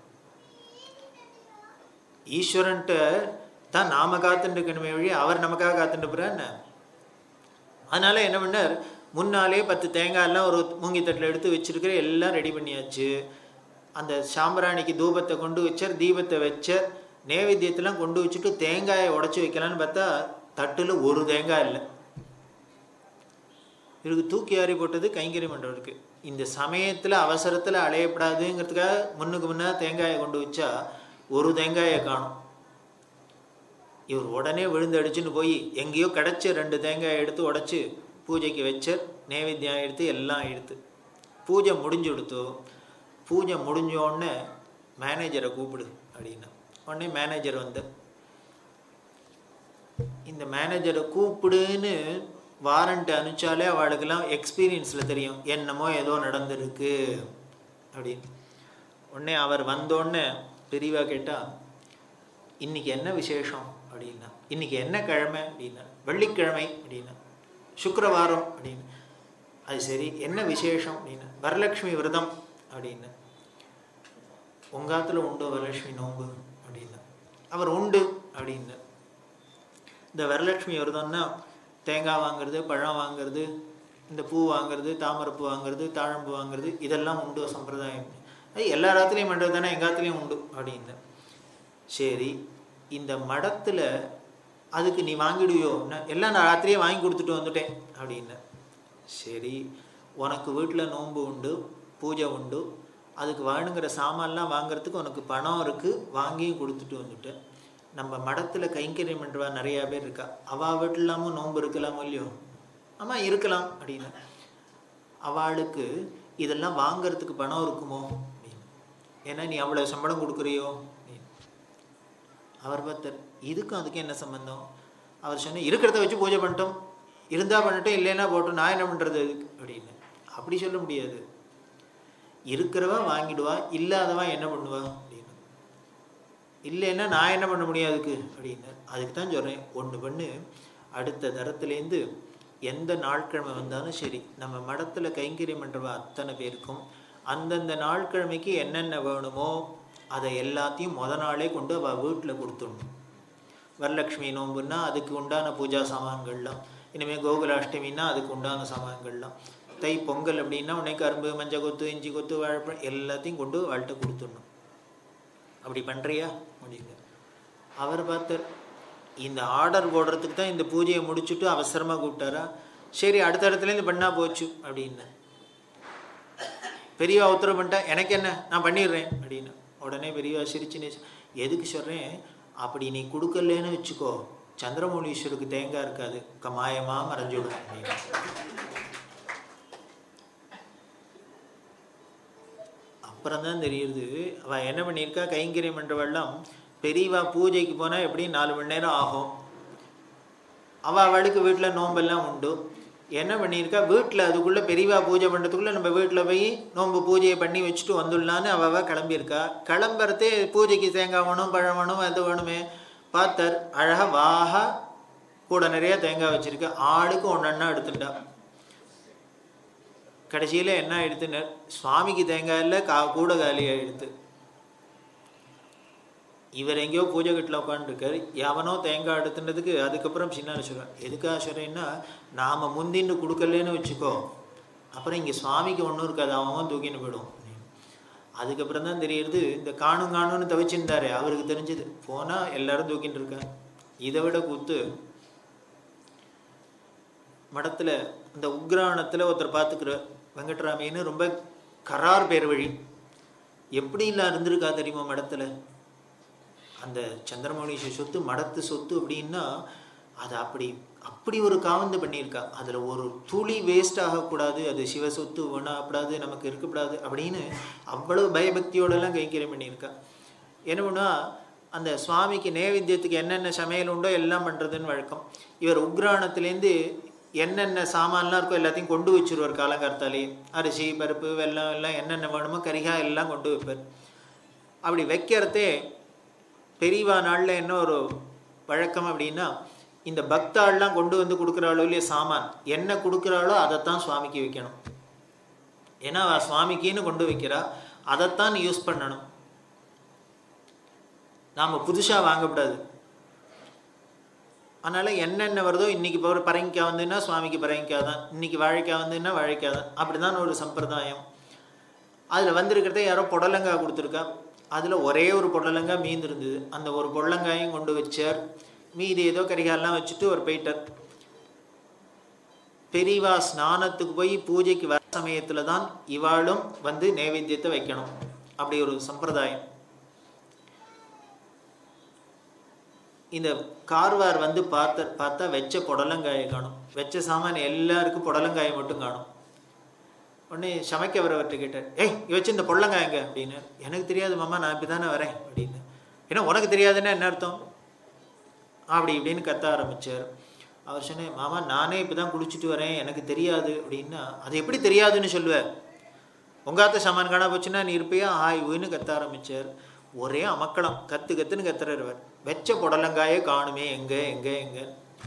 Speaker 1: ஈஸ்வரன்ட்ட தான் நாம காத்துட்டு இருக்கணுமே வழி அவர் நமக்காக காத்துட்டுப்புற என்ன. அதனால என்ன பண்ணார், முன்னாலே 10 தேங்காயெல்லாம் ஒரு மூங்கி தட்டில் எடுத்து வச்சுருக்கிற, எல்லாம் ரெடி பண்ணியாச்சு. அந்த சாம்பிராணிக்கு தூபத்தை கொண்டு வச்சார், தீபத்தை வச்சார், நைவேத்தியத்தெல்லாம் கொண்டு வச்சுட்டு தேங்காயை உடச்சி வைக்கலான்னு பார்த்தா தட்டில் ஒரு தேங்காய் இல்லை. இவருக்கு தூக்கி ஆறி போட்டது கைங்கரியம் பண்ணுறவருக்கு. இந்த சமயத்தில் அவசரத்தில் அலையப்படாதுங்கிறதுக்காக முன்னுக்கு முன்னே தேங்காயை கொண்டு வச்சா ஒரு தேங்காயை காணும். இவர் உடனே விழுந்து அடிச்சுன்னு போய் எங்கேயோ கிடச்சி 2 தேங்காயை எடுத்து உடச்சி பூஜைக்கு வச்சார். நைவேத்தியம் எடுத்து எல்லாம் எடுத்து பூஜை முடிஞ்சு கொடுத்தோ. பூஜை முடிஞ்சோடனே மேனேஜரை கூப்பிடு அப்படின்னா உடனே மேனேஜர் வந்து, இந்த மேனேஜரை கூப்பிடுன்னு வாரண்ட் அனுப்பிச்சாலே அவளுக்கெல்லாம் எக்ஸ்பீரியன்ஸில் தெரியும் என்னமோ ஏதோ நடந்திருக்கு அப்படின்னு. உடனே அவர் வந்தோடனே பெரியவா கேட்டால், இன்றைக்கி என்ன விசேஷம் அப்படின்னா, இன்றைக்கி என்ன கிழமை அப்படின்னா, வெள்ளிக்கிழமை அப்படின்னா, சுக்கிரவாரம் அப்படின்னு. அது சரி, என்ன விசேஷம் அப்படின்னா, வரலட்சுமி விரதம் அப்படின்னு. உங்காத்தில் உண்டோ வரலட்சுமி நோன்பு அப்படின்னா. அவர் உண்டு அப்படின்னு. இந்த வரலட்சுமி விரதம்னா தேங்காய் வாங்கிறது, பழம் வாங்கிறது, இந்த பூ வாங்கிறது, தாமரைப்பூ வாங்கிறது, தாழம்பூ வாங்கிறது, இதெல்லாம் உண்டு சம்பிரதாயம். அது எல்லா ராத்திரியும் பண்ணுறது தானே, எங்காத்துலேயும் உண்டு அப்படின்னு. சரி, இந்த மடத்தில் அதுக்கு நீ வாங்கிடுவியோ? எல்லாம் நான் ராத்திரியே வாங்கி கொடுத்துட்டு வந்துட்டேன் அப்படின்னு. சரி, உனக்கு வீட்டில் நோன்பு உண்டு, பூஜை உண்டு, அதுக்கு வேணுங்கிற சாமான்லாம் வாங்கிறதுக்கு உனக்கு பணம் இருக்குது, வாங்கியும் கொடுத்துட்டு வந்துட்டேன். நம்ம மடத்தில் கைங்கரியம் பண்ணுறவா நிறையா பேர் இருக்கா, அவள் வீட்டிலாமும் நோன்பு இருக்கலாமோ இல்லையோ? ஆமாம் இருக்கலாம் அப்படின்னு. அவளுக்கு இதெல்லாம் வாங்கிறதுக்கு பணம் இருக்குமோ அப்படின்னு. ஏன்னா நீ அவ்வளோ சம்பளம் கொடுக்குறியோ அப்படின்னு. அவர் பார்த்தார், இதுக்கும் அதுக்கும் என்ன சம்பந்தம்? அவர் சொன்ன, இருக்கிறத வச்சு பூஜை பண்ணிட்டோம், இருந்தால் பண்ணிட்டோம், இல்லைன்னா போட்டோம், நான் என்ன பண்ணுறது அதுக்கு அப்படின்னு. அப்படி சொல்ல முடியாது. இருக்கிறவா வாங்கிடுவா, இல்லாதவா என்ன பண்ணுவா அப்படின்னு. இல்லைன்னா நான் என்ன பண்ண முடியும் அதுக்கு அப்படின்னு. அதுக்கு தான் சொல்கிறேன், ஒன்று பண்ணு, அடுத்த தரத்துலேருந்து எந்த நாட்கிழமை வந்தாலும் சரி, நம்ம மடத்தில் கைங்கரியம் பண்ணுறவா அத்தனை பேருக்கும் அந்தந்த நாட்கிழமைக்கு என்னென்ன வேணுமோ அதை எல்லாத்தையும் நாளே கொண்டு அவள் வீட்டில் கொடுத்துடணும். வரலட்சுமி நோம்புன்னா அதுக்கு உண்டான பூஜா சாமான்கள்லாம், இனிமேல் கோகுலாஷ்டமின்னா அதுக்கு உண்டான சாமான்கள்லாம், தை பொங்கல் அப்படின்னா உடனே கரும்பு, மஞ்சள் கொத்து, இஞ்சி கொத்து, வாழைப்பழம் எல்லாத்தையும் கொண்டு வாழ்கிட்ட கொடுத்துடணும். அப்படி பண்ணுறியா அப்படின்னு. அவர் பார்த்தார், இந்த ஆர்டர் போடுறதுக்கு தான் இந்த பூஜையை முடிச்சுட்டு அவசரமாக கூப்பிட்டாரா? சரி, அடுத்த இடத்துலேருந்து பண்ணால் போச்சு அப்படின்னு. பெரியவா உத்தரவு பண்ணிட்டா, எனக்கு என்ன, நான் பண்ணிடுறேன் அப்படின்னு. உடனே பெரியவா சிரிச்சுன்னு, எதுக்கு சொல்கிறேன், அப்படி நீ கொடுக்கலன்னு வச்சுக்கோ, சந்திரமௌலீஸ்வருக்கு தேங்காய் இருக்காது, மாயமாக மறைஞ்சிடும் அப்படின்னு. அப்புறம் தான் தெரியுது அவள் என்ன பண்ணியிருக்கா. கைங்கரியம் பண்ணுறவெல்லாம் பெரியவா பூஜைக்கு போனால் எப்படியும் 4 மணி நேரம் ஆகும். அவளுக்கு வீட்டில் நோம்பெல்லாம் உண்டு. என்ன பண்ணியிருக்கா, வீட்டில் அதுக்குள்ளே பெரியவா பூஜை பண்ணுறதுக்குள்ளே நம்ம வீட்டில் போய் நோம்பு பூஜையை பண்ணி வச்சுட்டு வந்துடலான்னு அவள் கிளம்பியிருக்கா. கிளம்புறதே பூஜைக்கு தேங்காய் வேணும், பழம் வேணும், அது வேணுமே. பார்த்தார், அழகாக வாகா கூட நிறையா தேங்காய் வச்சுருக்கா. ஆளுக்கு ஒன்றா எடுத்துட்டா. கடைசியில் என்ன எடுத்துன்னு, சுவாமிக்கு தேங்காய் இல்லை, கூட காலியாக எடுத்து. இவர் எங்கேயோ பூஜை கட்டில் உட்காந்துருக்காரு, எவனோ தேங்காய் எடுத்துனதுக்கு அதுக்கப்புறம் சின்ன சொல்கிறார். எதுக்காக சொல்கிறேன்னா, நாம் முந்தின்னு கொடுக்கலன்னு வச்சுக்கோ, அப்புறம் இங்கே சுவாமிக்கு ஒன்றும் இருக்காது, அவன் தூக்கின்னு போயிடும். அதுக்கப்புறம் தான் தெரியுது, இந்த காணுன்னு தவிச்சுட்டாரு, அவருக்கு தெரிஞ்சது. போனால் எல்லாரும் தூக்கின்னு இருக்காங்க. இதை விட கூத்து, மடத்தில் இந்த உக்ராணத்தில் ஒருத்தர் பார்த்துக்கிறார், வெங்கட்ராமையன்னு, ரொம்ப கரார் பேர் வழி. எப்படிலாம் இருந்திருக்கா தெரியுமா மடத்தில்? அந்த சந்திரமௌலீஸ்வரர் சொத்து மடத்து சொத்து அப்படின்னா அது அப்படி ஒரு காவந்து பண்ணியிருக்கா. அதில் ஒரு துளி வேஸ்ட் ஆகக்கூடாது, அது சிவ சொத்து வேணாப்படாது, நமக்கு இருக்கக்கூடாது அப்படின்னு அவ்வளோ பயபக்தியோடலாம் கைங்கரியம் பண்ணியிருக்கா. என்ன பண்ணுவா, அந்த சுவாமிக்கு நைவேத்தியத்துக்கு என்னென்ன சமையல் உண்டோ எல்லாம் பண்ணுறதுன்னு வழக்கம். இவர் உக்ராணத்துலேருந்து என்னென்ன சாமான்லாம் இருக்கோ எல்லாத்தையும் கொண்டு வச்சுருவார். காலங்கார்த்தாலே அரிசி, பருப்பு, வெல்லம் எல்லாம் என்னென்ன வேணுமோ, கரிகாய் எல்லாம் கொண்டு வைப்பார். அப்படி வைக்கிறதே பெரியவா நாளில் என்ன ஒரு வழக்கம் அப்படின்னா, இந்த பக்தாள்லாம் கொண்டு வந்து கொடுக்குறாளோ இல்லையா சாமான், என்ன கொடுக்குறாளோ அதைத்தான் சுவாமிக்கு வைக்கணும். ஏன்னா சுவாமிக்குன்னு கொண்டு வைக்கிறா, அதைத்தான் யூஸ் பண்ணணும். நாம் புதுசாக வாங்கக்கூடாது. அதனால் என்னென்ன வருதோ இன்றைக்கி இப்போ ஒரு பரங்கிக்காய் வந்துன்னா சுவாமிக்கு பரங்கிக்காய் தான், இன்றைக்கி வாழைக்காய் வந்துன்னா வாழைக்காய் தான், அப்படி தான் ஒரு சம்பிரதாயம். அதில் வந்திருக்கிறதே யாரோ புடலங்காய் கொடுத்துருக்கா, அதில் ஒரே ஒரு புடலங்காய் மீந்திருந்தது. அந்த ஒரு புடலங்காயும் கொண்டு வச்சார். மீதி ஏதோ கரிகாலெலாம் வச்சுட்டு ஒரு போயிட்டார். பெரியவா ஸ்நானத்துக்கு போய் பூஜைக்கு வர சமயத்தில் தான் இவாளும் வந்து நைவேத்தியத்தை வைக்கணும். அப்படி ஒரு சம்பிரதாயம். இந்த கார்வார் வந்து பார்த்தா வச்ச புடலங்காயை காணும். வச்ச சாமான் எல்லாருக்கும் புடலங்காயை மட்டும் காணும். உடனே சமைக்க வரவர்கிட்ட கேட்டார், ஏய் வச்சு இந்த புடலங்காயங்க அப்படின்னு. எனக்கு தெரியாது மாமா, நான் இப்படி தானே வரேன் அப்படின்னு. ஏன்னா உனக்கு தெரியாதுன்னா என்ன அர்த்தம் அப்படி இப்படின்னு கத்த ஆரம்பித்தார். அவர் சொன்னேன், மாமா நானே இப்போ தான் குளிச்சுட்டு வரேன், எனக்கு தெரியாது அப்படின்னா. அது எப்படி தெரியாதுன்னு சொல்லுவேன், உங்காத்த சாமான் காணா போச்சுன்னா நீ இருப்பையா ஆய்வுன்னு கத்த ஆரம்பித்தார். ஒரே அமக்களம், கத்துன்னு கத்துறவர். வெச்ச புடலங்காயே காணுமே, எங்கே எங்கே எங்கே.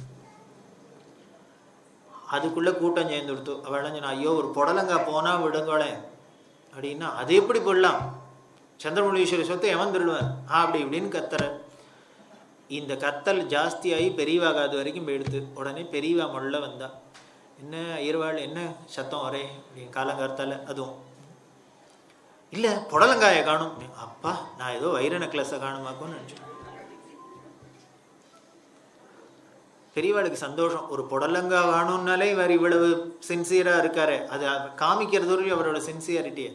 Speaker 1: அதுக்குள்ளே கூட்டம் சேர்ந்து கொடுத்து அவள் சொன்னா, ஐயோ ஒரு புடலங்காய் போனால் விடுங்களேன் அப்படின்னா. அது எப்படி போடலாம், சந்திரமௌலீஸ்வரர் சொத்தை எவன் திருடுவான் அப்படி இப்படின்னு கத்துற. இந்த கத்தல் ஜாஸ்தியாகி பெரியவாகாது வரைக்கும் போயிடுது. உடனே பெரியவா முள்ள வந்தா, என்ன ஐயர்வாள் என்ன சத்தம் ஒரே அப்படின்னு காலங்கார்த்தால. அதுவும் இல்லை புடலங்காயை காணும். அப்பா நான் ஏதோ வைர நெக்லஸை காணுமாக்கும்னு நினச்சேன். பெரியவாளுக்கு சந்தோஷம், ஒரு புடலங்காய் காணும்னாலே இவர் இவ்வளவு சின்சியராக இருக்காரு, அது காமிக்கிறது அவரோட சின்சியாரிட்டியை.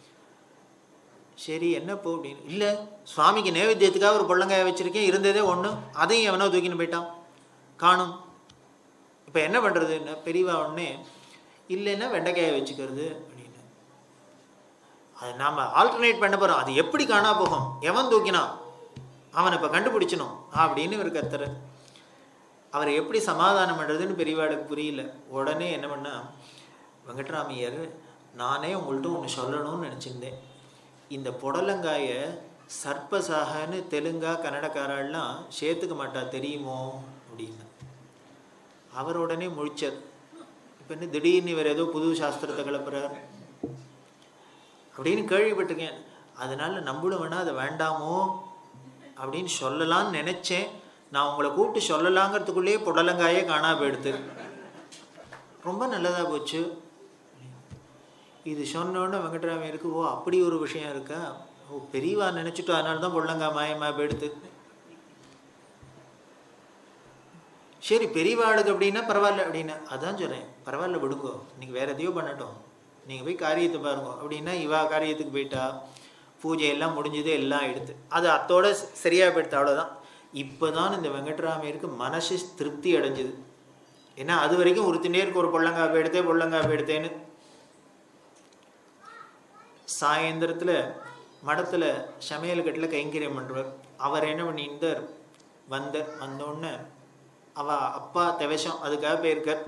Speaker 1: சரி என்னப்போ அப்படின்னு. இல்லை சுவாமிக்கு நைவேத்தியத்துக்காக ஒரு புடலங்காயை வச்சுருக்கேன், இருந்ததே ஒன்று, அதையும் எவனோ தூக்கின்னு போயிட்டான், காணும். இப்போ என்ன பண்ணுறதுன்னு பெரியவா ஒன்னே, இல்லைன்னா வெண்டைக்காயை வச்சுக்கிறது அப்படின்னு. அது நாம் ஆல்டர்னேட் பண்ண போகிறோம். அது எப்படி காணா போகும், எவன் தூக்கினான், அவனை இப்போ கண்டுபிடிச்சணும் அப்படின்னு இவர் கத்துற. அவரை எப்படி சமாதானம் பண்ணுறதுன்னு பெரியவாளுக்கு புரியல. உடனே என்ன பண்ணா, வெங்கட்ராமையர் நானே உங்கள்கிட்ட ஒன்று சொல்லணும்னு நினச்சிருந்தேன். இந்த புடலங்காயை சர்ப்பசாகன்னு தெலுங்கா கன்னடக்காரெல்லாம் சேர்த்துக்க மாட்டா தெரியுமோ அப்படின்னு. அவர் உடனே முழிச்சார். இப்போ என்ன திடீர்னு இவர் ஏதோ புது சாஸ்திரத்தை கிளப்புறார் அப்படின்னு கேள்விப்பட்டிருக்கேன், அதனால நம்மளும் வேணா அதை வேண்டாமோ அப்படின்னு சொல்லலான்னு நினச்சேன். நான் உங்களை கூப்பிட்டு சொல்லலாங்கிறதுக்குள்ளேயே புடலங்காயே காணா போயிடுது. ரொம்ப நல்லதாக போச்சு. இது சொன்னோன்னு வெங்கட்ராமையருக்கு, ஓ அப்படி ஒரு விஷயம் இருக்கா, ஓ பெரியவா நினச்சிட்டு அதனால தான் புடலங்காய் மாயமாக போயிடுது. சரி பெரியவாளுக்கு அப்படின்னா பரவாயில்ல அப்படின்னு. அதான் சொல்கிறேன், பரவாயில்ல விடுங்கோ, நீங்கள் வேறு எதையோ பண்ணட்டும், நீங்கள் போய் காரியத்தை பாருங்க அப்படின்னா. இவா காரியத்துக்கு போயிட்டா, பூஜையெல்லாம் முடிஞ்சது, எல்லாம் எடுத்து அது அத்தோட சரியாக போயிடுது, அவ்வளோதான். இப்போ தான் இந்த வெங்கட்ராமையருக்கு மனசு திருப்தி அடைஞ்சுது. ஏன்னா அது வரைக்கும் ஒருத்தினே இருக்கு, ஒரு பொள்ளங்காய் போயிடுத்தேன்னு. சாயந்தரத்தில் மடத்தில் சமையல் கட்டில் கைங்கரியம் பண்ணுறார். அவர் என்ன பண்ணியிருந்தார், வந்தோடனே அப்பா தெவசம் அதுக்காக போயிருக்கார்.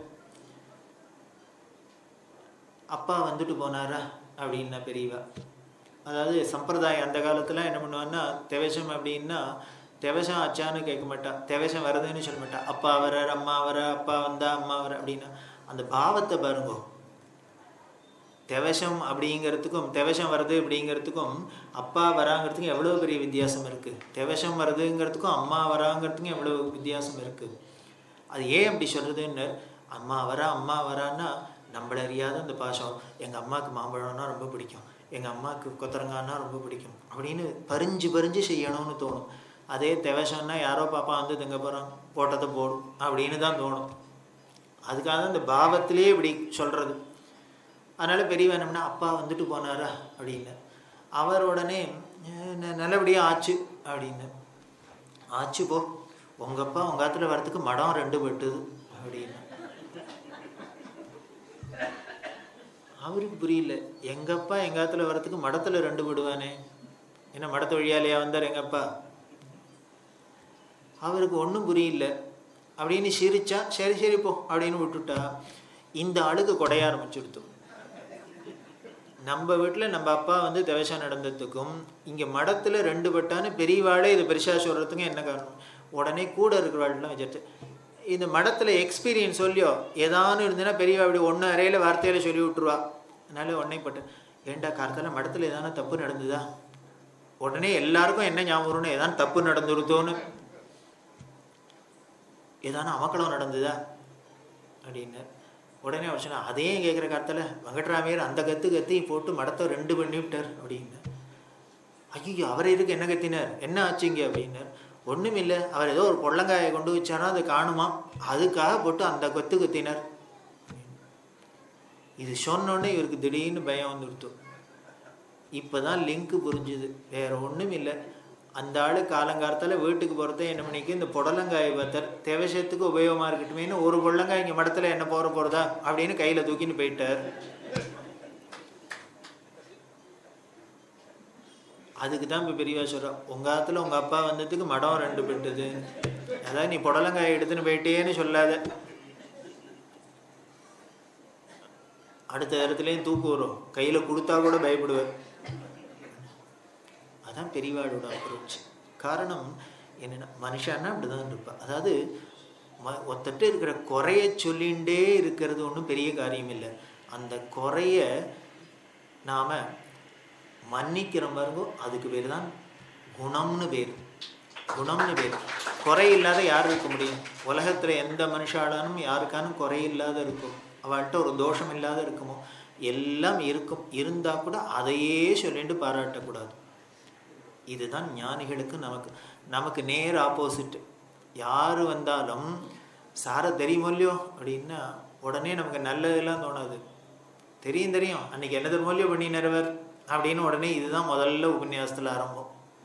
Speaker 1: அப்பா வந்துட்டு போனாரா அப்படின்னா பெரியவா. அதாவது சம்பிரதாயம் அந்த காலத்தில் என்ன பண்ணுவான்னா, தெவசம் அப்படின்னா தெவசம் ஆச்சான்னு கேட்க மாட்டா, தெவசம் வருதுன்னு சொல்ல மாட்டா. அப்பா வரார், அம்மா வர, அப்பா வந்தா அம்மா வர அப்படின்னா. அந்த பாவத்தை பாருங்கோ. தெவசம் அப்படிங்கிறதுக்கும் தெவசம் வருது அப்படிங்கிறதுக்கும் அப்பா வராங்கிறதுக்கும் எவ்வளோ பெரிய வித்தியாசம் இருக்குது. தெவசம் வருதுங்கிறதுக்கும் அம்மா வராங்கிறதுக்கும் எவ்வளோ வித்தியாசம் இருக்குது. அது ஏன் அப்படி சொல்கிறதுன்னு, அம்மா வரான்னா நம்மளை அறியாத அந்த பாசம். எங்கள் அம்மாவுக்கு மாம்பழம்னா ரொம்ப பிடிக்கும், எங்கள் அம்மாவுக்கு கொத்தரங்கான்னா ரொம்ப பிடிக்கும் அப்படின்னு பறிஞ்சு செய்யணும்னு தோணும். அதே தெவசம்னா யாரோ பாப்பா வந்து தங்க போகிறான், போட்டதை போடும் அப்படின்னு தான் தோணும். அதுக்காக தான் இந்த பாவத்திலே இப்படி சொல்கிறது. அதனால் பெரியவன் என்னம்னா, அப்பா வந்துட்டு போனாரா அப்படின்னு. அவர் உடனே நல்லபடியாக ஆச்சு அப்படின்னு. ஆச்சு போ, உங்கள் அப்பா உங்கள் ஆத்துல வரத்துக்கு மடம் 2 வெட்டுது அப்படின்னு. அவருக்கு புரியல, எங்கள் அப்பா எங்கள் ஆத்துல வரத்துக்கு மடத்தில் 2 விடுவானே, ஏன்னா மடத்து வழியாலையா வந்தார் எங்கள் அப்பா. அவருக்கு ஒன்றும் புரியல அப்படின்னு சிரிச்சா, சரி போ அப்படின்னு விட்டுட்டா. இந்த ஆளுக்கு கொடைய ஆரம்பிச்சுடுத்து. நம்ம வீட்டில் நம்ம அப்பா வந்து தெவசம் நடந்ததுக்கும் இங்கே மடத்தில் 2 பட்டான்னு பெரியவாளே இது பெருசா சொல்கிறதுக்கும் என்ன காரணம். உடனே கூட இருக்கிறவாள்லாம் வச்சுட்டு, இந்த மடத்தில் எக்ஸ்பீரியன்ஸ் சொல்லியோ ஏதானு இருந்ததுன்னா பெரியவா இப்படி ஒன்று அறையில் வார்த்தையில் சொல்லி விட்டுருவா. அதனால உடனே பட்டு, ஏண்டா காலத்தால் மடத்தில் ஏதான தப்பு நடந்துதா, உடனே எல்லாருக்கும் என்ன ஞாபகம், ஏதான தப்பு நடந்துருத்தோன்னு. ஏதான அமக்களம் நடந்ததா அப்படின்னு. உடனே அவர் சொன்னா, அதையும் கேட்குற காலத்தில் வெங்கட்ராமையர் அந்த கத்தி போட்டு மடத்தை 2 பண்ணி விட்டார் அப்படின்னு. ஐயோ, அவர் இதுக்கு என்ன கத்தினார், என்ன ஆச்சுங்க அப்படின்னார். ஒன்றும் இல்லை, அவர் ஏதோ ஒரு பொள்ளங்காயை கொண்டு வச்சாரோ அது காணுமா, அதுக்காக போட்டு அந்த கத்தினார். இது சொன்னோடனே இவருக்கு திடீர்னு பயம் வந்துடுத்து. இப்போ தான் லிங்க்கு புரிஞ்சுது, வேற ஒன்றும் இல்லை. அந்த ஆள் காலங்காலத்தில் வீட்டுக்கு போகிறத என்ன மணிக்கு இந்த புடலங்காயை பார்த்தார், தேவசத்துக்கு உபயோகமாக இருக்கட்டுமேனு ஒரு பொள்ளங்காய் இங்கே மடத்தில் என்ன போகிறதா அப்படின்னு கையில் தூக்கின்னு போயிட்டார். அதுக்கு தான் இப்போ பெரியவா சொல்கிறோம், உங்கள் ஆற்றுல உங்கள் அப்பா வந்ததுக்கு மடம் 2 பெட்டுது, அதாவது நீ புடலங்காயை எடுத்துன்னு போயிட்டேன்னு சொல்லாத, அடுத்த இடத்துலையும் தூக்கு வரும், கையில் கொடுத்தா கூட பயப்படுவார். அதான் பெரியவாளோட அப்ரோச். காரணம் என்னென்னா, மனுஷன்னா அப்படிதான் இருப்பாள். அதாவது ஒத்தட்டு இருக்கிற குறைய சொல்லிகிட்டே இருக்கிறது ஒன்றும் பெரிய காரியம் இல்லை. அந்த குறைய நாம் மன்னிக்கிற பாருங்கோ, அதுக்கு பேர் தான் குணம்னு பேர். குணம்னு பேர். குறை இல்லாத யார் இருக்க முடியும்? உலகத்தில் எந்த மனுஷாலும் யாருக்கானும் குறை இல்லாத இருக்கும், அவள்கிட்ட ஒரு தோஷம் இல்லாத இருக்குமோ? எல்லாம் இருக்கும். இருந்தால் கூட அதையே சொல்லிட்டு பாராட்டக்கூடாது. இதுதான் ஞானிகளுக்கு நமக்கு நேர் ஆப்போசிட். யார் வந்தாலும் சார தெரியுமோ இல்லையோ அப்படின்னா உடனே நமக்கு நல்லதெல்லாம் தோணாது. தெரியும் அன்னைக்கு என்ன தெரியுமோ பண்ணினவர் அப்படின்னு உடனே இதுதான் முதல்ல உபன்யாசத்தில் ஆரம்பம்.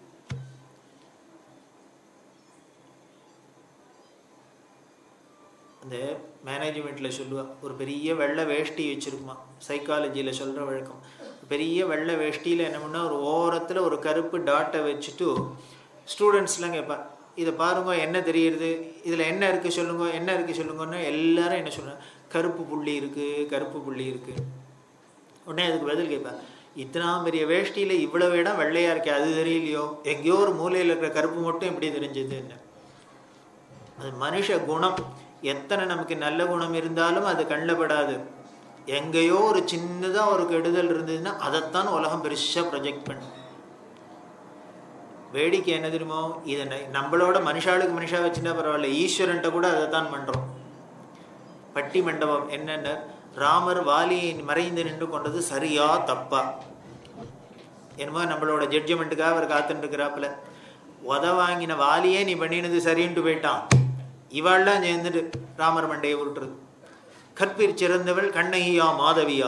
Speaker 1: அந்த மேனேஜ்மெண்ட்டில் சொல்லுவா, ஒரு பெரிய வெள்ளை வேஷ்டி வச்சுருக்குமா, சைக்காலஜியில் சொல்கிற வழக்கம். பெரிய வெள்ளை வேஷ்டியில் என்ன பண்ணால் ஒரு ஓரத்தில் ஒரு கருப்பு டாட்டை வச்சுட்டு ஸ்டூடெண்ட்ஸ்லாம் கேட்பேன், இதை பாருங்க என்ன தெரியுது, இதில் என்ன இருக்குது சொல்லுங்க, என்ன இருக்குது சொல்லுங்கன்னு எல்லாரும் என்ன சொல்கிறேன், கருப்பு புள்ளி இருக்குது. உடனே அதுக்கு பதில் கேட்பேன், இத்தனா பெரிய வேஷ்டியில் இவ்வளவு இடம் வெள்ளையாக இருக்கே, அது தெரியலையோ, எங்கேயோ ஒரு மூலையில் இருக்கிற கருப்பு மட்டும் எப்படி தெரிஞ்சதுன்னு. அது மனுஷ குணம். எத்தனை நமக்கு நல்ல குணம் இருந்தாலும் அது கண்ணப்படாது. எங்கேயோ ஒரு சின்னதாக ஒரு கெடுதல் இருந்ததுன்னா அதைத்தான் உலகம் பெருசாக ப்ரொஜெக்ட் பண்ணும். வேடிக்கை என்ன தெரியுமோ, இதை நம்மளோட மனுஷாளுக்கு மனுஷா வச்சுட்டா பரவாயில்ல, ஈஸ்வரன்ட்ட கூட அதை தான் பண்ணுறோம். பட்டி மண்டபம் என்னென்ன, ராமர் வாலியை மறைந்து நின்று கொண்டது சரியா தப்பா? என்னமோ நம்மளோட ஜட்ஜ்மெண்ட்டுக்காக அவர் காத்துட்டு இருக்கிறாப்புல. வாங்கின வாலியே நீ பண்ணினது சரின்ட்டு போயிட்டான். இவாள்லாம் சேர்ந்துட்டு ராமர் மண்டையை உருட்டுறது. கற்பிற் சிறந்தவள் கண்ணகியா மாதவியா,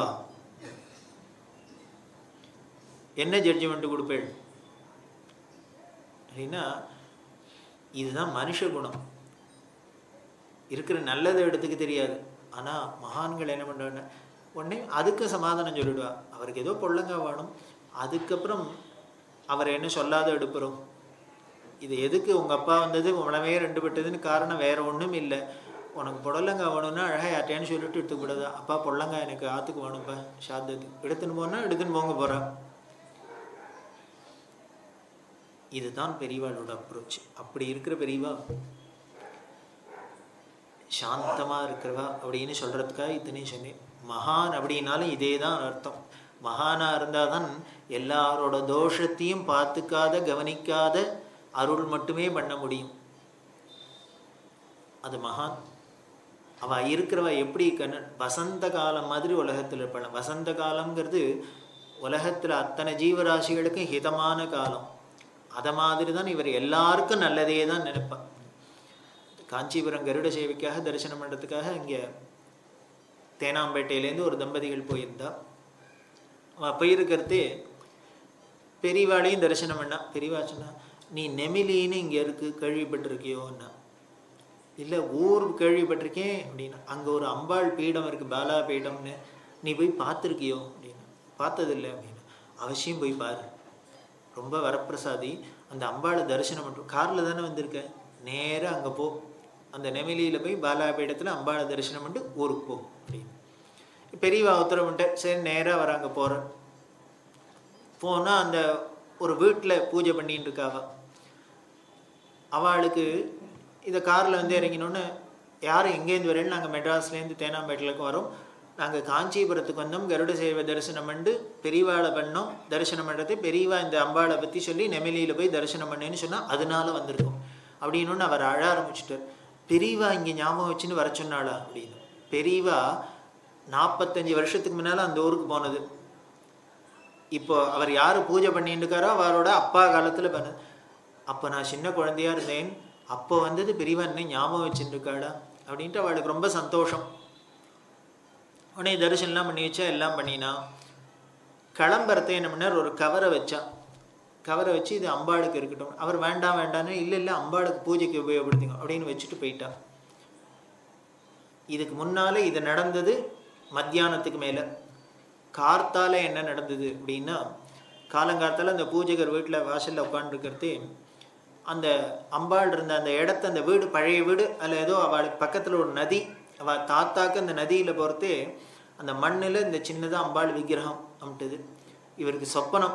Speaker 1: என்ன ஜட்ஜ்மெண்ட் கொடுப்பேள் அப்படின்னா, இதுதான் மனுஷ குணம். இருக்கிற நல்லதை எடுத்துக்க தெரியாது. ஆனால் மகான்கள் என்ன பண்ணுவாங்க, உடனே அதுக்கு சமாதானம் சொல்லிடுவா. அவருக்கு ஏதோ பொள்ளங்க வேணும், அதுக்கப்புறம் அவர் என்ன சொல்லாத எடுப்புறோம். இது எதுக்கு உங்கள் அப்பா வந்தது உணவே 2 பெட்டதுன்னு காரணம் வேற ஒன்றும் இல்லை. உனக்கு புடலங்காய் வேணும்னா அழகாக யார்ட்டேன்னு சொல்லிட்டு எடுத்துக்கூடாதா, அப்பா பொடலங்காய் எனக்கு ஆற்றுக்கு வேணும்ப்பா சாதத்துக்கு, எடுத்துன்னு போனால் எடுத்துன்னு போங்க போகிறேன். இதுதான் பெரியவாளோட அப்ரோச். அப்படி இருக்கிற பெரியவா சாந்தமாக இருக்கிறவா அப்படின்னு சொல்கிறதுக்காக இத்தனையும் சொன்னேன். மகான் அப்படின்னாலும் இதே தான் அர்த்தம். மகானாக இருந்தால் தான் எல்லாரோட தோஷத்தையும் பார்த்துக்காத கவனிக்காத அருள் மட்டுமே பண்ண முடியும். அது மகான். அவள் இருக்கிறவா எப்படி வசந்த காலம் மாதிரி உலகத்தில் இருப்பாள். வசந்த காலம்ங்கிறது உலகத்தில் அத்தனை ஜீவராசிகளுக்கும் ஹிதமான காலம். அதை மாதிரி தான் இவர் எல்லாருக்கும் நல்லதே தான் நினைப்பார். காஞ்சிபுரம் கருட சேவைக்காக தரிசனம் பண்ணுறதுக்காக இங்கே தேனாம்பேட்டையிலேருந்து ஒரு தம்பதிகள் போயிருந்தா. அவள் போயிருக்கிறதே பெரியவாளையும் தரிசனம் பண்ணா. பெரியவா சொன்னா, நீ நெமிலின்னு இங்கே இருக்கு கேள்விப்பட்டிருக்கியோன்னா. இல்லை ஊர் கேள்விப்பட்டிருக்கேன் அப்படின்னா. அங்கே ஒரு அம்பாள் பீடம் இருக்குது, பாலா பீடம்னு, நீ போய் பார்த்துருக்கியோ அப்படின்னு. பார்த்ததில்லை அப்படின்னு. அவசியம் போய் பாரு, ரொம்ப வரப்பிரசாதி. அந்த அம்பாளை தரிசனம் பண்ணுறோம், காரில் தானே வந்திருக்க, நேராக அங்கே போ, அந்த நெமிலியில் போய் பாலா பீடத்தில் அம்பாளை தரிசனம் பண்ணிட்டு ஊருக்கு போ அப்படின்னு. பெரியவா உத்தரவுன்ட்ட சரி நேராக வர அங்கே போகிறேன். போனால் அந்த ஒரு வீட்டில் பூஜை பண்ணின்னு இருக்காவா. அவளுக்கு இதை காரில் வந்து இறங்கினோன்னு, யாரும் எங்கேருந்து வரேன்னு, நாங்கள் மெட்ராஸ்லேருந்து தேனாம்பேட்டிலுக்கு வரோம், நாங்கள் காஞ்சிபுரத்துக்கு வந்தோம், கருட சேவை தரிசனம் பண்ணி பெரியவாளை பண்ணோம். தரிசனம் பண்ணுறது பெரியவா இந்த அம்பாளை பற்றி சொல்லி நெமிலியில் போய் தரிசனம் பண்ணேன்னு சொன்னால் அதனால வந்திருக்கோம் அப்படின்னு அவர் அழ ஆரம்பிச்சுட்டார். பெரியவா இங்கே ஞாபகம் வச்சுன்னு வர சொன்னாளா அப்படின்னு. பெரியவா 45 வருஷத்துக்கு முன்னால் அந்த ஊருக்கு போனது. இப்போ அவர் யார் பூஜை பண்ணிட்டு இருக்காரோ அவரோட அப்பா காலத்தில் பண்ணது. அப்போ நான் சின்ன குழந்தையா இருந்தேன், அப்போ வந்தது பெரியவா என்ன ஞாபகம் வச்சுட்டு இருக்காளா அப்படின்ட்டு அவளுக்கு ரொம்ப சந்தோஷம். உடனே தரிசனம்லாம் பண்ணி வச்சா, எல்லாம் பண்ணினா. கிளம்புறத என்ன பண்ணார், ஒரு கவரை வச்சா. கவரை வச்சு இது அம்பாளுக்கு இருக்கட்டும். அவர் வேண்டாம் வேண்டான்னு, இல்லை இல்லை அம்பாளுக்கு பூஜைக்கு உபயோகப்படுத்திங்க அப்படின்னு வச்சுட்டு போயிட்டா. இதுக்கு முன்னாலே இது நடந்தது மத்தியானத்துக்கு மேலே. கார்த்தால என்ன நடந்தது அப்படின்னா, காலங்கார்த்தால அந்த பூஜைகர் வீட்டில் வாசலில் உட்காந்துருக்கிறது, அந்த அம்பாள் இருந்த அந்த இடத்த, அந்த வீடு பழைய வீடு, அதில் ஏதோ அவளுக்கு பக்கத்தில் ஒரு நதி, அவள் தாத்தாக்கு அந்த நதியில் போகிறதே அந்த மண்ணில் இந்த சின்னதாக அம்பாள் விக்கிரகம் அமிட்டுது. இவருக்கு சொப்பனம்,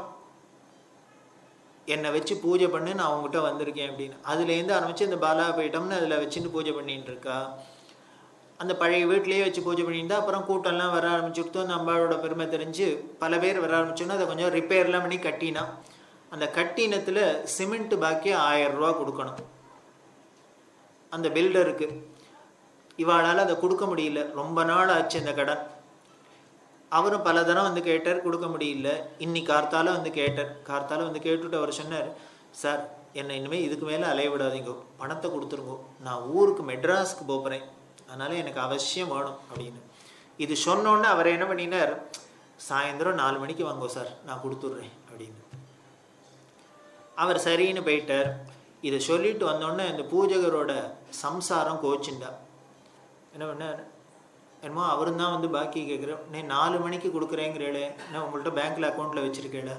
Speaker 1: என்னை வச்சு பூஜை பண்ணு, நான் அவங்ககிட்ட வந்திருக்கேன் அப்படின்னு. அதுலேருந்து ஆரம்பித்து இந்த பாலா போயிட்டோம்னு அதில் வச்சுட்டு பூஜை பண்ணிட்டு இருக்கா. அந்த பழைய வீட்டிலேயே வச்சு பூஜை பண்ணியிருந்தா. அப்புறம் கூட்டம்லாம் வர ஆரம்பிச்சுட்டு அந்த அம்பாளோட பெருமை தெரிஞ்சு பல பேர் வர ஆரம்பிச்சோன்னா அதை கொஞ்சம் ரிப்பேர்லாம் பண்ணி கட்டினா. அந்த கட்டினத்தில் சிமெண்ட் பாக்கி 1000 ரூபா கொடுக்கணும் அந்த பில்டருக்கு. இவாளால் அதை கொடுக்க முடியல, ரொம்ப நாள் ஆச்சு அந்த கடன். அவரும் பல தரம் வந்து கேட்டார், கொடுக்க முடியல. இன்னைக்கு கார்த்தால வந்து கேட்டார். கார்த்தால வந்து கேட்டுட்டு அவர் சொன்னார், சார் என்னை இனிமேல் இதுக்கு மேலே அலைய விடாதீங்க, பணத்தை கொடுத்துருங்கோ, நான் ஊருக்கு மெட்ராஸுக்கு போகிறேன், அதனால் எனக்கு அவசியம் வேணும் அப்படின்னு. இது சொன்னோன்னே அவர் என்ன பண்ணினார், சாயந்தரம் 4 மணிக்கு வாங்கோ சார், நான் கொடுத்துட்றேன் அப்படின்னு. அவர் சரின்னு போயிட்டார். இதை சொல்லிட்டு வந்தோடனே இந்த பூஜகரோட சம்சாரம் கோச்சுண்டா. என்ன பண்ணார், என்னமோ அவரும் தான் வந்து பாக்கி கேட்குறேன், நீ 4 மணிக்கு கொடுக்குறேங்கிறேளே, நான் உங்கள்கிட்ட பேங்க்கில் அக்கௌண்ட்டில் வச்சுருக்கேள,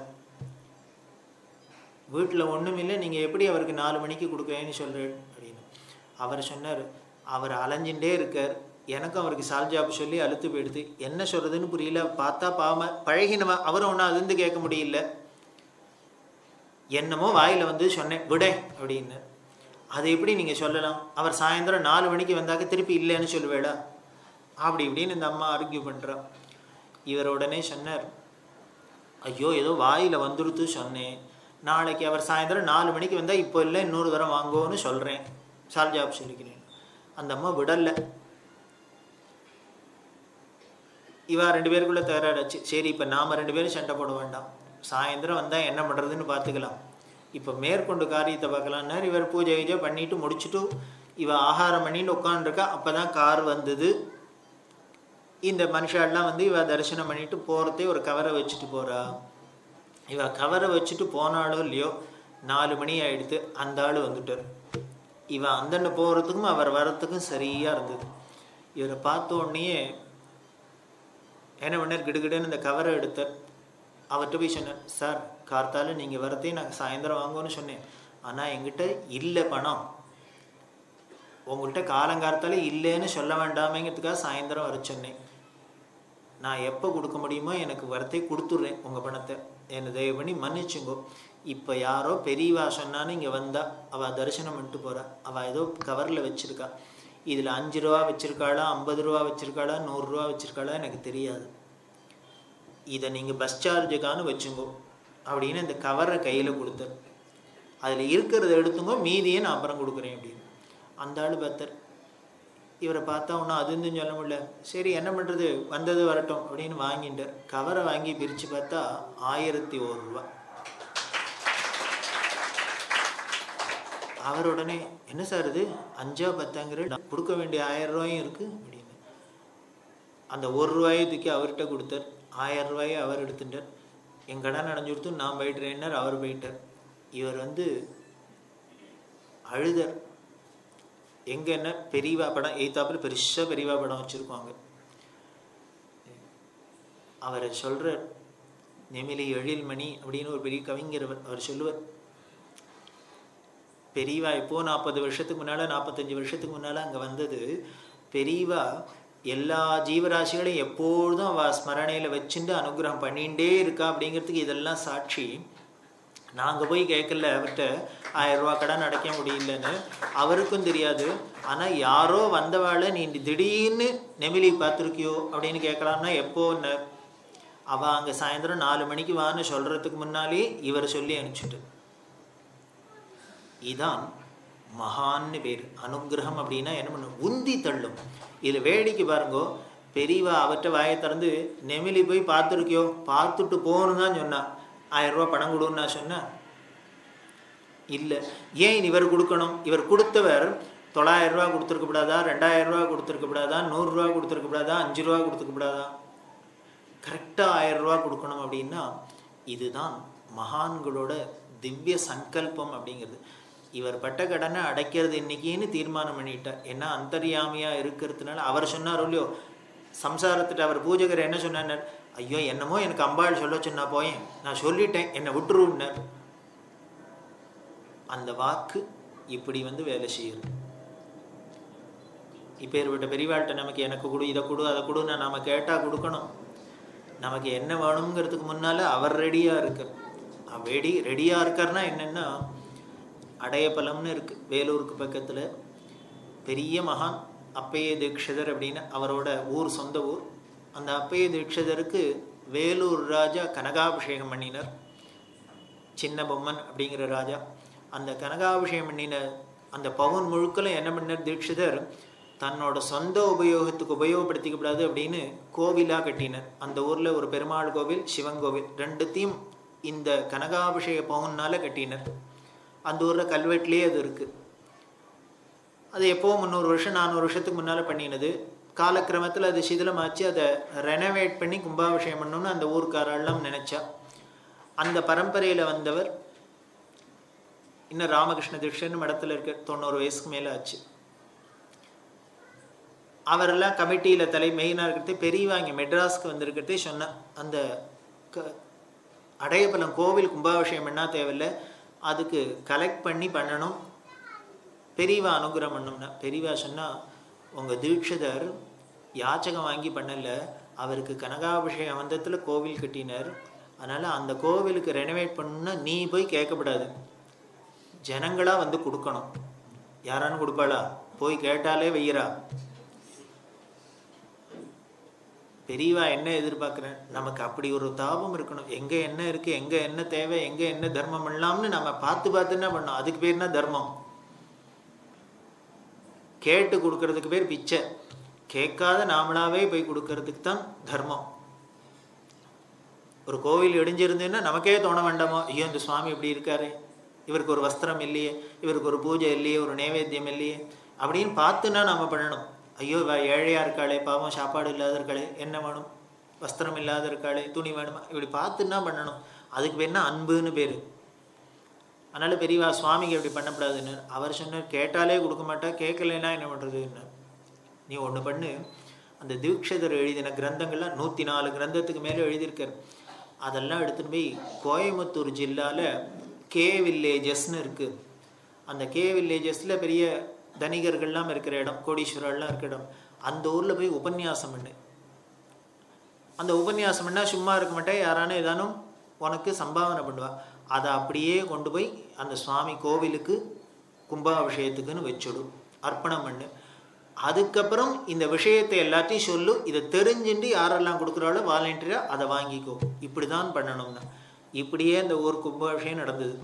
Speaker 1: வீட்டில் ஒன்றும் இல்லை, நீங்கள் எப்படி அவருக்கு 4 மணிக்கு கொடுக்குறேன்னு சொல்கிறேன் அப்படின்னு. அவர் சொன்னார், அவர் அலைஞ்சுட்டே இருக்கார், எனக்கும் அவருக்கு சால்ஜாப் சொல்லி அழுத்து போயிடுது, என்ன சொல்கிறதுன்னு புரியல, பார்த்தா பாவ பழகினவா, அவரும் ஒன்றும் அதுந்து கேட்க முடியல, என்னமோ வாயில் வந்து சொன்னேன் விட அப்படின்னு. அதை எப்படி நீங்கள் சொல்லலாம், அவர் சாயந்தரம் 4 மணிக்கு வந்தாக்க திருப்பி இல்லைன்னு சொல்லுவேடா அப்படி இப்படின்னு இந்த அம்மா ஆர்கியூ பண்ணுறா. இவர் உடனே சொன்னார், ஐயோ ஏதோ வாயில் வந்துடுத்து சொன்னேன், நாளைக்கு அவர் சாயந்தரம் 4 மணிக்கு வந்தால் இப்போ இல்லை இன்னொரு தரம் வாங்குவோன்னு சொல்கிறேன், சால்ஜாப் சொல்லிக்கிறேன். அந்த அம்மா விடலை. இவா 2 பேருக்குள்ளே தகராறாச்சு. சரி இப்போ நாம் 2 பேரும் சண்டை போட வேண்டாம், சாயந்தரம் வந்தால் என்ன பண்ணுறதுன்னு பார்த்துக்கலாம், இப்போ மேற்கொண்டு காரியத்தை பார்க்கலான்னாரு. இவர் பூஜை கீஜை பண்ணிட்டு முடிச்சுட்டு இவ ஆகாரம் பண்ணிட்டு உட்காந்துருக்கா. அப்போ தான் கார் வந்தது. இந்த மனுஷாலாம் வந்து இவ தரிசனம் பண்ணிட்டு போகிறதே ஒரு கவரை வச்சுட்டு போகிறா. இவ கவரை வச்சுட்டு போனாலும் இல்லையோ 4 மணி ஆகிடுது. அந்த ஆள் வந்துட்டார். இவ அந்தண்ட போகிறதுக்கும் அவர் வர்றதுக்கும் சரியாக இருந்தது. இவரை பார்த்த உடனே என்ன பண்ணார், கிடுகிடுன்னு இந்த கவரை எடுத்தார். அவர்கிட்ட போய் சொன்னார், சார் கார்த்தால நீங்கள் வரதே நான் சாயந்தரம் வாங்குவோன்னு சொன்னேன், ஆனால் எங்கிட்ட இல்லை பணம், உங்கள்கிட்ட காலங்கார்த்தால இல்லைன்னு சொல்ல வேண்டாமேங்கிறதுக்காக சாயந்தரம் வர சொன்னேன், நான் எப்போ கொடுக்க முடியுமோ எனக்கு வரத்தே கொடுத்துட்றேன் உங்கள் பணத்தை, என்னை தயவு பண்ணி மன்னிச்சுங்கோ. இப்போ யாரோ பெரியவா சொன்னான்னு இங்கே வந்தா, அவள் தரிசனம் பண்ணிட்டு போகிறா, அவள் ஏதோ கவரில் வச்சுருக்கா, இதில் 5 ரூபா வச்சுருக்காளா, 50 ரூபா வச்சுருக்காளா, 100 ரூபா வச்சுருக்காளா எனக்கு தெரியாது, இதை நீங்கள் பஸ் சார்ஜுக்கானு வச்சுங்கோ அப்படின்னு இந்த கவரை கையில் கொடுத்தார். அதில் இருக்கிறத எடுத்துங்கோ, மீதியை நான் அப்புறம் கொடுக்குறேன் அப்படின்னு. அந்த ஆள் பார்த்தார். இவரை பார்த்தா ஒன்றும் அதுன்னு சொல்ல முடியல. சரி என்ன பண்ணுறது, வந்தது வரட்டும் அப்படின்னு வாங்கிட்டார். கவரை வாங்கி பிரித்து பார்த்தா 1001 ரூபா. அவர் உடனே, என்ன சார் இது 5 10 கொடுக்க வேண்டிய 1000 ரூபாயும் இருக்குது அப்படின்னு. அந்த 1 ரூபாயை தூக்கி அவர்கிட்ட கொடுத்தார். 1000 ரூபாயை அவர் எடுத்துட்டார். என் கடன் அடைஞ்சு கொடுத்து நான் போயிட்டுறேன்னார். அவர் போயிட்டார். இவர் வந்து அழுதர். எங்கே என்ன பெரியவா படம் எய்த்தாப்புல பெருசாக பெரியவா படம் வச்சுருப்பாங்க. அவரை சொல்கிறார், நெமிலி எழில்மணி அப்படின்னு ஒரு பெரிய கவிஞர் அவர் சொல்லுவார், பெரியவா இப்போ 40 வருஷத்துக்கு முன்னால் 45 வருஷத்துக்கு முன்னால் அங்கே வந்தது. பெரியவா எல்லா ஜீவராசிகளையும் எப்பொழுதும் அவள் ஸ்மரணையில் வச்சுட்டு அனுகிரகம் பண்ணிகிட்டே இருக்கா அப்படிங்கிறதுக்கு இதெல்லாம் சாட்சி. நாங்கள் போய் கேட்கல அவர்கிட்ட 1000 ரூபா கடன் அடைக்க முடியலன்னு, அவருக்கும் தெரியாது. ஆனால் யாரோ வந்தவாளை நீ திடீர்னு நெமிலி பார்த்துருக்கியோ அப்படின்னு கேட்கலான்னா எப்போன்னு, அவள் அங்கே சாயந்தரம் 4 மணிக்கு வான்னு சொல்கிறதுக்கு முன்னாலே இவர் சொல்லி அனுப்பிச்சுட்டு. இதுதான் மகான்னு பேர். அனுகிரகம் அப்படின்னா என்ன பண்ணும்? உந்தி தள்ளும். இதில் வேடிக்கை பாருங்கோ, பெரியவா அவற்றை வாயை திறந்து நெமிலி போய் பார்த்துருக்கியோ, பார்த்துட்டு போகணும் தான் சொன்னான். 1000 ரூபா பணம் கொடுன்னு நான் சொன்னேன் இல்லை. ஏன் இவர் கொடுக்கணும்? இவர் கொடுத்தவர் 900 ரூபா கொடுத்துருக்கப்படாதா, 2000 ரூபா கொடுத்துருக்கப்படாதா, 100 ரூபா கொடுத்துருக்கப்படாதா, 5 ரூபா கொடுத்துருக்கப்படாதா? கரெக்டாக 1000 ரூபா கொடுக்கணும். அப்படின்னா இதுதான் மகான்களோட திவ்ய சங்கல்பம் அப்படிங்கிறது. இவர் பட்ட கடனை அடைக்கிறது இன்னைக்குன்னு தீர்மானம் பண்ணிட்டார். ஏன்னா அந்தர்யாமியாக இருக்கிறதுனால. அவர் சொன்னார் இல்லையோ, சம்சாரத்திட்ட அவர் பூஜகர் என்ன சொன்னார்? ஐயோ என்னமோ எனக்கு அம்பாள் சொல்ல சொன்னா போயேன், நான் சொல்லிட்டேன், என்னை விட்டுருன்னார். அந்த வாக்கு இப்படி வேலை செய்யுது. இப்போ ஏற்பட்ட பெரியவாழ்கிட்ட நமக்கு எனக்கு கொடு, இதை கொடு, அதை கொடுன்னு நம்ம கேட்டால் கொடுக்கணும். நமக்கு என்ன வேணுங்கிறதுக்கு முன்னால் அவர் ரெடியாக இருக்கார். ரெடியாக இருக்கார்னா என்னென்னா, அடையப்பலம்னு இருக்குது வேலூருக்கு பக்கத்தில். பெரிய மகான் அப்பைய தீட்சிதர் அப்படின்னு அவரோட ஊர், சொந்த ஊர். அந்த அப்பைய தீட்சிதருக்கு வேலூர் ராஜா கனகாபிஷேகம் பண்ணினார். சின்ன பொம்மன் அப்படிங்கிற ராஜா. அந்த கனகாபிஷேகம் பண்ணின அந்த பவுன் முழுக்களும் என்ன பண்ணார் தீட்சிதர்? தன்னோட சொந்த உபயோகத்துக்கு உபயோகப்படுத்திக்கப்படாது அப்படின்னு கோவிலாக கட்டினார். அந்த ஊரில் ஒரு பெருமாள் கோவில், சிவன் கோவில், ரெண்டுத்தையும் இந்த கனகாபிஷேக பவுனால் கட்டினார். அந்த ஊரில் கல்வெட்டிலே அது இருக்குது. அது எப்போது 300 வருஷம் 400 வருஷத்துக்கு முன்னால் பண்ணினது. காலக்கிரமத்தில் அது சிதிலமாச்சு. அதை ரெனோவேட் பண்ணி கும்பாபிஷேகம் பண்ணணும்னு அந்த ஊருக்காரெல்லாம் நினச்சா. அந்த பரம்பரையில் வந்தவர் இன்னும் ராமகிருஷ்ண தீட்சைன்னு மடத்தில் இருக்க, 90 வயசுக்கு மேலே ஆச்சு. அவரெல்லாம் கமிட்டியில் மெயினாக இருக்கிறதே பெரியவா இங்கே மெட்ராஸ்க்கு வந்திருக்கிறதே சொன்னார். அந்த அடையப்பலம் கோவில் கும்பாபிஷேகம் என்ன தேவையில்லை, அதுக்கு கலெக்ட் பண்ணி பண்ணணும், பெரியவா அனுகிரகம் பண்ணணும்னா. பெரியவா சொன்னால், உங்கள் தீட்சிதர் யாச்சகம் வாங்கி பண்ணலை, அவருக்கு கனகாபிஷேகம் வந்தத்தில் கோவில் கட்டினார். அதனால் அந்த கோவிலுக்கு ரெனோவேட் பண்ணணும்னா நீ போய் கேட்கப்படாது, ஜனங்களாக கொடுக்கணும். யாரானு கொடுப்பாளா? போய் கேட்டாலே வைக்கிறா. பெரியவா என்ன எதிர்பார்க்குறேன்? நமக்கு அப்படி ஒரு தாபம் இருக்கணும். எங்கே என்ன இருக்குது, எங்கே என்ன தேவை, எங்கே என்ன தர்மம் பண்ணலாம்னு நம்ம பார்த்து என்ன பண்ணோம். அதுக்கு பேர்னா தர்மம். கேட்டு கொடுக்கறதுக்கு பேர் பிச்சை. கேட்காத நாமளாவே போய் கொடுக்கறதுக்கு தான் தர்மம். ஒரு கோவில் இடிஞ்சிருந்ததுன்னா நமக்கே தோண வேண்டாமோ, ஐயோ இந்த சுவாமி இப்படி இருக்காரு, இவருக்கு ஒரு வஸ்திரம் இல்லையே, இவருக்கு ஒரு பூஜை இல்லையே, ஒரு நைவேத்தியம் இல்லையே அப்படின்னு பார்த்துன்னா நம்ம பண்ணணும். ஐயோ ஏழையாக இருக்காளே, பாவம் சாப்பாடு இல்லாத இருக்காளே, என்ன வேணும், வஸ்திரம் இல்லாத இருக்காளே, துணி வேணுமா, இப்படி பார்த்துன்னா பண்ணணும். அதுக்கு பேர்னா அன்புன்னு பேர். அதனால் பெரியவா சுவாமிக்கு எப்படி பண்ணக்கூடாதுன்னு அவர் சொன்னார். கேட்டாலே கொடுக்க மாட்டா, கேட்கலைன்னா என்ன பண்ணுறதுன்னு. நீ ஒன்று பண்ணு, அந்த தீட்சிதர் எழுதின கிரந்தங்கள்லாம் 104 கிரந்தத்துக்கு மேலே எழுதியிருக்கார். அதெல்லாம் எடுத்துகிட்டு போய் கோயம்புத்தூர் ஜில்லாவில் கே வில்லேஜஸ்ன்னு இருக்குது. அந்த கே வில்லேஜஸில் பெரிய தனிகர்கள்லாம் இருக்கிற இடம், கோடீஸ்வரர்லாம் இருக்கிற இடம். அந்த ஊரில் போய் உபன்யாசம் பண்ணு. அந்த உபன்யாசம் பண்ணால் சும்மா இருக்க மாட்டேன், யாரானு ஏதானும் உனக்கு சம்பாவனை பண்ணுவா. அதை அப்படியே கொண்டு போய் அந்த சுவாமி கோவிலுக்கு கும்பாபிஷேகத்துக்குன்னு வச்சுடும், அர்ப்பணம் பண்ணு. அதுக்கப்புறம் இந்த விஷயத்தை எல்லாத்தையும் சொல்லு, இதை தெரிஞ்சுட்டு யாரெல்லாம் கொடுக்குறாளோ வாலண்டியராக அதை வாங்கிக்கோ. இப்படி தான் பண்ணணும்னா. இப்படியே இந்த ஊர் கும்பாபிஷேகம் நடந்தது.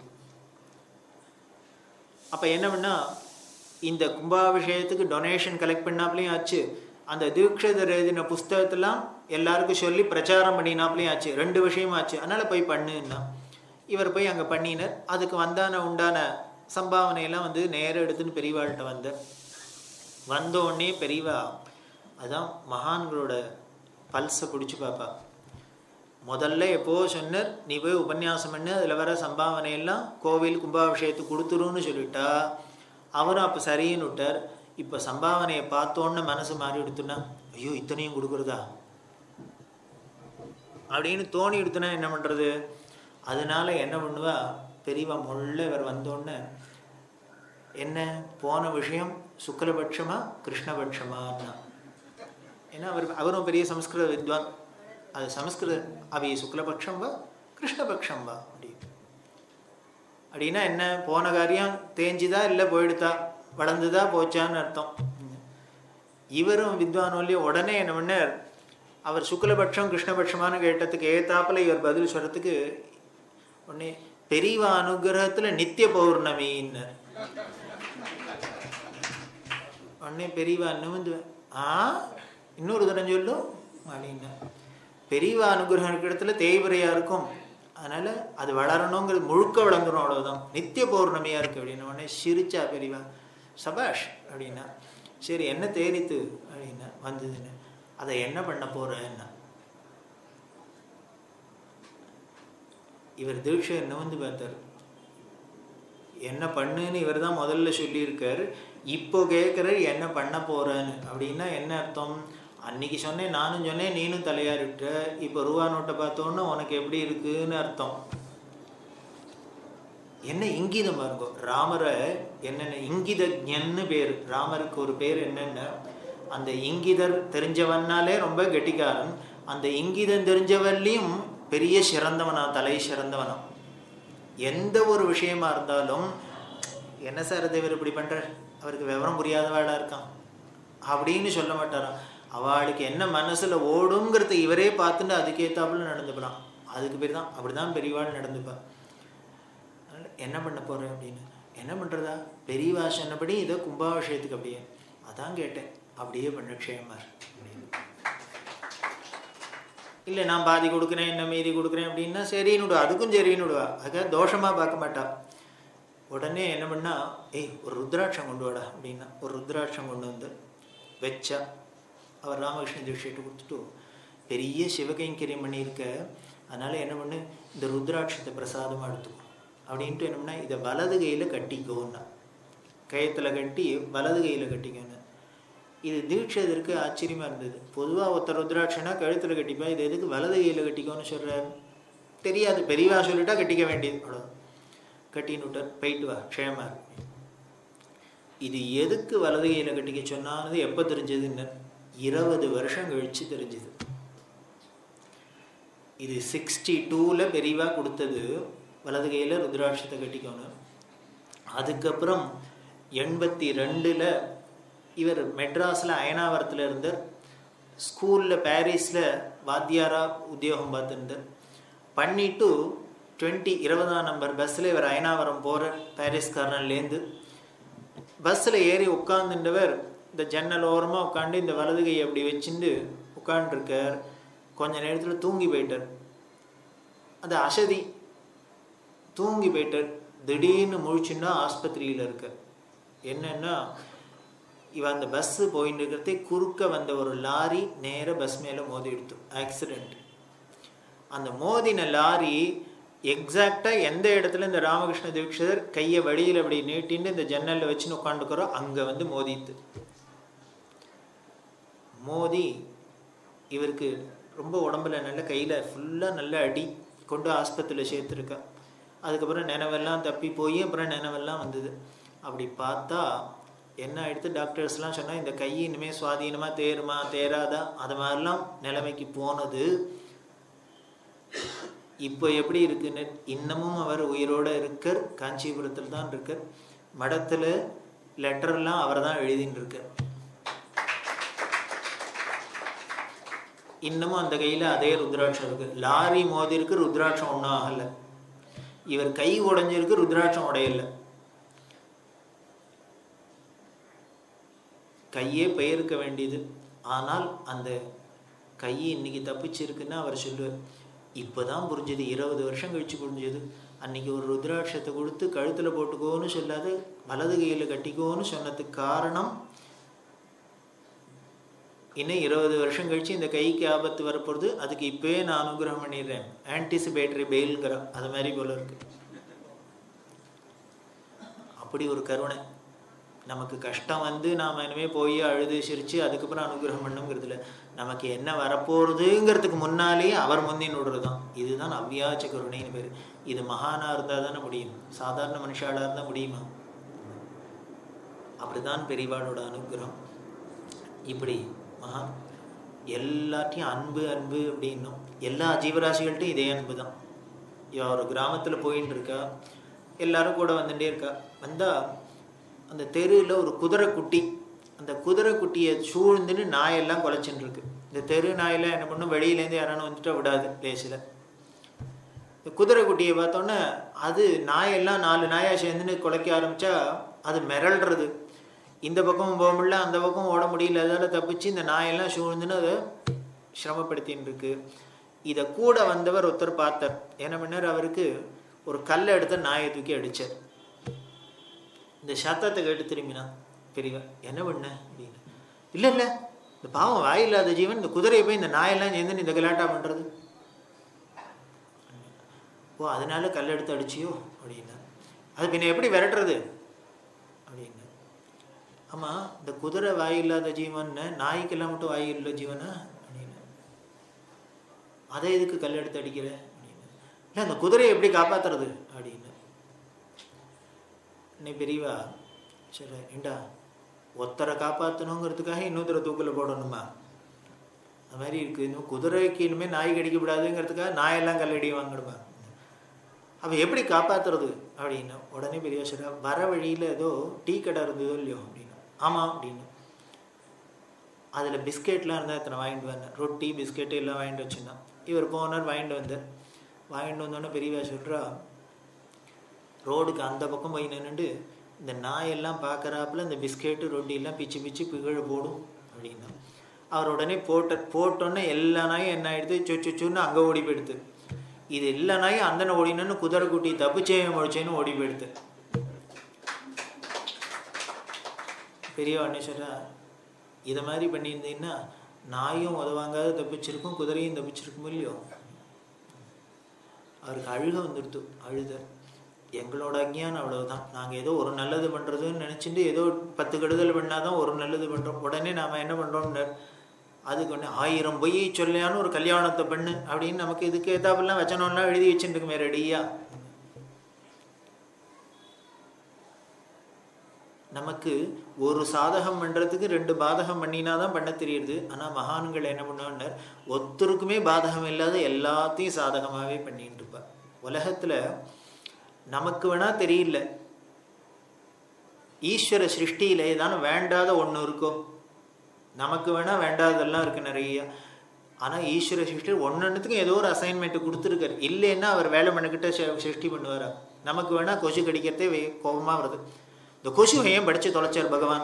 Speaker 1: அப்போ என்ன பண்ணால், இந்த கும்பாபிஷேகத்துக்கு டொனேஷன் கலெக்ட் பண்ணாப்லேயும் ஆச்சு, அந்த தீட்சிதர் எழுதின புஸ்தகத்தெல்லாம் எல்லாருக்கும் சொல்லி பிரச்சாரம் பண்ணினாப்லேயும் ஆச்சு. 2 விஷயமும் ஆச்சு. அதனால் போய் பண்ணுன்னா இவர் போய் அங்கே பண்ணினார். அதுக்கு உண்டான சம்பாவனையெல்லாம் நேரம் எடுத்துன்னு பெரியவாள்கிட்ட வந்தோடனே பெரியவா அதுதான் மகான்களோட பல்ஸை பிடிச்சி பார்ப்பா. முதல்ல எப்போது சொன்னார், நீ போய் உபன்யாசம் பண்ணு, அதில் வர சம்பாவனையெல்லாம் கோவில் கும்பாபிஷேகத்துக்கு கொடுத்துருன்னு சொல்லிட்டா. அவரும் அப்போ சரின்னு விட்டார். இப்போ சம்பாவனையை பார்த்தோன்னு மனசு மாறி எடுத்துனா, ஐயோ இத்தனையும் கொடுக்குறதா அப்படின்னு தோணி எடுத்துனா என்ன பண்ணுறது? அதனால என்ன பண்ணுவா பெரியவா முள்ள இவர் வந்தோடனே, என்ன போன விஷயம் சுக்லபட்சமா கிருஷ்ணபட்சமானா? ஏன்னா அவரும் பெரிய சமஸ்கிருத வித்வான். அது சமஸ்கிருத அவை சுக்லபட்சம் வா கிருஷ்ணபட்சம் வா அப்படின்னா என்ன? போன காரியம் தேஞ்சுதா இல்லை போயிடுதா, வளர்ந்துதா போச்சான்னு அர்த்தம். இவரும் வித்வானோல்லையே உடனே என்ன பண்ணார், அவர் சுக்லபட்சம் கிருஷ்ணபட்சமானு கேட்டதுக்கு ஏத்தாப்பில் இவர் பதில் சொல்கிறதுக்கு உடனே பெரியவா அனுகிரகத்தில் நித்திய பௌர்ணமின்னு. உடனே பெரியவா நிமிந்து இன்னொரு தரம் சொல்லும் அப்படின்னா. பெரியவா அனுகிரகம் இருக்கிற இடத்துல தேய்பிரையாக இருக்கும். அதனால் அது வளரணுங்கிறது முழுக்க வளர்ந்துடும், அவ்வளோதான். நித்திய பௌர்ணமியாக இருக்குது அப்படின்னா. உடனே சிரிச்சா பெரியவா, சபாஷ் அப்படின்னா. சரி என்ன தேரித்து அப்படின்னா வந்ததுன்னு. அதை என்ன பண்ண போகிறேன்னா, இவர் தீட்சை என்ன வந்து பார்த்தார். என்ன பண்ணுன்னு இவர் தான் முதல்ல சொல்லியிருக்கார். இப்போ கேட்குறாரு என்ன பண்ண போகிறேன்னு. அப்படின்னா என்ன அர்த்தம்? அன்னைக்கு சொன்னேன், நானும் சொன்னேன், நீனும் தலையாரிட்ட. இப்போ ரூபா நோட்டை பார்த்தோன்னா உனக்கு எப்படி இருக்குன்னு அர்த்தம். என்ன இங்கிதம் பாருங்க. ராமரை என்னென்ன இங்கிதஜன்னு பேர். ராமருக்கு ஒரு பேர் என்னென்ன, அந்த இங்கிதர் தெரிஞ்சவனாலே ரொம்ப கெட்டிக்காரன். அந்த இங்கிதம் தெரிஞ்சவன்லையும் பெரிய சிறந்தவனா, தலை சிறந்தவனா. எந்த ஒரு விஷயமா இருந்தாலும் என்ன சார் தேவர் இப்படி பண்ணுறார், அவருக்கு விவரம் புரியாதவாளாக இருக்கான் அப்படின்னு சொல்ல மாட்டாராம். அவளுக்கு என்ன மனசில் ஓடுங்கிறத இவரே பார்த்துட்டு அதுக்கேற்றாப்புல நடந்துக்கலாம். அதுக்கு பேர் தான் அப்படி தான் பெரியவாள் நடந்துப்பாள். என்ன பண்ண போகிறேன் அப்படின்னு. என்ன பண்ணுறதா, பெரியவா சொன்னபடி இதோ கும்பாபிஷேகத்துக்கு அப்படியே. அதான் கேட்டேன், அப்படியே பண்ண க்ஷேமார் அப்படின்னு. இல்லை நான் பாதி கொடுக்குறேன், என்ன மீதி கொடுக்குறேன் அப்படின்னா சரின்னு விடுவா. அதுக்கும் சரின்னு விடுவா. அதுக்காக தோஷமாக பார்க்க மாட்டா. உடனே என்ன பண்ணா, ஒரு ருத்ராட்சம் கொண்டு வாடா அப்படின்னா. ஒரு ருத்ராட்சம் கொண்டு வந்து வச்சா. அவர் ராமகிருஷ்ண தீட்சிட்டு கொடுத்துட்டு பெரிய சிவகைங்கரியம் பண்ணியிருக்க. அதனால் என்ன பண்ணு, இந்த ருத்ராட்சத்தை பிரசாதமாக எடுத்துக்கும் அப்படின்ட்டு என்ன பண்ணால், இதை வலது கையில் கட்டிக்கோன்னா. கயத்தில் கட்டி வலது கையில் கட்டிக்கோன்னு. இது தீட்சை இதற்கு ஆச்சரியமாக இருந்தது. பொதுவாக ஒருத்தர் ருத்ராட்சனா கழுத்தில் கட்டிப்பா, இது எதுக்கு வலது கையில் கட்டிக்கோன்னு சொல்கிறார் தெரியாது. பெரியவா சொல்லிட்டா கட்டிக்க வேண்டியது, அவ்வளோ. கட்டின்னு விட்டார். போயிட்டு வா க்ஷேமா. இது எதுக்கு வலது கையில் கட்டிக்க சொன்னானது எப்போ தெரிஞ்சதுன்னு 20 வருஷம் கழித்து தெரிஞ்சுது. இது 62ல் பெரியவா கொடுத்தது, வலது கையில் ருத்ராட்சத்தை கட்டிக்கணும். அதுக்கப்புறம் 82ல் இவர் மெட்ராஸில் அயனாவரத்தில் இருந்தார். ஸ்கூலில் பாரிஸில் வாத்தியாராக உத்தியோகம் பார்த்துருந்தார். பண்ணிவிட்டு 20ஆம் நம்பர் பஸ்ஸில் இவர் அயனாவரம் போகிறார். பாரிஸ் கார்னர்லேருந்து பஸ்ஸில் ஏறி உட்காந்துட்டவர் இந்த ஜன்னல் ஓரமாக உட்காந்து இந்த வலது கையை அப்படி வச்சுட்டு உட்காண்டிருக்கார். கொஞ்ச நேரத்தில் தூங்கி போயிட்டார். அது அசதி, தூங்கி போயிட்டார். திடீர்னு முழிச்சுன்னா ஆஸ்பத்திரியில் இருக்கார். என்னன்னா, இவன் அந்த பஸ்ஸு போயிட்டு இருக்கிறதே குறுக்க வந்த ஒரு லாரி நேராக பஸ் மேலே மோதி எடுத்து ஆக்சிடெண்ட். அந்த மோதின லாரி எக்ஸாக்டாக எந்த இடத்துல இந்த ராமகிருஷ்ண தீட்சிதர் கையை வழியில் அப்படி நீட்டின்னு இந்த ஜன்னலில் வச்சுன்னு உட்காந்துக்கிறோம் அங்கே வந்து மோதித்து. மோதி இவருக்கு ரொம்ப உடம்புல நல்ல கையில் ஃபுல்லாக நல்ல அடி கொண்டு ஆஸ்பத்திரியில் சேர்த்துருக்கா. அதுக்கப்புறம் நினைவெல்லாம் தப்பி போய் அப்புறம் நினைவெல்லாம் வந்தது. அப்படி பார்த்தா என்ன ஆகிடுது, டாக்டர்ஸ்லாம் சொன்னால் இந்த கை இனிமேல் சுவாதீனமாக தேருமா தேராதா அது மாதிரிலாம் நிலைமைக்கு போனது. இப்போ எப்படி இருக்குன்னு, இன்னமும் அவர் உயிரோடு இருக்கார். காஞ்சிபுரத்தில் தான் இருக்கார். மடத்தில் லெட்டர்லாம் அவர் தான் எழுதின்னு இருக்கார். இன்னமும் அந்த கையில் அதே ருத்ராட்சம் இருக்குது. லாரி மோதி இருக்கு, ருத்ராட்சம் ஒன்றும் ஆகலை. இவர் கை உடைஞ்சிருக்கு, ருத்ராட்சம் உடையலை. கையே பெயர்க்க வேண்டியது. ஆனால் அந்த கை இன்னைக்கு தப்பிச்சிருக்குன்னா அவர் சொல்லுவார். இப்போ தான் புரிஞ்சுது, 20 வருஷம் கழிச்சு புரிஞ்சுது. அன்றைக்கி ஒரு ருத்ராட்சத்தை கொடுத்து கழுத்தில் போட்டுக்கோன்னு சொல்லாது வலது கையில் கட்டிக்கோன்னு சொன்னதுக்கு காரணம், இன்னும் 20 வருஷம் கழித்து இந்த கைக்கு ஆபத்து வரப்போகிறது, அதுக்கு இப்போயே நான் அனுகிரகம் பண்ணிடுறேன், ஆன்டிசிபேட்டரி பெயில்ங்கிற அது மாதிரி போல இருக்கு. அப்படி ஒரு கருணை. நமக்கு கஷ்டம் வந்து நாம் இனிமேல் போய் அழுது சிரித்து அதுக்கப்புறம் அனுகிரகம் பண்ணுங்கிறதுல நமக்கு என்ன வரப்போகிறதுங்கிறதுக்கு முன்னாலேயே அவர் முந்தின்னு விடுறது தான். இதுதான் அவ்வியாச்ச கருணைன்னு பேர். இது மகானாக இருந்தால் தானே முடியும், சாதாரண மனுஷாளாக இருந்தால் முடியுமா? அப்படிதான் பெரியவாளோட அனுகிரகம். இப்படி மகா எல்லாத்தையும் அன்பு அன்பு அப்படின்னும் எல்லா ஜீவராசிகள்ட்டையும் இதே அன்பு தான். ஒரு கிராமத்தில் போயின்னு இருக்கா, எல்லாரும் கூட வந்துட்டே இருக்கா. வந்தால் அந்த தெருவில் ஒரு குதிரை குட்டி, அந்த குதிரை குட்டியை சூழ்ந்துன்னு நாயெல்லாம் குலைச்சின்னு இருக்கு. இந்த தெரு நாயெல்லாம் என்ன பண்ணும், வெளியிலேருந்து யாரானு வந்துட்டா விடாது லேசில். இந்த குதிரை குட்டியை பார்த்தோன்னே அது நாயெல்லாம் 4 நாயாக சேர்ந்துன்னு குலைக்க ஆரம்பித்தா அது மிரள்றது. இந்த பக்கமும் போக முடியல, அந்த பக்கம் ஓட முடியல, அதால் தப்பிச்சு இந்த நாயெல்லாம் சூழ்ந்துன்னு அதை சிரமப்படுத்தின்னு இருக்கு. இதை கூட வந்தவர் ஒருத்தர் பார்த்தார். என்ன பண்ணார், அவருக்கு ஒரு கல்லை எடுத்த நாயை தூக்கி அடித்தார். இந்த சத்தத்தை கேட்டு திரும்பினா பெரியவா, என்ன பண்ண அப்படின்னு. இல்லை இல்லை, இந்த பாவம் வாயில்லாத ஜீவன் இந்த குதிரையை போய் இந்த நாயெல்லாம் சேர்ந்து இந்த கலாட்டா பண்ணுறது. ஓ, அதனால கல் எடுத்து அடிச்சியோ அப்படின்னா. அது பின்ன எப்படி விரட்டுறது அப்படின்னு. ஆமாம், இந்த குதிரை வாயில்லாத ஜீவன், நாய்க்கெல்லாம் மட்டும் வாயில்லாத ஜீவனா அப்படின்னு. அதை எதுக்கு கல் எடுத்து அடிக்கிற அப்படின்னு. இல்லை, அந்த குதிரையை எப்படி காப்பாற்றுறது அப்படின்னு. நீ பெரியவா, சரி ஏண்டா ஒத்தரை காப்பாற்றணுங்கிறதுக்காக இன்னொருத்தரை தூக்கில் போடணுமா? அது மாதிரி இருக்குது. இன்னும் குதிரைக்கு இனிமேல் நாய் கடிக்கப்படாதுங்கிறதுக்காக நாயெல்லாம் கல்லடி வாங்கணுமா? அப்போ எப்படி காப்பாற்றுறது அப்படின்னா உடனே பெரியவா சொல்கிறா, வர வழியில் ஏதோ டீ கடை இருந்ததோ இல்லையோ அப்படின்னு. ஆமாம் அப்படின்னு. அதில் பிஸ்கெட்லாம் இருந்தால் இத்தனை வாங்கிட்டு வந்தேன், ரொட்டி பிஸ்கெட்டு எல்லாம் வாங்கிட்டு வச்சுருந்தான். இவர் போனார், வாங்கிட்டு வந்தார். வாங்கிட்டு வந்தோடனே பெரியவா சொல்கிறா, ரோடுக்கு அந்த பக்கம் போய் நின்றுட்டு இந்த நாயெல்லாம் பார்க்குறாப்புல இந்த பிஸ்கெட்டு ரொட்டியெல்லாம் பிச்சு பிச்சு கீழே போடும் அப்படின்னா. அவர் உடனே போட்டோன்னே எல்லா நாயும் என்ன ஆகிடுது, சொச்சுன்னு அங்கே ஓடி போயிடுது. இது எல்லா நாயும் அந்தனை ஓடினு குதிரை குட்டி தப்பிச்சேன் முடிச்சேன்னு ஓடி போயிடுது. பெரியவா என்ன சொல்கிறா, இதை மாதிரி பண்ணியிருந்தீங்கன்னா நாயும் உதவாங்காத தப்பிச்சிருக்கும், குதிரையும் தப்பிச்சிருக்கும் இல்லையோ. அவருக்கு அழுக வந்துடுத்து. அழுத எங்களோட அஞ்ஞானம் அவ்வளவுதான். நாங்கள் ஏதோ ஒரு நல்லது பண்ணுறதுன்னு நினச்சிட்டு ஏதோ 10 கெடுதல் பண்ணாதான் ஒரு நல்லது பண்ணுறோம். உடனே நாம் என்ன பண்ணுறோம்னு அதுக்கு ஒன்று 1000 பொய் சொல்லையான்னு ஒரு கல்யாணத்தை பண்ணு அப்படின்னு நமக்கு இதுக்கு ஏதாப்பெல்லாம் வச்சனம்லாம் எழுதி வச்சுட்டுக்குமே ரெடியா. நமக்கு ஒரு சாதகம் பண்ணுறதுக்கு 2 பாதகம் பண்ணினா தான் பண்ண தெரியுது. ஆனால் மகான்கள் என்ன பண்ணுவார், ஒருத்தருக்குமே பாதகம் இல்லாத எல்லாத்தையும் சாதகமாகவே பண்ணிட்டு இருப்பார். உலகத்தில் நமக்கு வேணா தெரியல, ஈஸ்வர சிருஷ்டியிலே தான் வேண்டாத ஒன்று இருக்கோ. நமக்கு வேணா வேண்டாதெல்லாம் இருக்கு நிறைய. ஆனால் ஈஸ்வர சிருஷ்டி ஒன்றுத்துக்கும் ஏதோ ஒரு அசைன்மெண்ட் கொடுத்துருக்காரு. இல்லைன்னா அவர் வேலை பண்ணிக்கிட்ட சிருஷ்டி பண்ணுவாரா? நமக்கு வேணா கொசு கடிக்கிறதே கோபமாக வருது. இந்த கொசுவை ஏன் படித்து தொலைச்சார் பகவான்?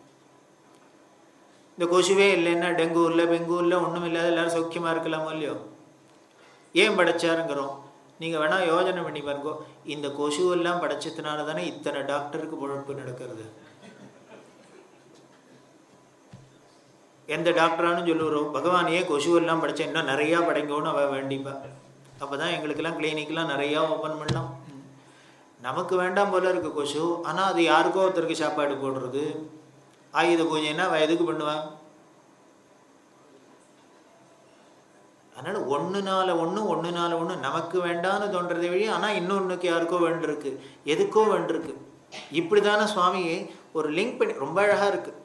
Speaker 1: இந்த கொசுவே இல்லைன்னா டெங்கு இல்லை, பெங்கு இல்லை, ஒன்றும் இல்லாத எல்லாரும் சௌக்கியமாக இருக்கலாமோ இல்லையோ. ஏன் படைச்சாருங்கிறோம். நீங்கள் வேணால் யோஜனை பண்ணி பாருங்க, இந்த கொசுவெல்லாம் படைச்சதுனால தானே இத்தனை டாக்டருக்கு பொழப்பு நடக்கிறது. எந்த டாக்டரானு சொல்லுறோம், பகவான் ஏன் கொசுவெல்லாம் படைச்சா இன்னும் நிறையா படைங்கன்னு அவள் வேண்டிப்பா. அப்போ தான் எங்களுக்கெல்லாம் கிளினிக்லாம் நிறையா ஓப்பன் பண்ணலாம். நமக்கு வேண்டாம் போல இருக்கு கொசு. ஆனால் அது யாருக்கோ ஒருத்தருக்கு சாப்பாடு போடுறது. ஆயுத பூஜைன்னா அவள் எதுக்கு பண்ணுவான்? அதனால் ஒன்று நமக்கு வேண்டான்னு தோன்றதை வழி. ஆனால் இன்னொன்றுக்கு யாருக்கோ வேண்டிருக்கு, எதுக்கோ வேண்டிருக்கு. இப்படி தானே சுவாமியை ஒரு லிங்க் பண்ணி ரொம்ப அழகாக இருக்குது.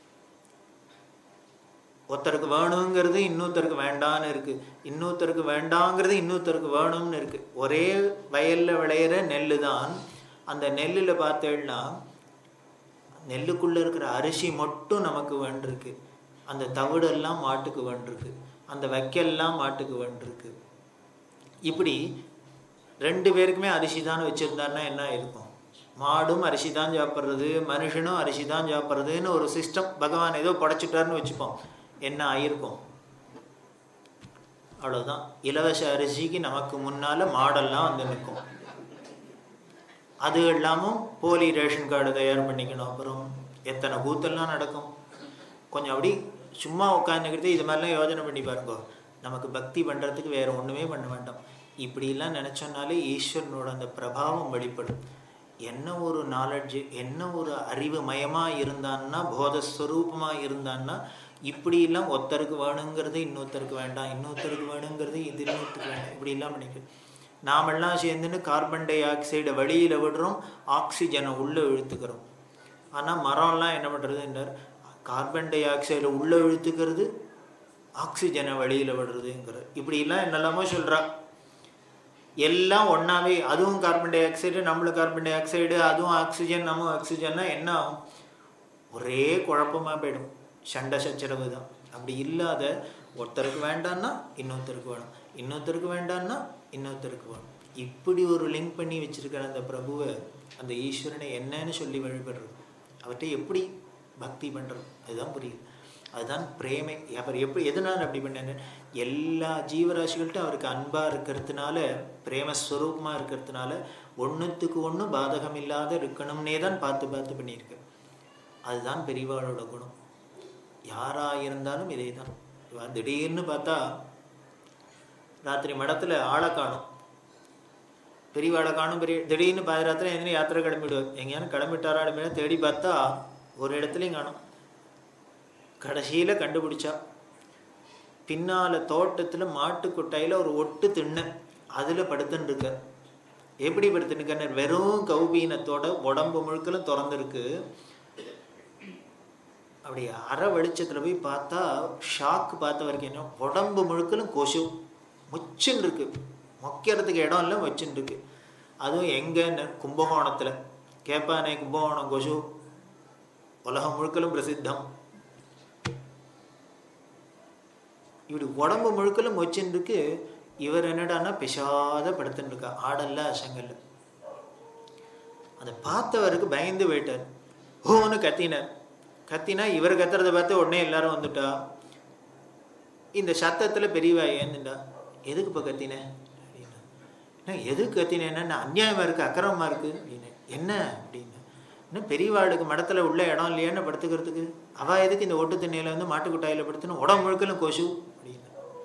Speaker 1: ஒருத்தருக்கு வேணுங்கிறது இன்னொருத்தருக்கு வேண்டான்னு இருக்குது, இன்னொருத்தருக்கு வேண்டாங்கிறது இன்னொருத்தருக்கு வேணும்னு இருக்குது. ஒரே வயலில் விளையிற நெல் தான். அந்த நெல்லில் பார்த்தேன்னா நெல்லுக்குள்ளே இருக்கிற அரிசி மட்டும் நமக்கு வேண்டிருக்கு, அந்த தவிடெல்லாம் மாட்டுக்கு வேண்டிருக்கு, அந்த வைக்கெல்லாம் மாட்டுக்கு வேண்டிருக்கு. இப்படி 2 பேருக்குமே அரிசி தான் வச்சுருந்தாருன்னா என்ன இருக்கும்? மாடும் அரிசி தான் சாப்பிட்றது, மனுஷனும் அரிசி தான் சாப்பிட்றதுன்னு ஒரு சிஸ்டம் பகவான் ஏதோ படைச்சிட்டாருன்னு வச்சுப்போம். என்ன ஆயிருக்கும்? அவ்வளோதான். இலவச அரிசிக்கு நமக்கு முன்னால் மாடெல்லாம் வந்து நிற்கும். அது எல்லாமும் போலி ரேஷன் கார்டு தயார் பண்ணிக்கணும். அப்புறம் எத்தனை கூத்தெல்லாம் நடக்கும். கொஞ்சம் அப்படி சும்மா உட்காந்துக்கிட்டு இது மாதிரிலாம் யோஜனை பண்ணி பாருங்க. நமக்கு பக்தி பண்ணுறதுக்கு வேறு ஒன்றுமே பண்ண வேண்டாம். இப்படிலாம் நினச்சோன்னாலே ஈஸ்வரனோட அந்த பிரபாவம் வெளிப்படும். என்ன ஒரு நாலெட்ஜு, என்ன ஒரு அறிவு மயமாக இருந்தான்னா, போதஸ்வரூபமாக இருந்தான்னா, இப்படிலாம் ஒருத்தருக்கு வேணுங்கிறது இன்னொருத்தருக்கு வேண்டாம், இன்னொருத்தருக்கு வேணுங்கிறது இது இன்னொருத்தருக்கு வேண்டாம், இப்படிலாம் பண்ணிக்கு நாமெல்லாம் சேர்ந்துன்னு கார்பன் டை ஆக்சைடை வெளியில் விடுறோம், ஆக்சிஜனை உள்ளே இழுத்துக்கிறோம். ஆனால் மரம்லாம் என்ன பண்ணுறதுன்றார், கார்பன் டை ஆக்சைடை உள்ளே இழுத்துக்கிறது, ஆக்சிஜனை வெளியில் விடுறதுங்கிறது. இப்படிலாம் என்னெல்லாமோ சொல்கிறா. எல்லாம் ஒன்றாவே, அதுவும் கார்பன் டை ஆக்சைடு, நம்மளும் கார்பன் டை ஆக்சைடு, அதுவும் ஆக்சிஜன், நம்ம ஆக்சிஜன்னா என்ன ஆகும்? ஒரே குழப்பமாக போயிடும். சண்டை சச்சரவு தான். அப்படி இல்லாத ஒருத்தருக்கு வேண்டான்னா இன்னொருத்தருக்கு வேணும், இன்னொருத்தருக்கு வேண்டான்னா இன்னொருத்தருக்கு வேணும். இப்படி ஒரு லிங்க் பண்ணி வச்சிருக்கிற அந்த பிரபுவை, அந்த ஈஸ்வரனை என்னன்னு சொல்லி வழிபடுறது, அவர்கிட்ட எப்படி பக்தி பண்ணுறது. அதுதான் புரியுது. அதுதான் பிரேமை. அவர் எப்படி எதனால் அப்படி பண்ணாரு? எல்லா ஜீவராசிகள்கிட்ட அவருக்கு அன்பாக இருக்கிறதுனால, பிரேமஸ்வரூபமாக இருக்கிறதுனால ஒன்றுத்துக்கு ஒன்று பாதகம் இல்லாத இருக்கணும்னே தான் பார்த்து பார்த்து பண்ணியிருக்கு. அதுதான் பெரியவாளோட குணம். யாராக இருந்தாலும் இதே தான். திடீர்னு பார்த்தா ராத்திரி மடத்தில் ஆளை காணும், பெரியவாளை காணும். திடீர்னு பாதிராத்திரி எங்கேயும் யாத்திரை கிளம்பிடுவார். எங்கேயானு கிளம்பிட்டாரா கிளம்பினா தேடி பார்த்தா ஒரு இடத்துலையும் காணும். கடைசியில் கண்டுபிடிச்சா பின்னால் தோட்டத்தில் மாட்டு கொட்டாயில் ஒரு ஒட்டு திண்ணை, அதில் படுத்துன்னு இருக்க. எப்படி படுத்துன்னு? வெறும் கௌபீனத்தோட உடம்பு முழுக்கலும் திறந்துருக்கு. அப்படி அரை வெளிச்சத்தில் போய் பார்த்தா ஷாக்கு பார்த்த வரைக்கும் என்ன, உடம்பு முழுக்கலும் கொசு முச்சுன்னு இருக்கு. மொக்கிறதுக்கு இடம் இல்லை, வச்சுன்னு இருக்கு. அதுவும் எங்கன்னு? கும்பகோணத்தில். கேட்பானே, கும்பகோணம் கொசு உலகம் முழுக்கலும் பிரசித்தம். இப்படி உடம்பு முழுக்கலும் வச்சுன்னு இருக்கு. இவர் என்னடான்னா பிசாத படுத்துன்னு இருக்கா, ஆடல்ல அசங்கல்ல. அதை பார்த்தவருக்கு பயந்து போயிட்டார். ஓன்னு கத்தினார். கத்தினா இவர் கத்துறதை பார்த்து உடனே எல்லாரும் வந்துட்டா. இந்த சத்தத்தில் பெரியவா ஏந்துண்டா. எதுக்கு இப்போ கத்தினேன் அப்படின்னா, எதுக்கு கத்தினேன்னா அநியாயமாக இருக்குது, அக்கிரமமாக இருக்குது அப்படின்னு. என்ன அப்படின்னு, இன்னும் பெரியவாளுக்கு மடத்தில் உள்ள இடம் இல்லையான்னு படுத்துக்கிறதுக்கு, அவள் எதுக்கு இந்த ஓட்டு தண்ணியில் வந்து மாட்டுக்குட்டாயில் படுத்துன்னு உடம்பு முழுக்கலும் கொசு அப்படின்னு.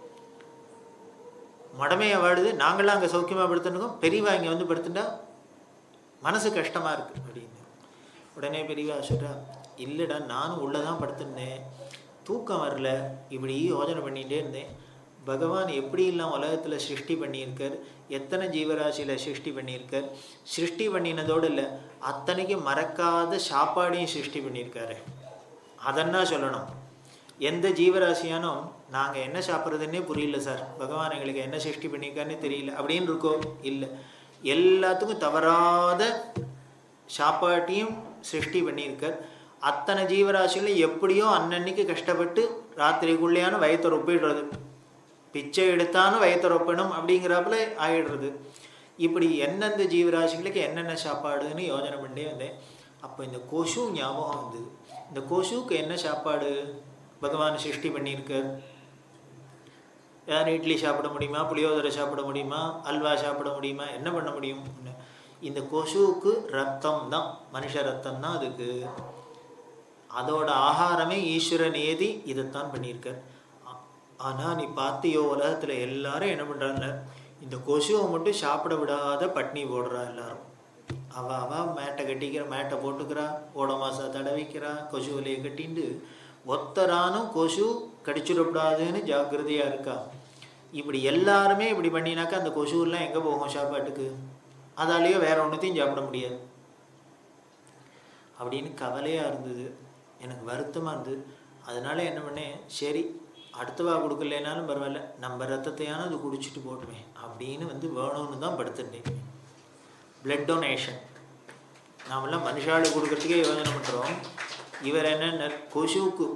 Speaker 1: மடமையை வாடுது, நாங்களாம் அங்கே சௌக்கியமாக படுத்துனுக்கோம், பெரியவா இங்கே வந்து படுத்துட்டா மனசு கஷ்டமாக இருக்குது அப்படின்னு. உடனே பெரியவா சொல்கிறா, இல்லைடா நானும் உள்ளே தான் படுத்துருந்தேன், தூக்கம் வரல, இப்படி யோஜனை பண்ணிகிட்டே இருந்தேன். பகவான் எப்படிலாம் உலகத்தில் சிருஷ்டி பண்ணியிருக்கார், எத்தனை ஜீவராசியில் சிருஷ்டி பண்ணியிருக்கார், சிருஷ்டி பண்ணினதோடு இல்லை அத்தனைக்கும் மறக்காத சாப்பாடையும் சிருஷ்டி பண்ணியிருக்காரு. அதன்னா சொல்லணும். எந்த ஜீவராசியானும் நாங்கள் என்ன சாப்பிட்றதுன்னே புரியல சார், பகவான் எங்களுக்கு என்ன சிருஷ்டி பண்ணியிருக்காருன்னு தெரியல அப்படின்னு இருக்கோ? இல்லை, எல்லாத்துக்கும் தவறாத சாப்பாட்டையும் சிருஷ்டி பண்ணியிருக்கார். அத்தனை ஜீவராசிகளும் எப்படியோ அன்னன்னைக்கு கஷ்டப்பட்டு ராத்திரிக்குள்ளேயான வயத்தை ஒப்பிடுறது, பிச்சை எடுத்தாலும் வயத்தை ஒப்பணும் அப்படிங்கிறாப்புல ஆகிடுறது. இப்படி எந்தெந்த ஜீவராசிகளுக்கு என்னென்ன சாப்பாடுன்னு யோஜனை பண்ணிட்டே வந்தேன். அப்போ இந்த கொசு ஞாபகம் வந்தது. இந்த கொசுக்கு என்ன சாப்பாடு பகவான் சிருஷ்டி பண்ணியிருக்கார்? யார் இட்லி சாப்பிட முடியுமா, புளியோதரை சாப்பிட முடியுமா, அல்வா சாப்பிட முடியுமா, என்ன பண்ண முடியும்? இந்த கொசுவுக்கு ரத்தம் தான், மனுஷ ரத்தம் தான் அதுக்கு. அதோட ஆகாரமே ஈஸ்வரன் ஏதி இதைத்தான் பண்ணியிருக்கார். ஆனால் நீ பார்த்தியோ உலகத்தில் எல்லாரும் என்ன பண்ணுறாங்க, இந்த கொசுவை மட்டும் சாப்பிட விடாத பட்னி போடுறா. எல்லாரும் அவள் மேட்டை கட்டிக்கிற, மேட்டை போட்டுக்கிறா, ஓட மாசா தடவிக்கிறா, கொசு வலையை கட்டிண்டு ஒத்தரானும் கொசு கடிச்சுடக்கூடாதுன்னு ஜாக்கிரதையாக இருக்கா. இப்படி எல்லாருமே இப்படி பண்ணினாக்கா அந்த கொசுவெல்லாம் எங்கே போகும் சாப்பாட்டுக்கு? அதாலேயோ வேற ஒன்றுத்தையும் சாப்பிட முடியாது அப்படின்னு கவலையாக இருந்தது. எனக்கு வருத்தமாக இருந்தது. அதனால என்ன பண்ணேன், சரி அடுத்தவா கொடுக்கலனாலும் பரவாயில்ல, நம்ம ரத்தத்தையான அது குடிச்சிட்டு போட்டுமே அப்படின்னு வந்து வேணும்னு தான் படுத்துட்டேன். பிளட் டொனேஷன் நாமெல்லாம் மனுஷாளுக்கு கொடுக்கறதுக்கே யோஜனை பண்ணுறோம். இவர் என்ன கொசுவுக்கு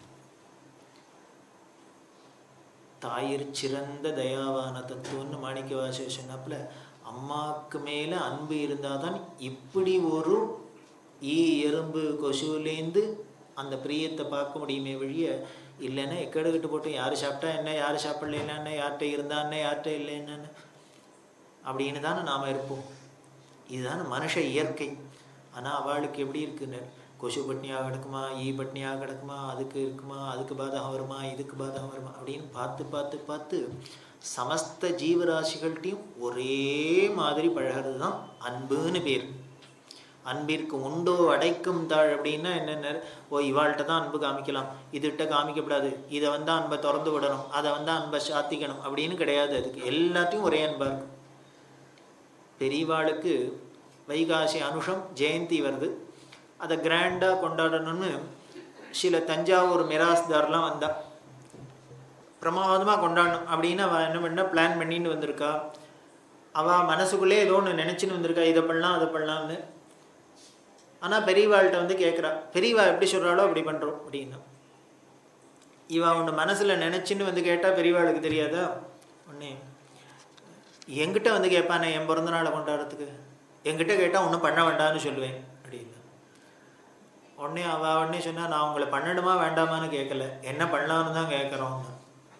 Speaker 1: தாயிற் சிறந்த தயாவான தத்துவம்னு மாணிக்க வாசகர் சொன்னாப்புல, அம்மாவுக்கு மேலே அன்பு இருந்தால் தான் இப்படி ஒரு எறும்பு கொசுலேருந்து அந்த பிரியத்தை பார்க்க முடியுமே வழிய, இல்லைன்னா எக்கடுக்கிட்டு போட்டு யார் சாப்பிட்டா என்ன, யார் சாப்பிடலன்னு, யார்கிட்ட இருந்தான்னு, யார்கிட்ட இல்லைன்னு அப்படின்னு தானே நாம் இருப்போம். இதுதானே மனுஷ இயற்கை. ஆனால் அவளுக்கு எப்படி இருக்குன்னு, கொசு பட்னியாக கிடக்குமா, பட்னியாக கிடக்குமா, அதுக்கு இருக்குமா, அதுக்கு பாதகம் வருமா, இதுக்கு பாதகம் வருமா அப்படின்னு பார்த்து பார்த்து பார்த்து சமஸ்த ஜீவராசிகள்கிட்டையும் ஒரே மாதிரி பழகிறது தான் அன்புன்னு பேர். அன்பிற்கு உண்டோ அடைக்கும் தாழ் அப்படின்னா என்னென்ன, இவாள்கிட்ட தான் அன்பு காமிக்கலாம், இதுகிட்ட காமிக்கப்படாது, இதை வந்து அன்பை திறந்து விடணும், அதை வந்து அன்பை சாத்திக்கணும் அப்படின்னு கிடையாது. அதுக்கு எல்லாத்தையும் ஒரே அன்பாக இருக்கும். பெரியவாளுக்கு வைகாசி அனுஷம் ஜெயந்தி வருது, அதை கிராண்டாக கொண்டாடணும்னு சில தஞ்சாவூர் மிராஸ்தார்லாம் வந்தா, பிரமாதமாக கொண்டாடணும் அப்படின்னு அவள் என்ன பண்ணா பிளான் பண்ணிட்டு வந்திருக்கா. அவள் மனசுக்குள்ளே ஏதோ ஒன்று நினச்சின்னு வந்திருக்கா, இதை பண்ணலாம் அதை பண்ணலாம்னு. ஆனால் பெரியவாள்கிட்ட வந்து கேட்குறா, பெரியவா எப்படி சொல்கிறாளோ அப்படி பண்ணுறோம் அப்படின்னா. இவன் ஒன்று மனசில் நினச்சின்னு வந்து கேட்டால் பெரியவாளுக்கு தெரியாதா? ஒன்று என்கிட்ட வந்து கேட்பானே என் பிறந்த நாளை கொண்டாடுறதுக்கு, என்கிட்ட கேட்டால் ஒன்றும் பண்ண வேண்டாம்னு சொல்லுவேன் அப்படின்னா. உடனே உடனே சொன்னா, நான் உங்களை பண்ணணுமா வேண்டாமான்னு கேட்கல, என்ன பண்ணலான்னு தான் கேட்குறோம்னு.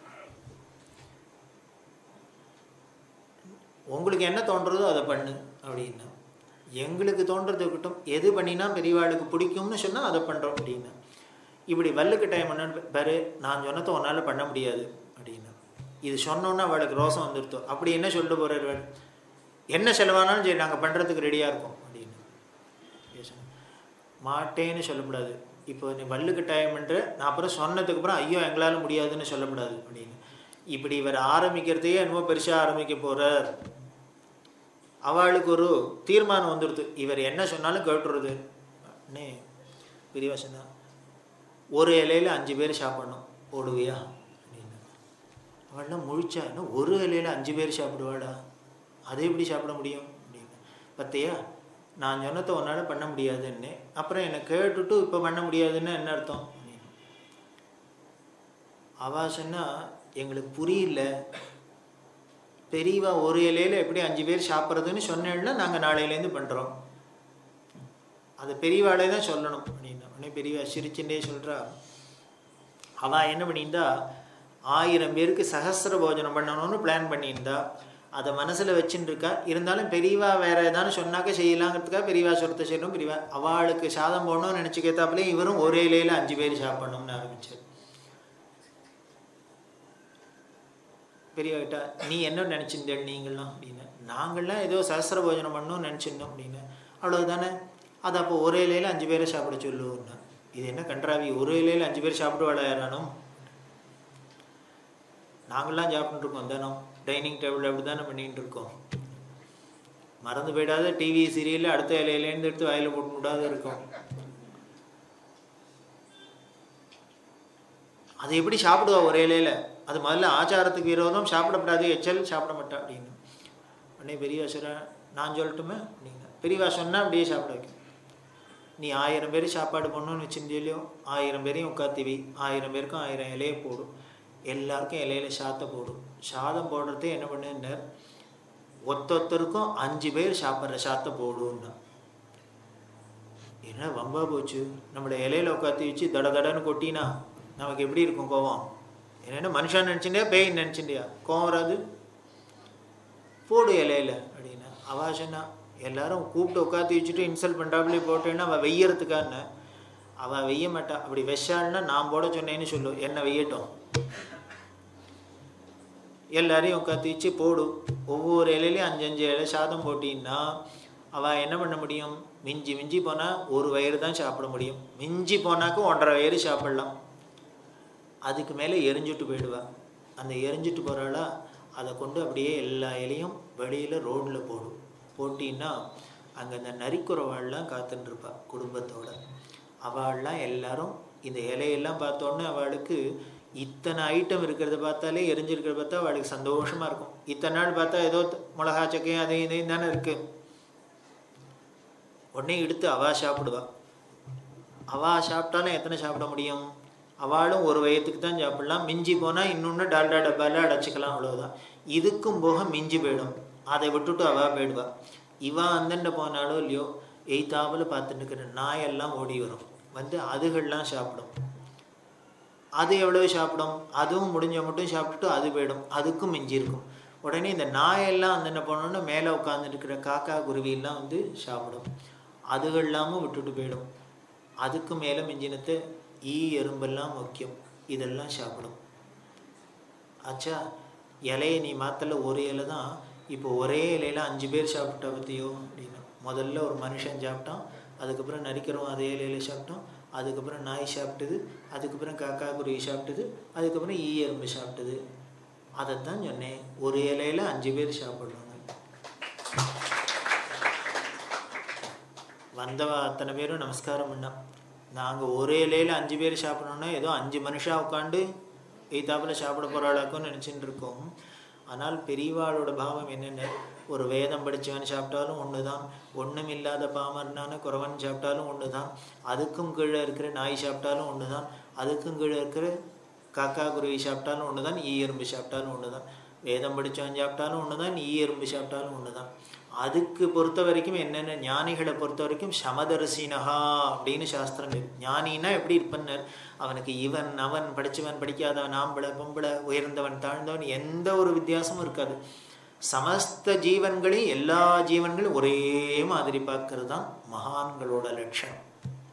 Speaker 1: உங்களுக்கு என்ன தோன்றதோ அதை பண்ணு அப்படின்னா. எங்களுக்கு தோன்றது இருக்கட்டும், எது பண்ணினா பெரியவாளுக்கு பிடிக்கும்னு சொன்னால் அதை பண்ணுறோம் அப்படின்னு. இப்படி வல்லுக்கு டைம் பண்ணு பாரு, நான் சொன்னதை உன்னால் பண்ண முடியாது அப்படின்னு. இது சொன்னோன்னா அவளுக்கு ரோசம் வந்துடுத்தோம். அப்படி என்ன சொல்லிட்டு போகிறார், என்ன செலவானாலும் சரி நாங்கள் பண்ணுறதுக்கு ரெடியாக இருக்கோம் அப்படின்னு பேசணும். மாட்டேன்னு சொல்லக்கூடாது. இப்போ நீ வல்லுக்கு டைம் பண்ணுற, நான் அப்புறம் சொன்னதுக்கப்புறம் ஐயோ எங்களால் முடியாதுன்னு சொல்லக்கூடாது அப்படின்னு. இப்படி இவர் ஆரம்பிக்கிறதையே என்னமோ பெருசாக ஆரம்பிக்க போகிறார். அவளுக்கு ஒரு தீர்மானம் வந்துடுது, இவர் என்ன சொன்னாலும் கேட்டுறது. பெரிய வசந்தான், ஒரு இலையில் 5 பேர் சாப்பிடணும், ஓடுவியா அப்படின்னு. அவள்லாம் முழிச்சா, என்ன ஒரு இலையில் 5 பேர் சாப்பிடுவாளா, அதை எப்படி சாப்பிட முடியும் அப்படின்னு. பார்த்தியா, நான் சொன்னதை உன்னால் பண்ண முடியாதுன்னு, அப்புறம் என்னை கேட்டுட்டு இப்போ பண்ண முடியாதுன்னு என்ன அர்த்தம் அப்படின்னு. அவா சொன்னா, எங்களுக்கு புரியல, பெரியவா ஒரு இலையில் எப்படி 5 பேர் சாப்பிட்றதுன்னு சொன்னேன்னா நாங்கள் நாளையிலேருந்து பண்ணுறோம், அது பெரியவாளே தான் சொல்லணும் அப்படின்னா. உடனே பெரியவா சிரிச்சுட்டே சொல்கிறா, அவள் என்ன பண்ணியிருந்தா 1000 பேருக்கு சகஸ்ர போஜனம் பண்ணணும்னு பிளான் பண்ணியிருந்தா, அதை மனசில் வச்சுட்டு இருக்கா. இருந்தாலும் பெரியவா வேறு ஏதானு சொன்னாக்க செய்யலாங்கிறதுக்காக பெரியவா சொல்கிறத செய்யணும். பெரியவா அவளுக்கு சாதம் போடணும்னு நினச்சிக்கேத்தாப்புலே இவரும் ஒரே இலையில் 5 பேர் சாப்பிடணும்னு ஆரம்பிச்சார். பெரியவாகிட்ட, நீ என்ன நினச்சிருந்தேன் நீங்கள்லாம் அப்படின்னு. நாங்கள்லாம் ஏதோ சகஸ்ர போஜனம் பண்ணணும்னு நினச்சிருந்தோம் அப்படின்னு. அவ்வளோதானே, அது அப்போ ஒரே இலையில் 5 பேரை சாப்பிட சொல்லுவோம்னா. இது என்ன கன்றாவி, ஒரு இலையில் 5 பேர் சாப்பிடுவாளா யாரானும்? நாங்கள்லாம் சாப்பிட்டுருக்கோம் தானோ, டைனிங் டேபிள் அப்படி தானே பண்ணிகிட்டு இருக்கோம். மறந்து போயிடாத டிவி சீரியலில் அடுத்த இலையிலேருந்து எடுத்து வாயில் போட்டு விடாத இருக்கும். அது எப்படி சாப்பிடுவா ஒரே இலையில்? அது முதல்ல ஆச்சாரத்துக்கு விரோதம், சாப்பிடப்படாது, எச்சல் சாப்பிட மாட்டா அப்படின்னு. உடனே பெரியவா சொல்ற, நான் சொல்லட்டுமே அப்படின்னா. பெரியவா சொன்னால் அப்படியே சாப்பிட வைக்கும். நீ 1000 பேர் சாப்பாடு பண்ணணும்னு வச்சுருந்தியோ, 1000 பேரையும் உட்காத்திவி, 1000 பேருக்கும் 1000 இலையை போடும், எல்லாருக்கும் இலையில சாத்தை போடும். சாதம் போடுறதே என்ன பண்ணுன்னு, ஒருத்தருக்கும் 5 பேர் சாப்பிட்ற சாத்தை போடுன்னா. என்ன வம்பா போச்சு, நம்மளை இலையில உட்காத்தி வச்சு தட தடன்னு கொட்டினா நமக்கு எப்படி இருக்கும் கோவம்? என்ன மனுஷன் நினச்சிண்டியா பேய் நினச்சிண்டியா? கோவம் வராது? போடு இலையில அப்படின்னு. அவள் சொன்னா, எல்லாரும் கூப்பிட்டு உட்காத்தி வச்சுட்டு இன்சல்ட் பண்ணுறாப்புலே போட்டேன்னா அவள் வெய்யறதுக்கான்னு. அவள் வெய்ய மாட்டா. அப்படி வெச்சாள்னா நான் போட சொன்னேன்னு சொல்லு, என்ன வெய்யட்டும். எல்லாரையும் உட்காத்தி வச்சு போடு, ஒவ்வொரு இலையிலையும் 5 இலை சாதம் போட்டின்னா அவள் என்ன பண்ண முடியும்? மிஞ்சி மிஞ்சி போனால் ஒரு வயிறு தான் சாப்பிட முடியும். மிஞ்சி போனாக்கும் 1.5 வயிறு சாப்பிட்லாம். அதுக்கு மேலே எரிஞ்சுட்டு போயிடுவா. அந்த எரிஞ்சிட்டு போகிறாளா, அதை கொண்டு அப்படியே எல்லா இலையும் வெளியில் ரோட்டில் போடும். போட்டின்னா அங்கே இந்த நரிக்குறவாள்லாம் காத்துட்டுருப்பா குடும்பத்தோடு. அவள்லாம் எல்லாரும் இந்த இலையெல்லாம் பார்த்தோன்னே அவளுக்கு இத்தனை ஐட்டம் இருக்கிறத பார்த்தாலே, எரிஞ்சிருக்கிறத பார்த்தா அவளுக்கு சந்தோஷமாக இருக்கும். இத்தனை நாள் பார்த்தா ஏதோ மிளகா சக்கையும் அதையும் இதையும் தானே இருக்குது. உடனே எடுத்து அவள் சாப்பிடுவா. அவள் சாப்பிட்டாலும் எத்தனை சாப்பிட முடியும்? அவளும் ஒரு வயத்துக்கு தான் சாப்பிடலாம். மிஞ்சி போனால் இன்னொன்று டால்டா டப்பாவில் அடைச்சிக்கலாம், அவ்வளோதான். இதுக்கும் போக மிஞ்சி போயிடும். அதை விட்டுட்டு அவள் போயிடுவா. இவன் அந்தண்ட போனாலோ இல்லையோ, எய்த்தாவில் பார்த்துட்டு இருக்கிற நாயெல்லாம் ஓடி வரும், வந்து அதுகள்லாம் சாப்பிடும். அது எவ்வளோ சாப்பிடும்? அதுவும் முடிஞ்ச மட்டும் சாப்பிட்டுட்டு அது போயிடும், அதுக்கும் மிஞ்சி இருக்கும். உடனே இந்த நாயெல்லாம் அந்தண்ட போனோன்னு மேலே உட்காந்துட்டு இருக்கிற காக்கா குருவியெல்லாம் வந்து சாப்பிடும், அதுகள்லாமும் விட்டுட்டு போயிடும். அதுக்கு மேலே மிஞ்சினத்தை ஈ எறும்பெல்லாம் முக்கியம், இதெல்லாம் சாப்பிடும். ஆச்சா, இலையை நீ மாத்தல, ஒரு இலை தான். இப்போ ஒரே இலையில் 5 பேர் சாப்பிட்டா பற்றியோ அப்படின்னா. முதல்ல ஒரு மனுஷன் சாப்பிட்டான், அதுக்கப்புறம் நரிக்கிறோம் அதே இலையில் சாப்பிட்டோம், அதுக்கப்புறம் நாய் சாப்பிட்டது, அதுக்கப்புறம் காக்கா குருவி சாப்பிட்டது, அதுக்கப்புறம் ஈ எறும்பு சாப்பிட்டது. அதைத்தான் சொன்னேன், ஒரு இலையில் 5 பேர் சாப்பிட்றாங்க. வந்தவா அத்தனை பேரும் நமஸ்காரம் பண்ணா. நாங்கள் ஒரு இலையில் 5 பேர் சாப்பிட்றோன்னா ஏதோ 5 மனுஷா உட்காந்து எய்தாப்பில் சாப்பிட போகிறாளாக்குன்னு நினச்சிட்டு இருக்கோம். ஆனால் பெரியவாளோட பாவம் என்னென்ன, ஒரு வேதம் படித்தவன் சாப்பிட்டாலும் ஒன்று தான், ஒன்றும் இல்லாத பாமரனான குறவன் சாப்பிட்டாலும் ஒன்று தான், அதுக்கும் கீழே இருக்கிற நாய் சாப்பிட்டாலும் ஒன்று தான், அதுக்கும் கீழே இருக்கிற காக்கா குருவி சாப்பிட்டாலும் ஒன்று தான், ஈ எறும்பு சாப்பிட்டாலும் ஒன்று தான். வேதம் படித்தவன் சாப்பிட்டாலும் ஒன்று தான், ஈ எறும்பு சாப்பிட்டாலும் ஒன்று தான். அதுக்கு பொறுத்த வரைக்கும் என்னென்ன ஞானிகளை பொறுத்த வரைக்கும் சமதர்சினஹா அப்படின்னு சாஸ்திரம். ஞானின்னா எப்படி இருப்பன்னு, அவனுக்கு இவன் அவன், படித்தவன் படிக்காதவன், ஆம்பளை பொம்பளை, உயர்ந்தவன் தாழ்ந்தவன், எந்த ஒரு வித்தியாசமும் இருக்காது. சமஸ்த ஜீவன்களையும் எல்லா ஜீவன்களையும் ஒரே மாதிரி பார்க்கறது தான் மகான்களோட லட்சணம்.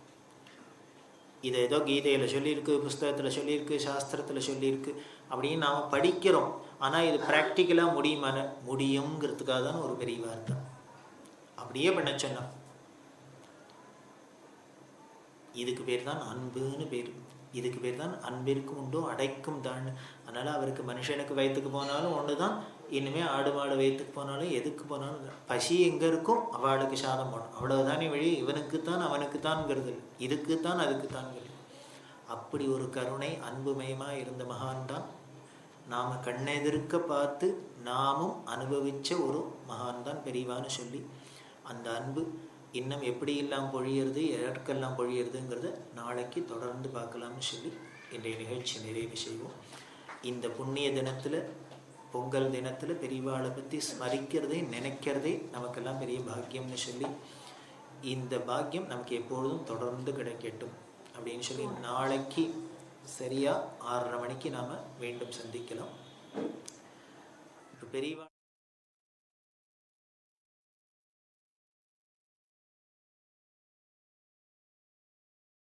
Speaker 1: இது ஏதோ கீதையில் சொல்லியிருக்கு, புஸ்தகத்தில் சொல்லியிருக்கு, சாஸ்திரத்தில் சொல்லியிருக்கு அப்படின்னு நாம் படிக்கிறோம். ஆனால் இது ப்ராக்டிக்கலாக முடியுமான முடியுங்கிறதுக்காக தான் ஒரு பெரிய வார்த்தை. அப்படியே பண்ண சொன்னான். இதுக்கு பேர் தான் அன்புன்னு பேர். இதுக்கு பேர் தான் அன்பிற்கும் உண்டோ அடைக்கும் தான். அதனால் அவருக்கு மனுஷனுக்கு வயிற்றுக்கு போனாலும் ஒன்று தான், இனிமேல் ஆடு மாடு வயிற்றுக்கு போனாலும் எதுக்கு போனாலும் பசி எங்கே இருக்கும் அவளுக்கு சாதம் போகணும், அவ்வளவுதானே வழி. இவனுக்குத்தான் அவனுக்குத்தான்ங்கிறது, இதுக்குத்தான் அதுக்குத்தான்ங்கிறது. அப்படி ஒரு கருணை அன்புமயமாக இருந்த மகான் தான் நாம் கண்ணெதிர்க்க பார்த்து நாமும் அனுபவித்த ஒரு மகான் தான் பெரியவான்னு சொல்லி, அந்த அன்பு இன்னும் எப்படி எல்லாம் பொழியிறது, எதற்கெல்லாம் பொழியிறதுங்கிறத நாளைக்கு தொடர்ந்து பார்க்கலாம்னு சொல்லி இன்றைய நிகழ்ச்சி நிறைவு செய்வோம். இந்த புண்ணிய தினத்தில், பொங்கல் தினத்தில் பெரியவாளை பற்றி ஸ்மரிக்கிறதே நினைக்கிறதே நமக்கெல்லாம் பெரிய பாக்கியம்னு சொல்லி, இந்த பாக்கியம் நமக்கு எப்பொழுதும் தொடர்ந்து கிடைக்கட்டும் அப்படின்னு சொல்லி நாளைக்கு சரியாக 6:30 மணிக்கு நாம் மீண்டும் சந்திக்கலாம். இப்போ பெரியவா